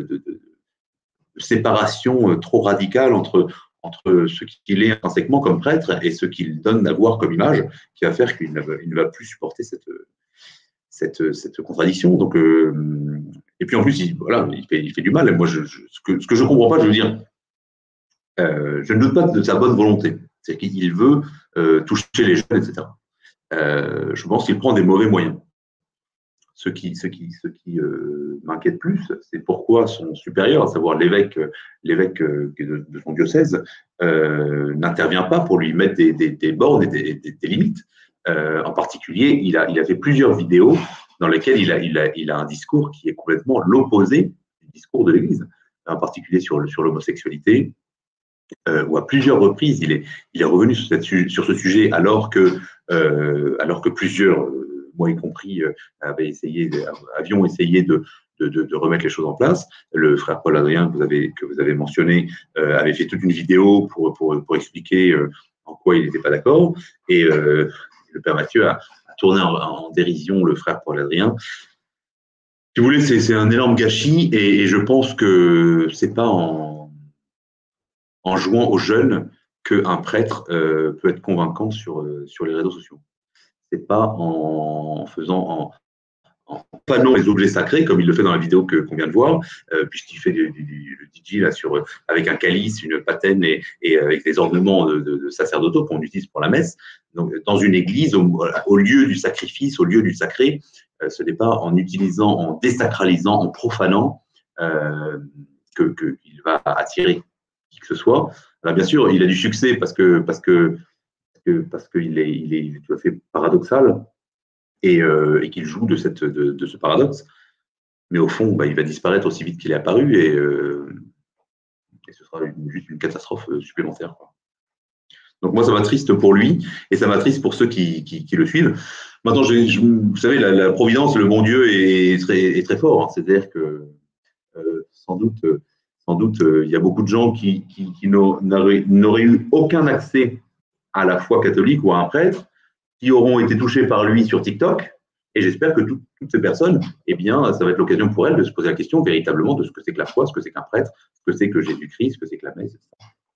séparation trop radicale entre ce qu'il est intrinsèquement comme prêtre et ce qu'il donne à voir comme image, qui va faire qu'il ne va plus supporter cette contradiction. Donc, et puis en plus, il fait du mal. Et moi, ce que je ne comprends pas, je veux dire, je ne doute pas de sa bonne volonté. C'est qu'il veut toucher les jeunes, etc. Je pense qu'il prend des mauvais moyens. Ce qui m'inquiète plus, c'est pourquoi son supérieur, à savoir l'évêque de son diocèse, n'intervient pas pour lui mettre des bornes et des limites. En particulier, il a fait plusieurs vidéos dans lesquelles il a un discours qui est complètement l'opposé du discours de l'Église, en particulier sur l'homosexualité, où à plusieurs reprises, il est revenu sur ce sujet alors que plusieurs, moi y compris, avions essayé de remettre les choses en place. Le frère Paul Adrien, que vous avez mentionné, avait fait toute une vidéo pour expliquer en quoi il n'était pas d'accord. Et le père Mathieu a tourné en dérision le frère Paul Adrien. Si vous voulez, c'est un énorme gâchis et je pense que c'est pas en jouant aux jeunes qu'un prêtre peut être convaincant sur les réseaux sociaux. C'est pas en pannant les objets sacrés, comme il le fait dans la vidéo qu'on vient de voir, puisqu'il fait le DJ là, avec un calice, une patène et avec des ornements de sacerdotaux qu'on utilise pour la messe. Donc, dans une église, au lieu du sacrifice, au lieu du sacré, ce n'est pas en utilisant, en désacralisant, en profanant qu'il va attirer qui que ce soit. Alors, bien sûr, il a du succès parce qu'il est tout à fait paradoxal et qu'il joue de ce paradoxe. Mais au fond, il va disparaître aussi vite qu'il est apparu et ce sera juste une catastrophe supplémentaire, quoi. Donc moi, ça m'attriste pour lui et ça m'attriste pour ceux qui le suivent. Maintenant, vous savez, la providence, le bon Dieu est très fort, hein. C'est-à-dire que sans doute, il y a beaucoup de gens qui n'auraient eu aucun accès à la foi catholique ou à un prêtre, qui auront été touchés par lui sur TikTok Et j'espère que toutes ces personnes, eh bien, ça va être l'occasion pour elles de se poser la question véritablement de ce que c'est que la foi, ce que c'est qu'un prêtre, ce que c'est que Jésus-Christ, ce que c'est que la messe, etc.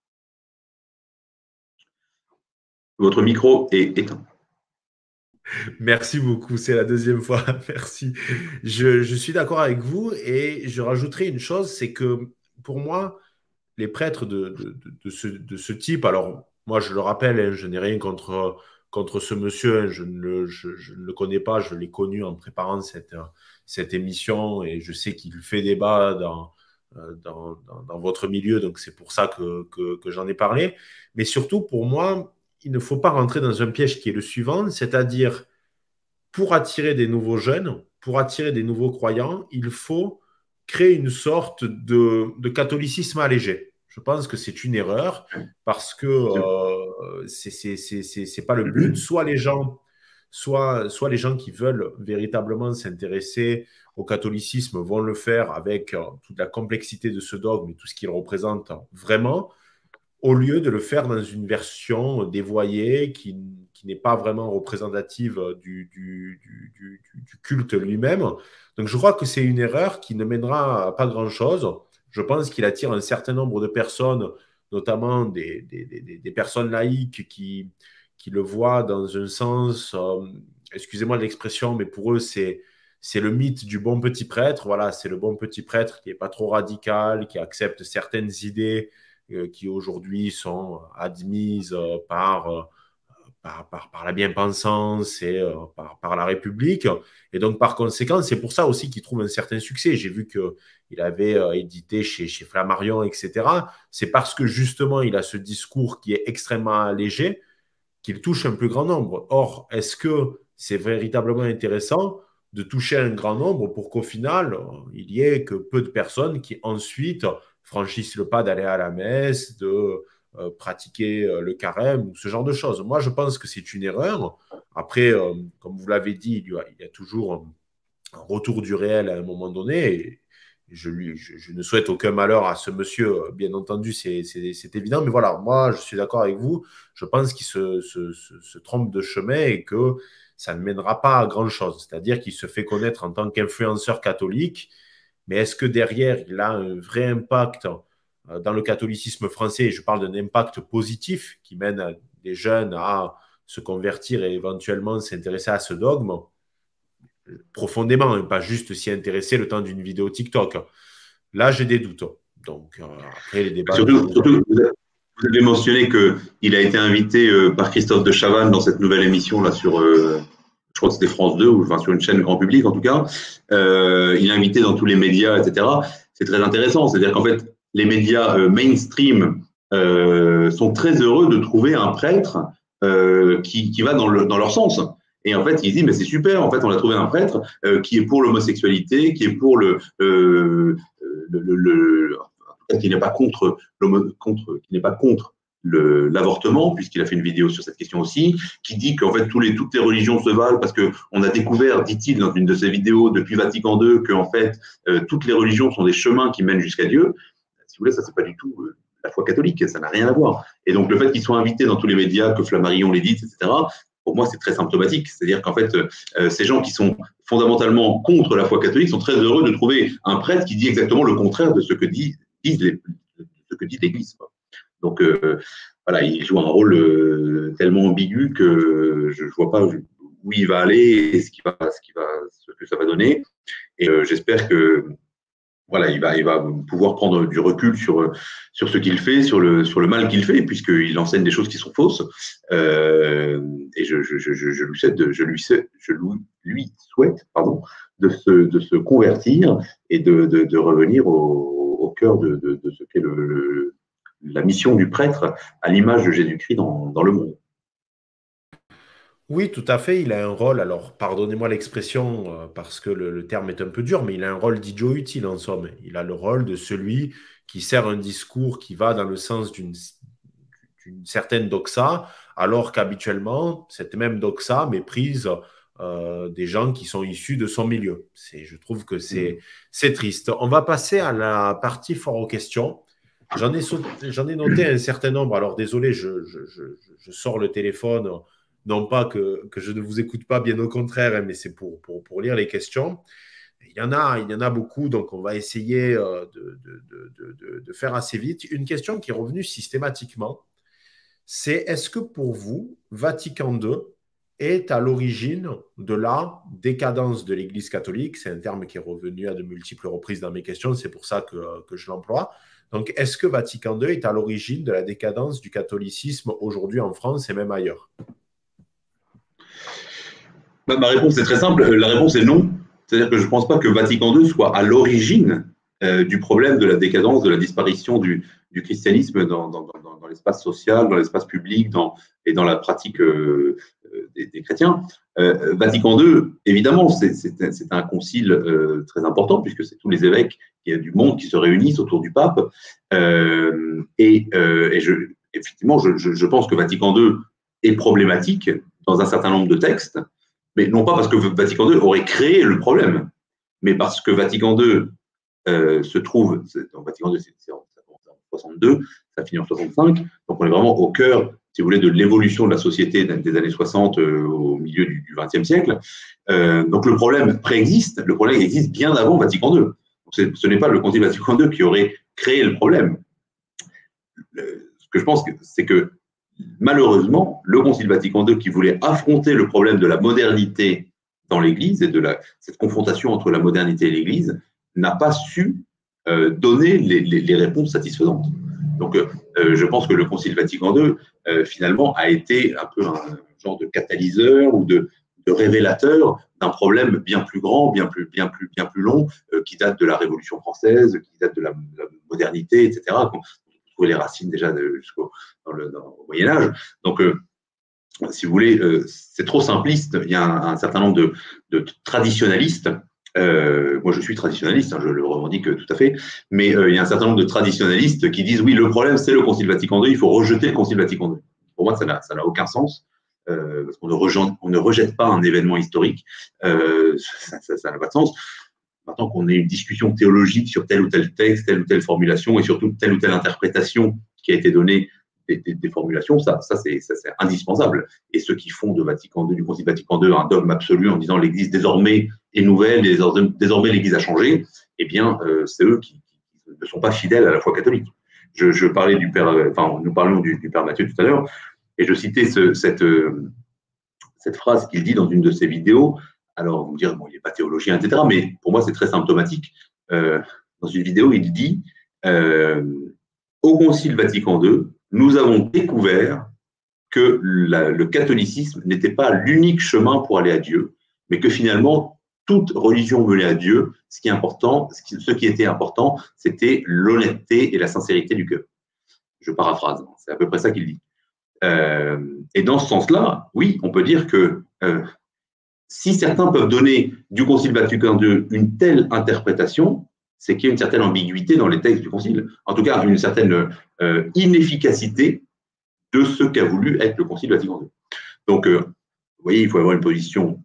Votre micro est éteint. Merci beaucoup, c'est la deuxième fois. Merci. Je suis d'accord avec vous et je rajouterai une chose, c'est que pour moi, les prêtres de ce type, alors moi je le rappelle, hein, je n'ai rien contre ce monsieur, hein, je ne le connais pas, je l'ai connu en préparant cette émission et je sais qu'il fait débat dans votre milieu, donc c'est pour ça que j'en ai parlé. Mais surtout, pour moi, il ne faut pas rentrer dans un piège qui est le suivant, c'est-à-dire pour attirer des nouveaux jeunes, pour attirer des nouveaux croyants, il faut créer une sorte de catholicisme allégé. Je pense que c'est une erreur parce que c'est pas le but. Soit les gens qui veulent véritablement s'intéresser au catholicisme vont le faire avec toute la complexité de ce dogme et tout ce qu'il représente vraiment, au lieu de le faire dans une version dévoyée qui n'est pas vraiment représentative du culte lui-même. Donc je crois que c'est une erreur qui ne mènera à pas grand-chose. Je pense qu'il attire un certain nombre de personnes, notamment des personnes laïques qui le voient dans un sens, excusez-moi de l'expression, mais pour eux, c'est le mythe du bon petit prêtre. Voilà, c'est le bon petit prêtre qui n'est pas trop radical, qui accepte certaines idées qui aujourd'hui sont admises par la bien-pensance et par la République. Et donc, par conséquent, c'est pour ça aussi qu'il trouve un certain succès. J'ai vu qu'il avait édité chez Flammarion, etc. C'est parce que justement, il a ce discours qui est extrêmement allégé qu'il touche un plus grand nombre. Or, est-ce que c'est véritablement intéressant de toucher un grand nombre pour qu'au final, il y ait que peu de personnes qui ensuite franchissent le pas d'aller à la messe, de pratiquer le carême ou ce genre de choses. Moi, je pense que c'est une erreur. Après, comme vous l'avez dit, il y a toujours un retour du réel à un moment donné. Et je ne souhaite aucun malheur à ce monsieur, bien entendu, c'est évident. Mais voilà, moi, je suis d'accord avec vous. Je pense qu'il se trompe de chemin et que ça ne mènera pas à grand-chose. C'est-à-dire qu'il se fait connaître en tant qu'influenceur catholique. Mais est-ce que derrière, il a un vrai impact dans le catholicisme français? Et je parle d'un impact positif qui mène des jeunes à se convertir et éventuellement s'intéresser à ce dogme profondément, hein, pas juste s'y intéresser le temps d'une vidéo TikTok. Là, j'ai des doutes. Donc, après, les débats... Surtout, vous avez mentionné qu'il a été invité par Christophe de Chavannes dans cette nouvelle émission là sur, je crois que c'était France 2, ou enfin sur une chaîne grand public en tout cas. Il est invité dans tous les médias, etc. C'est très intéressant. C'est-à-dire qu'en fait, les médias mainstream sont très heureux de trouver un prêtre qui va dans leur sens. Et en fait, ils disent, mais c'est super, en fait, on a trouvé un prêtre qui est pour l'homosexualité, qui est pour qui n'est pas contre l'avortement, puisqu'il a fait une vidéo sur cette question aussi, qui dit qu'en fait toutes les religions se valent parce qu'on a découvert, dit-il dans une de ses vidéos depuis Vatican II, que en fait toutes les religions sont des chemins qui mènent jusqu'à Dieu. Si vous voulez, ça c'est pas du tout la foi catholique, ça n'a rien à voir. Et donc le fait qu'il soit invité dans tous les médias, que Flammarion l'édite, etc., pour moi, c'est très symptomatique. C'est-à-dire qu'en fait, ces gens qui sont fondamentalement contre la foi catholique sont très heureux de trouver un prêtre qui dit exactement le contraire de ce que dit l'Église. Donc, voilà, il joue un rôle tellement ambigu que je ne vois pas où il va aller et ce que ça va donner. Et j'espère que voilà, il va pouvoir prendre du recul sur ce qu'il fait, sur le mal qu'il fait, puisqu'il enseigne des choses qui sont fausses. Et je lui souhaite de se convertir et de revenir au cœur de ce qu'est la mission du prêtre à l'image de Jésus-Christ dans le monde. Oui, tout à fait. Il a un rôle, alors pardonnez-moi l'expression parce que le terme est un peu dur, mais il a un rôle d'idiot utile en somme. Il a le rôle de celui qui sert un discours qui va dans le sens d'une certaine doxa, alors qu'habituellement, cette même doxa méprise des gens qui sont issus de son milieu. Je trouve que c'est triste. On va passer à la partie fort aux questions. J'en ai noté un certain nombre. Alors désolé, je sors le téléphone Non pas que je ne vous écoute pas, bien au contraire, hein, mais c'est pour lire les questions. Il y en a beaucoup, donc on va essayer de faire assez vite. Une question qui est revenue systématiquement, c'est est-ce que pour vous, Vatican II est à l'origine de la décadence de l'Église catholique? C'est un terme qui est revenu à de multiples reprises dans mes questions, c'est pour ça que je l'emploie. Donc, est-ce que Vatican II est à l'origine de la décadence du catholicisme aujourd'hui en France et même ailleurs? Ma réponse est très simple. La réponse est non. C'est-à-dire que je ne pense pas que Vatican II soit à l'origine du problème de la décadence, de la disparition du christianisme dans l'espace social, dans l'espace public et dans la pratique des chrétiens. Vatican II, évidemment, c'est un concile très important puisque c'est tous les évêques du monde qui se réunissent autour du pape. Effectivement, je pense que Vatican II est problématique dans un certain nombre de textes, mais non pas parce que Vatican II aurait créé le problème, mais parce que Vatican II se trouve, Vatican II, ça commence en 62, ça finit en 65, donc on est vraiment au cœur, si vous voulez, de l'évolution de la société des années 60 au milieu du XXe siècle. Donc le problème préexiste, le problème existe bien avant Vatican II. Donc ce n'est pas le Concile Vatican II qui aurait créé le problème. Ce que je pense, c'est que malheureusement, le Concile Vatican II qui voulait affronter le problème de la modernité dans l'Église et de cette confrontation entre la modernité et l'Église n'a pas su donner les réponses satisfaisantes. Donc, je pense que le Concile Vatican II, finalement, a été un peu un genre de catalyseur ou de révélateur d'un problème bien plus grand, bien plus long, qui date de la Révolution française, qui date de la modernité, etc. Trouver les racines déjà jusqu'au Moyen-Âge. Donc, si vous voulez, c'est trop simpliste. Il y a un certain nombre de traditionalistes. Moi, je suis traditionnaliste, hein, je le revendique tout à fait, mais il y a un certain nombre de traditionalistes qui disent oui, le problème, c'est le Concile Vatican II, il faut rejeter le Concile Vatican II. Pour moi, ça n'a aucun sens, parce qu'on ne rejette pas un événement historique, ça n'a pas de sens. Maintenant qu'on ait une discussion théologique sur tel ou tel texte, telle ou telle formulation, et surtout telle ou telle interprétation qui a été donnée des formulations, ça c'est indispensable. Et ceux qui font de Vatican II, du Concile Vatican II un dogme absolu en disant l'Église désormais est nouvelle, et désormais l'Église a changé, eh bien, c'est eux qui ne sont pas fidèles à la foi catholique. Je parlais du père, nous parlions du père Mathieu tout à l'heure, et je citais cette phrase qu'il dit dans une de ses vidéos. Alors, vous me direz, bon, il n'est pas théologien, etc., mais pour moi, c'est très symptomatique. Dans une vidéo, il dit au Concile Vatican II, nous avons découvert que le catholicisme n'était pas l'unique chemin pour aller à Dieu, mais que finalement, toute religion menait à Dieu. Ce qui était important, c'était l'honnêteté et la sincérité du cœur. Je paraphrase, c'est à peu près ça qu'il dit. Et dans ce sens-là, oui, on peut dire que si certains peuvent donner du Concile Vatican II une telle interprétation, c'est qu'il y a une certaine ambiguïté dans les textes du Concile. En tout cas, une certaine inefficacité de ce qu'a voulu être le Concile Vatican II. Donc, vous voyez, il faut avoir une position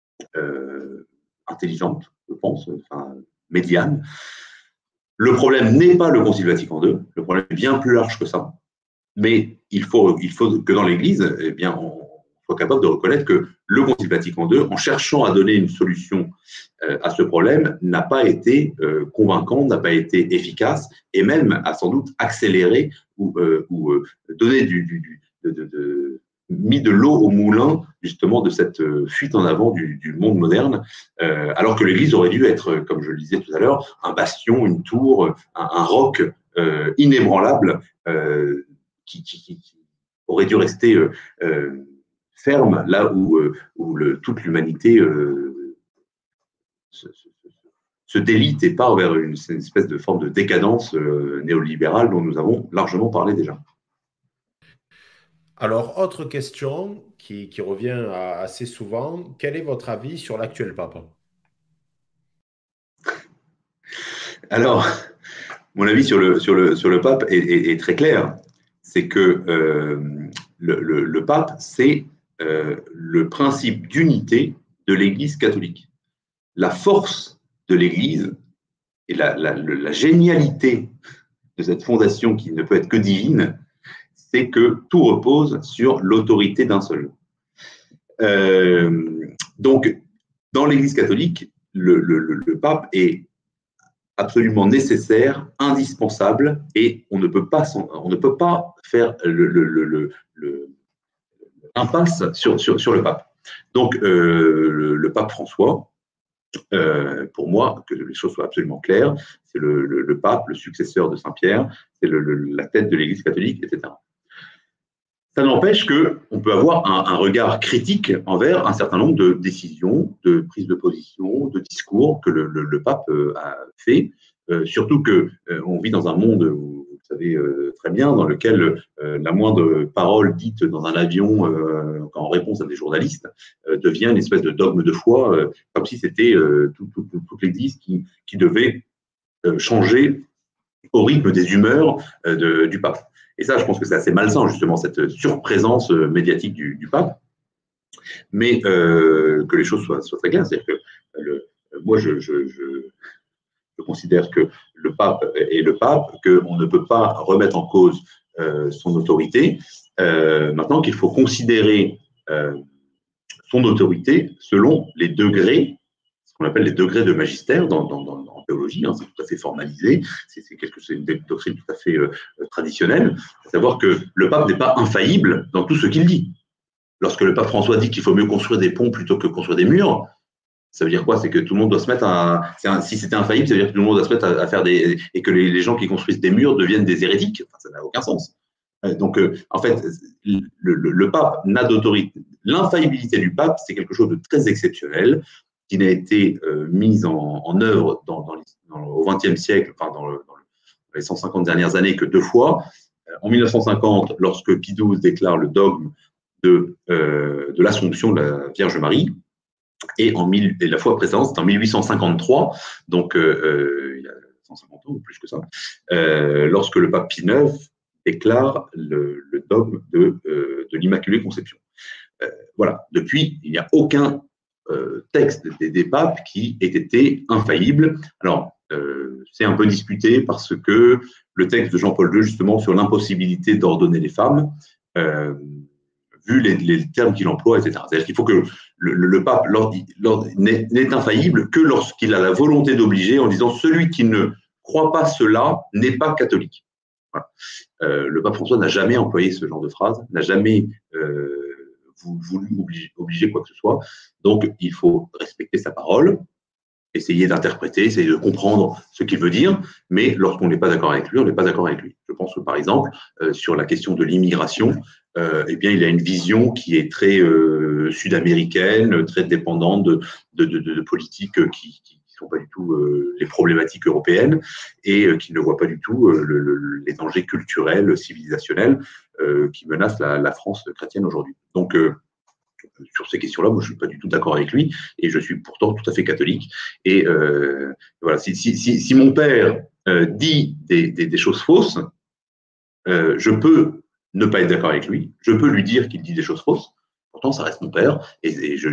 intelligente, je pense, médiane. Le problème n'est pas le Concile Vatican II, le problème est bien plus large que ça. Mais il faut que dans l'Église, eh bien, on soit capable de reconnaître que le Concile Vatican II, en cherchant à donner une solution à ce problème, n'a pas été convaincant, n'a pas été efficace, et même a sans doute accéléré ou donné mis de l'eau au moulin, justement, de cette fuite en avant du monde moderne, alors que l'Église aurait dû être, comme je le disais tout à l'heure, un bastion, une tour, un roc inébranlable, qui aurait dû rester ferme là où toute l'humanité se délite et part vers une espèce de forme de décadence néolibérale dont nous avons largement parlé déjà. Alors, autre question qui revient assez souvent, quel est votre avis sur l'actuel pape? Alors, mon avis sur le pape est très clair. C'est que le pape, c'est le principe d'unité de l'Église catholique. La force de l'Église et la génialité de cette fondation qui ne peut être que divine, c'est que tout repose sur l'autorité d'un seul. Donc, dans l'Église catholique, le pape est absolument nécessaire, indispensable, et on ne peut pas faire l'impasse sur le pape. Donc, le pape François, pour moi, que les choses soient absolument claires, c'est le pape, le successeur de Saint-Pierre, c'est la tête de l'Église catholique, etc. Ça n'empêche qu'on peut avoir un regard critique envers un certain nombre de décisions, de prises de position, de discours que le pape a fait, surtout qu'on vit dans un monde, vous savez très bien, dans lequel la moindre parole dite dans un avion en réponse à des journalistes devient une espèce de dogme de foi, comme si c'était toute l'Église qui devait changer au rythme des humeurs du pape. Et ça, je pense que c'est assez malsain, justement, cette surprésence médiatique du pape. Mais que les choses soient très claires. C'est-à-dire que moi, je considère que le pape est le pape, qu'on ne peut pas remettre en cause son autorité. Maintenant qu'il faut considérer son autorité selon les degrés, ce qu'on appelle les degrés de magistère en théologie, hein, c'est tout à fait formalisé, c'est une doctrine tout à fait traditionnelle, à savoir que le pape n'est pas infaillible dans tout ce qu'il dit. Lorsque le pape François dit qu'il faut mieux construire des ponts plutôt que construire des murs, ça veut dire quoi? C'est que tout le monde doit se mettre si c'était infaillible, ça veut dire que tout le monde doit se mettre à faire et que les gens qui construisent des murs deviennent des hérétiques. Enfin, ça n'a aucun sens. Donc, en fait, le pape n'a d'autorité. L'infaillibilité du pape, c'est quelque chose de très exceptionnel qui n'a été mise en œuvre au XXe siècle, enfin dans les 150 dernières années, que 2 fois. En 1950, lorsque Pie XII déclare le dogme de l'Assomption de la Vierge Marie, et la fois précédente, c'est en 1853, donc il y a 150 ans ou plus que ça, lorsque le pape Pie IX déclare le dogme de l'Immaculée Conception. Voilà, depuis, il n'y a aucun texte des papes qui ait été infaillible. Alors, c'est un peu disputé parce que le texte de Jean-Paul II, justement, sur l'impossibilité d'ordonner les femmes, vu les termes qu'il emploie, etc. C'est-à-dire qu'il faut que le pape n'est infaillible que lorsqu'il a la volonté d'obliger en disant « celui qui ne croit pas cela n'est pas catholique ». Voilà. Le pape François n'a jamais employé ce genre de phrase, n'a jamais voulu obliger quoi que ce soit. Donc, il faut respecter sa parole, essayer d'interpréter, essayer de comprendre ce qu'il veut dire, mais lorsqu'on n'est pas d'accord avec lui, on n'est pas d'accord avec lui. Je pense que, par exemple, sur la question de l'immigration, eh bien, il a une vision qui est très sud-américaine, très dépendante de politiques qui ne sont pas du tout les problématiques européennes et qui ne voient pas du tout les dangers culturels, civilisationnels qui menacent la France chrétienne aujourd'hui. Donc, sur ces questions-là, moi, je ne suis pas du tout d'accord avec lui et je suis pourtant tout à fait catholique. Et voilà, si mon père dit des choses fausses, je peux ne pas être d'accord avec lui, je peux lui dire qu'il dit des choses fausses, pourtant ça reste mon père et je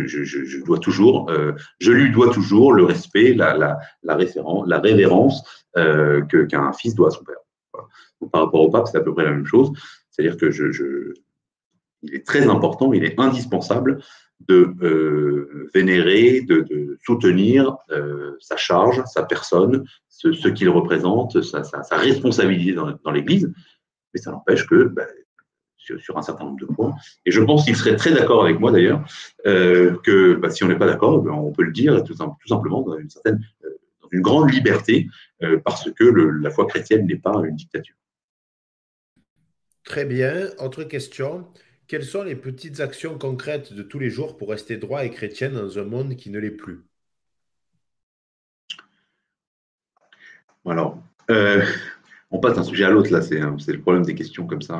lui dois toujours le respect, la révérence qu'un fils doit à son père. Voilà. Donc, par rapport au pape, c'est à peu près la même chose, c'est-à-dire que il est très important, il est indispensable de vénérer, de soutenir sa charge, sa personne, ce qu'il représente, sa responsabilité dans l'Église, mais ça n'empêche que sur un certain nombre de points, et je pense qu'il serait très d'accord avec moi d'ailleurs, que si on n'est pas d'accord, on peut le dire tout simplement dans une grande liberté, parce que la foi chrétienne n'est pas une dictature. Très bien. Autre question. Quelles sont les petites actions concrètes de tous les jours pour rester droit et chrétien dans un monde qui ne l'est plus? Alors, on passe d'un sujet à l'autre là, c'est le problème des questions comme ça.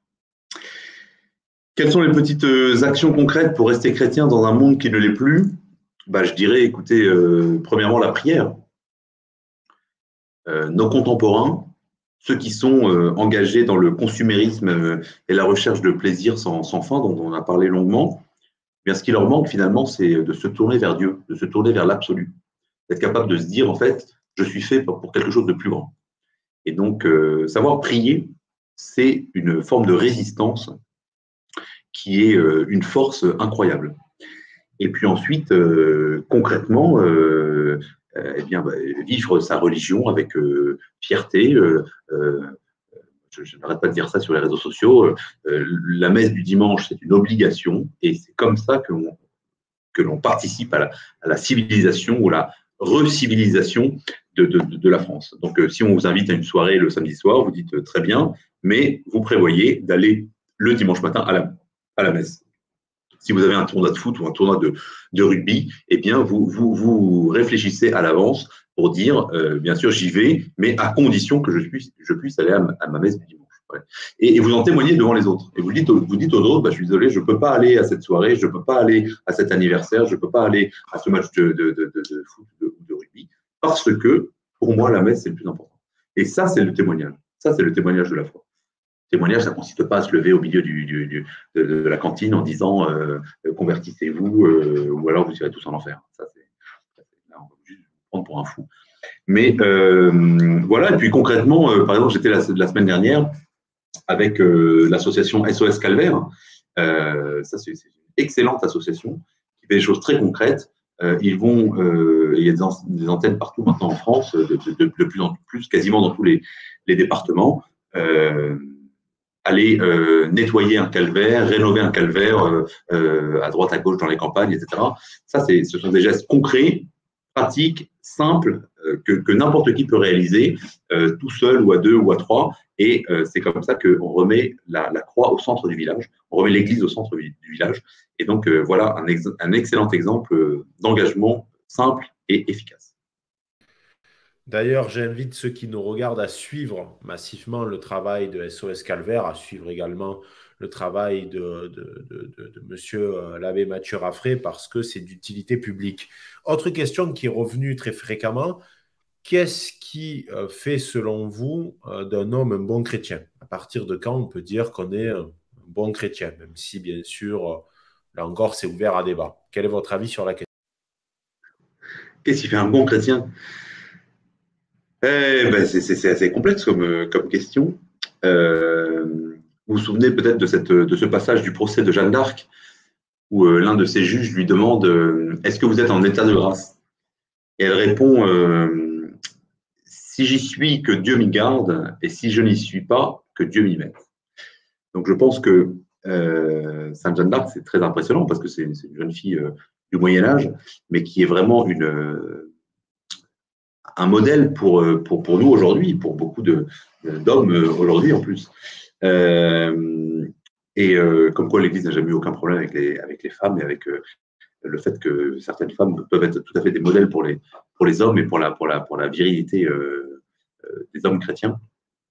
Quelles sont les petites actions concrètes pour rester chrétien dans un monde qui ne l'est plus? Je dirais, écoutez, premièrement, la prière. Nos contemporains, ceux qui sont engagés dans le consumérisme et la recherche de plaisir sans fin, dont on a parlé longuement, bien, ce qui leur manque finalement, c'est de se tourner vers Dieu, de se tourner vers l'absolu, d'être capable de se dire, en fait, je suis fait pour quelque chose de plus grand. Et donc, savoir prier, c'est une forme de résistance qui est une force incroyable. Et puis ensuite, concrètement, eh bien, vivre sa religion avec fierté. Je n'arrête pas de dire ça sur les réseaux sociaux. La messe du dimanche, c'est une obligation, et c'est comme ça que l'on participe à la civilisation ou la recivilisation de la France. Donc, si on vous invite à une soirée le samedi soir, vous dites très bien, mais vous prévoyez d'aller le dimanche matin à la messe. Si vous avez un tournoi de foot ou un tournoi de rugby, eh bien, vous réfléchissez à l'avance pour dire, bien sûr, j'y vais, mais à condition que je puisse aller à ma messe du dimanche. Ouais. Et vous en témoignez devant les autres. Et vous dites aux autres, bah, je suis désolé, je ne peux pas aller à cette soirée, je ne peux pas aller à cet anniversaire, je ne peux pas aller à ce match de foot ou de rugby, parce que, pour moi, la messe, c'est le plus important. Et ça, c'est le témoignage. Ça, c'est le témoignage de la foi. Témoignage, ça ne consiste pas à se lever au milieu de la cantine en disant convertissez-vous ou alors vous irez tous en enfer. Ça, là, on va juste vous prendre pour un fou. Mais voilà, et puis concrètement, par exemple, j'étais la semaine dernière avec l'association SOS Calvaire. Ça, c'est une excellente association qui fait des choses très concrètes. Il y a des antennes partout maintenant en France, de plus en plus, quasiment dans tous les départements. Aller nettoyer un calvaire, rénover un calvaire à droite, à gauche, dans les campagnes, etc. Ça, ce sont des gestes concrets, pratiques, simples, que n'importe qui peut réaliser, tout seul ou à deux ou à trois. Et c'est comme ça qu'on remet la croix au centre du village, on remet l'église au centre du village. Et donc, voilà un excellent exemple d'engagement simple et efficace. D'ailleurs, j'invite ceux qui nous regardent à suivre massivement le travail de SOS Calvaire, à suivre également le travail de monsieur l'abbé Mathieu Raffray, parce que c'est d'utilité publique. Autre question qui est revenue très fréquemment, qu'est-ce qui fait, selon vous, d'un homme un bon chrétien? À partir de quand on peut dire qu'on est un bon chrétien, même si, bien sûr, là encore, c'est ouvert à débat. Quel est votre avis sur la question? Qu'est-ce qui fait un bon chrétien? Ben, c'est assez complexe comme question. Vous vous souvenez peut-être de ce passage du procès de Jeanne d'Arc, où l'un de ses juges lui demande est-ce que vous êtes en état de grâce? Et elle répond si j'y suis, que Dieu m'y garde, et si je n'y suis pas, que Dieu m'y mette. Donc je pense que Sainte Jeanne d'Arc, c'est très impressionnant parce que c'est une jeune fille du Moyen Âge, mais qui est vraiment un modèle pour nous aujourd'hui, pour beaucoup d'hommes aujourd'hui en plus. Comme quoi l'Église n'a jamais eu aucun problème avec les femmes et avec le fait que certaines femmes peuvent être tout à fait des modèles pour les hommes et pour la virilité des hommes chrétiens.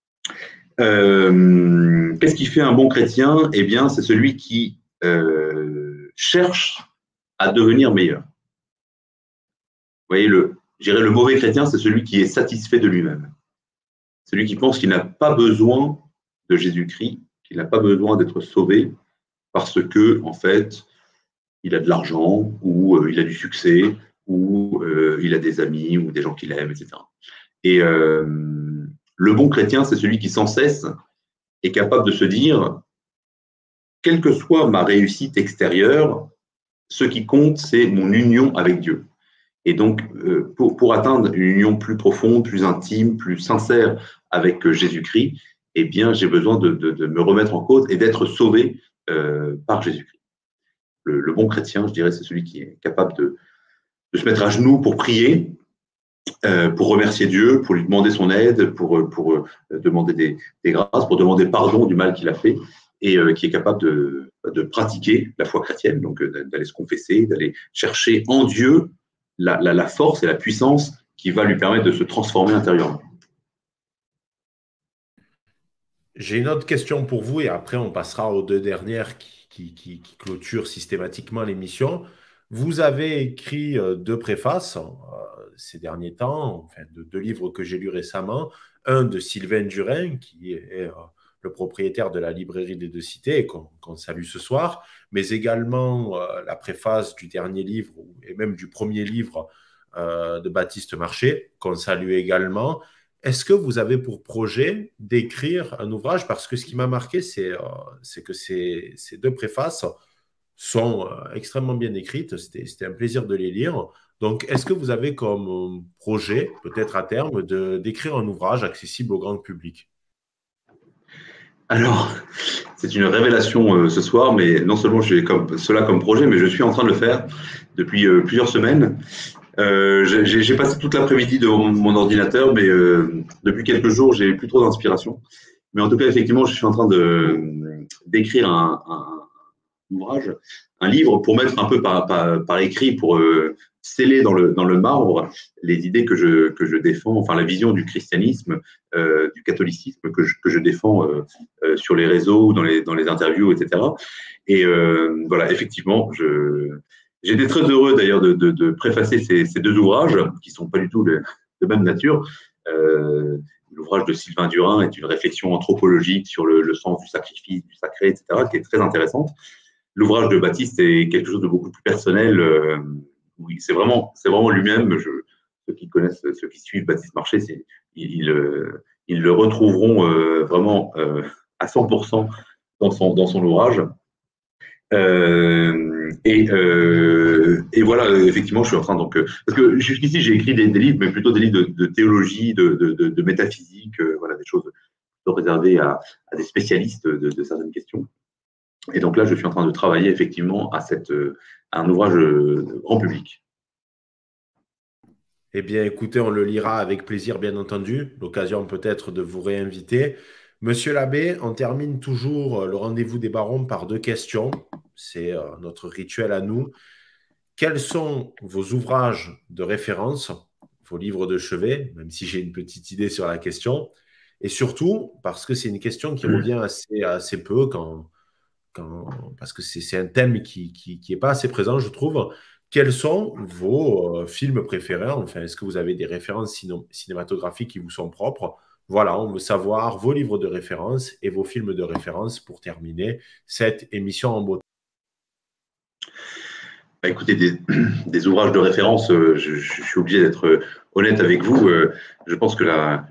Qu'est-ce qui fait un bon chrétien? Eh bien, c'est celui qui cherche à devenir meilleur. Vous voyez, je dirais le mauvais chrétien, c'est celui qui est satisfait de lui-même. Celui qui pense qu'il n'a pas besoin de Jésus-Christ, qu'il n'a pas besoin d'être sauvé parce que, en fait, il a de l'argent ou il a du succès ou il a des amis ou des gens qu'il aime, etc. Et le bon chrétien, c'est celui qui sans cesse est capable de se dire, quelle que soit ma réussite extérieure, ce qui compte, c'est mon union avec Dieu. Et donc, pour atteindre une union plus profonde, plus intime, plus sincère avec Jésus-Christ, eh bien, j'ai besoin de me remettre en cause et d'être sauvé par Jésus-Christ. Le bon chrétien, je dirais, c'est celui qui est capable de se mettre à genoux pour prier, pour remercier Dieu, pour lui demander son aide, pour demander des grâces, pour demander pardon du mal qu'il a fait, et qui est capable de pratiquer la foi chrétienne, donc d'aller se confesser, d'aller chercher en Dieu la force et la puissance qui va lui permettre de se transformer intérieurement. J'ai une autre question pour vous et après on passera aux deux dernières qui clôturent systématiquement l'émission. Vous avez écrit deux préfaces ces derniers temps, enfin deux livres que j'ai lus récemment. Un de Sylvain Durin, qui est le propriétaire de la librairie des Deux Cités, qu'on salue ce soir, mais également la préface du dernier livre et même du premier livre de Baptiste Marché, qu'on salue également. Est-ce que vous avez pour projet d'écrire un ouvrage? Parce que ce qui m'a marqué, c'est que ces deux préfaces sont extrêmement bien écrites. C'était un plaisir de les lire. Donc, est-ce que vous avez comme projet, peut-être à terme, d'écrire un ouvrage accessible au grand public? Alors, c'est une révélation ce soir, mais non seulement j'ai comme, cela comme projet, mais je suis en train de le faire depuis plusieurs semaines. J'ai passé toute l'après-midi devant mon ordinateur, mais depuis quelques jours, j'ai plus trop d'inspiration. Mais en tout cas, effectivement, je suis en train d'écrire un ouvrage, un livre pour mettre un peu par écrit, pour sceller dans le marbre les idées que je défends, enfin la vision du christianisme, du catholicisme que je défends sur les réseaux, dans les interviews, etc. Et voilà, effectivement, j'ai été très heureux d'ailleurs de préfacer ces deux ouvrages qui sont pas du tout de même nature. L'ouvrage de Sylvain Durin est une réflexion anthropologique sur le sens du sacrifice, du sacré, etc., qui est très intéressante. L'ouvrage de Baptiste est quelque chose de beaucoup plus personnel. Oui, c'est vraiment lui-même. Ceux qui connaissent, ceux qui suivent Baptiste Marché, ils, ils le retrouveront vraiment à 100% dans son ouvrage. Et voilà, effectivement, je suis en train donc parce que jusqu'ici j'ai écrit des livres, mais plutôt des livres de théologie, de métaphysique, voilà, des choses plutôt réservées à des spécialistes de certaines questions. Et donc là, je suis en train de travailler effectivement à un ouvrage grand public. Eh bien, écoutez, on le lira avec plaisir, bien entendu. L'occasion peut-être de vous réinviter. Monsieur l'abbé, on termine toujours le rendez-vous des barons par deux questions. C'est notre rituel à nous. Quels sont vos ouvrages de référence, vos livres de chevet, même si j'ai une petite idée sur la question? Et surtout, parce que c'est une question qui revient assez peu parce que c'est un thème qui est pas assez présent, je trouve. Quels sont vos films préférés? Enfin, est-ce que vous avez des références cinématographiques qui vous sont propres? Voilà, on veut savoir vos livres de référence et vos films de référence pour terminer cette émission en beauté. Bah, écoutez, des ouvrages de référence, je suis obligé d'être honnête avec vous. Je pense que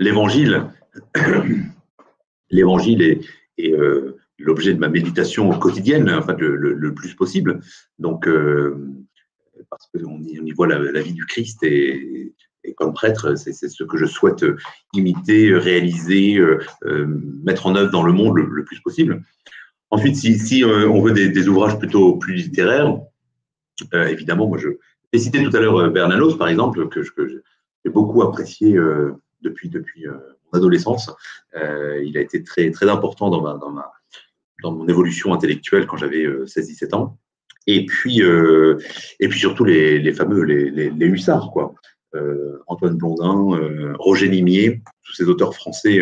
l'évangile est l'objet de ma méditation quotidienne, enfin le plus possible. Donc, parce qu'on y voit la vie du Christ et comme prêtre, c'est ce que je souhaite imiter, réaliser, mettre en œuvre dans le monde le plus possible. Ensuite, si on veut des ouvrages plutôt plus littéraires, évidemment, moi j'ai cité tout à l'heure Bernanos, par exemple, que j'ai beaucoup apprécié depuis mon adolescence. Il a été très, très important dans mon évolution intellectuelle quand j'avais 16-17 ans. Et puis surtout les fameux, les hussards, quoi. Antoine Blondin, Roger Nimier, tous ces auteurs français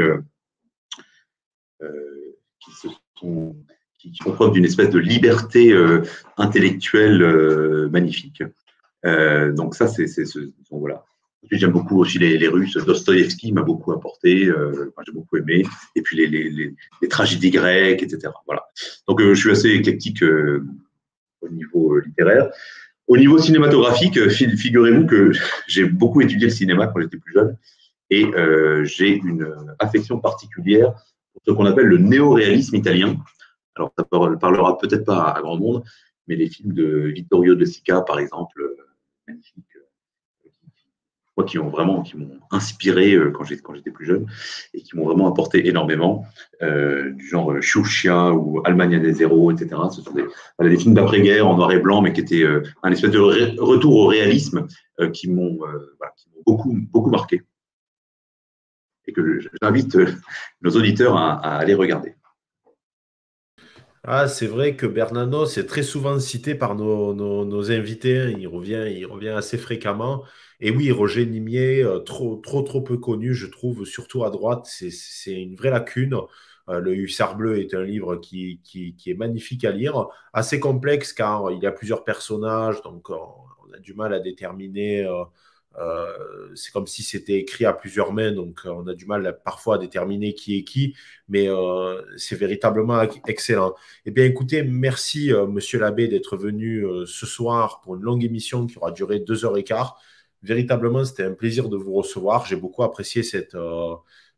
qui font preuve d'une espèce de liberté intellectuelle magnifique. Donc ça, voilà. Ensuite, j'aime beaucoup aussi les Russes. Dostoïevski m'a beaucoup apporté, j'ai beaucoup aimé. Et puis les tragédies grecques, etc. Voilà. Donc je suis assez éclectique au niveau littéraire. Au niveau cinématographique, figurez-vous que j'ai beaucoup étudié le cinéma quand j'étais plus jeune et j'ai une affection particulière pour ce qu'on appelle le néo-réalisme italien. Alors, ça ne parlera peut-être pas à grand monde, mais les films de Vittorio De Sica, par exemple, magnifiques, moi, qui m'ont inspiré quand j'étais plus jeune et qui m'ont vraiment apporté énormément, du genre Sciuscia ou Allemagne des zéros, etc. Ce sont des films d'après-guerre en noir et blanc, mais qui étaient un espèce de retour au réalisme qui m'ont beaucoup, beaucoup marqué et que j'invite nos auditeurs à aller regarder. Ah, c'est vrai que Bernanos est très souvent cité par nos invités, hein. Il revient assez fréquemment. Et oui, Roger Nimier, trop peu connu, je trouve, surtout à droite. C'est une vraie lacune. Le Hussard bleu est un livre qui est magnifique à lire, assez complexe car il y a plusieurs personnages, donc on a du mal à déterminer. C'est comme si c'était écrit à plusieurs mains, donc on a du mal parfois à déterminer qui est qui, mais c'est véritablement excellent. Eh bien, écoutez, merci, monsieur l'abbé, d'être venu ce soir pour une longue émission qui aura duré 2h15. Véritablement, c'était un plaisir de vous recevoir. J'ai beaucoup apprécié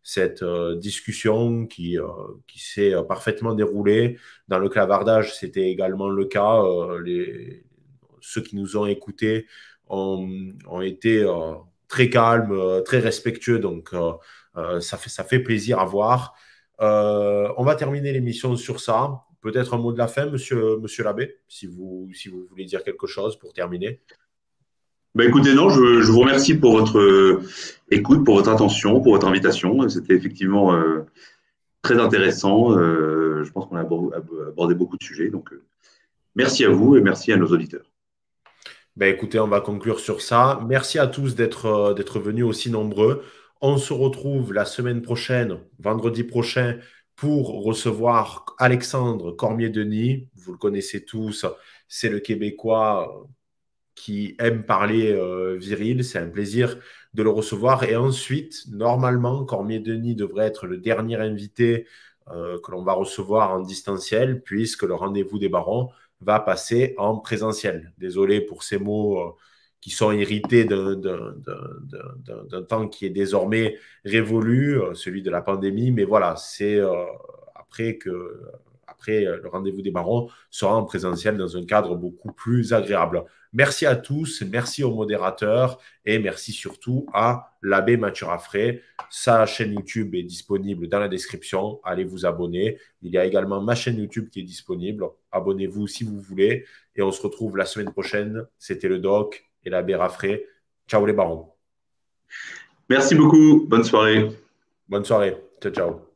cette discussion qui s'est parfaitement déroulée. Dans le clavardage, c'était également le cas. Ceux qui nous ont écoutés ont été très calmes, très respectueux. Donc, ça fait plaisir à voir. On va terminer l'émission sur ça. Peut-être un mot de la fin, monsieur l'abbé, si vous voulez dire quelque chose pour terminer. Ben écoutez, non, je vous remercie pour votre écoute, pour votre attention, pour votre invitation. C'était effectivement très intéressant. Je pense qu'on a abordé beaucoup de sujets. Donc, merci à vous et merci à nos auditeurs. Ben, écoutez, on va conclure sur ça. Merci à tous d'être venus aussi nombreux. On se retrouve la semaine prochaine, vendredi prochain, pour recevoir Alexandre Cormier-Denis. Vous le connaissez tous, c'est le Québécois qui aime parler viril. C'est un plaisir de le recevoir. Et ensuite, normalement, Cormier-Denis devrait être le dernier invité que l'on va recevoir en distanciel, puisque le rendez-vous des barons va passer en présentiel. Désolé pour ces mots qui sont hérités d'un temps qui est désormais révolu, celui de la pandémie. Mais voilà, c'est après que le rendez-vous des barons sera en présentiel dans un cadre beaucoup plus agréable. Merci à tous, merci aux modérateurs et merci surtout à l'abbé Mathieu Raffray. Sa chaîne YouTube est disponible dans la description. Allez vous abonner. Il y a également ma chaîne YouTube qui est disponible. Abonnez-vous si vous voulez. Et on se retrouve la semaine prochaine. C'était le doc et l'abbé Raffray. Ciao les barons. Merci beaucoup. Bonne soirée. Bonne soirée. Ciao, ciao.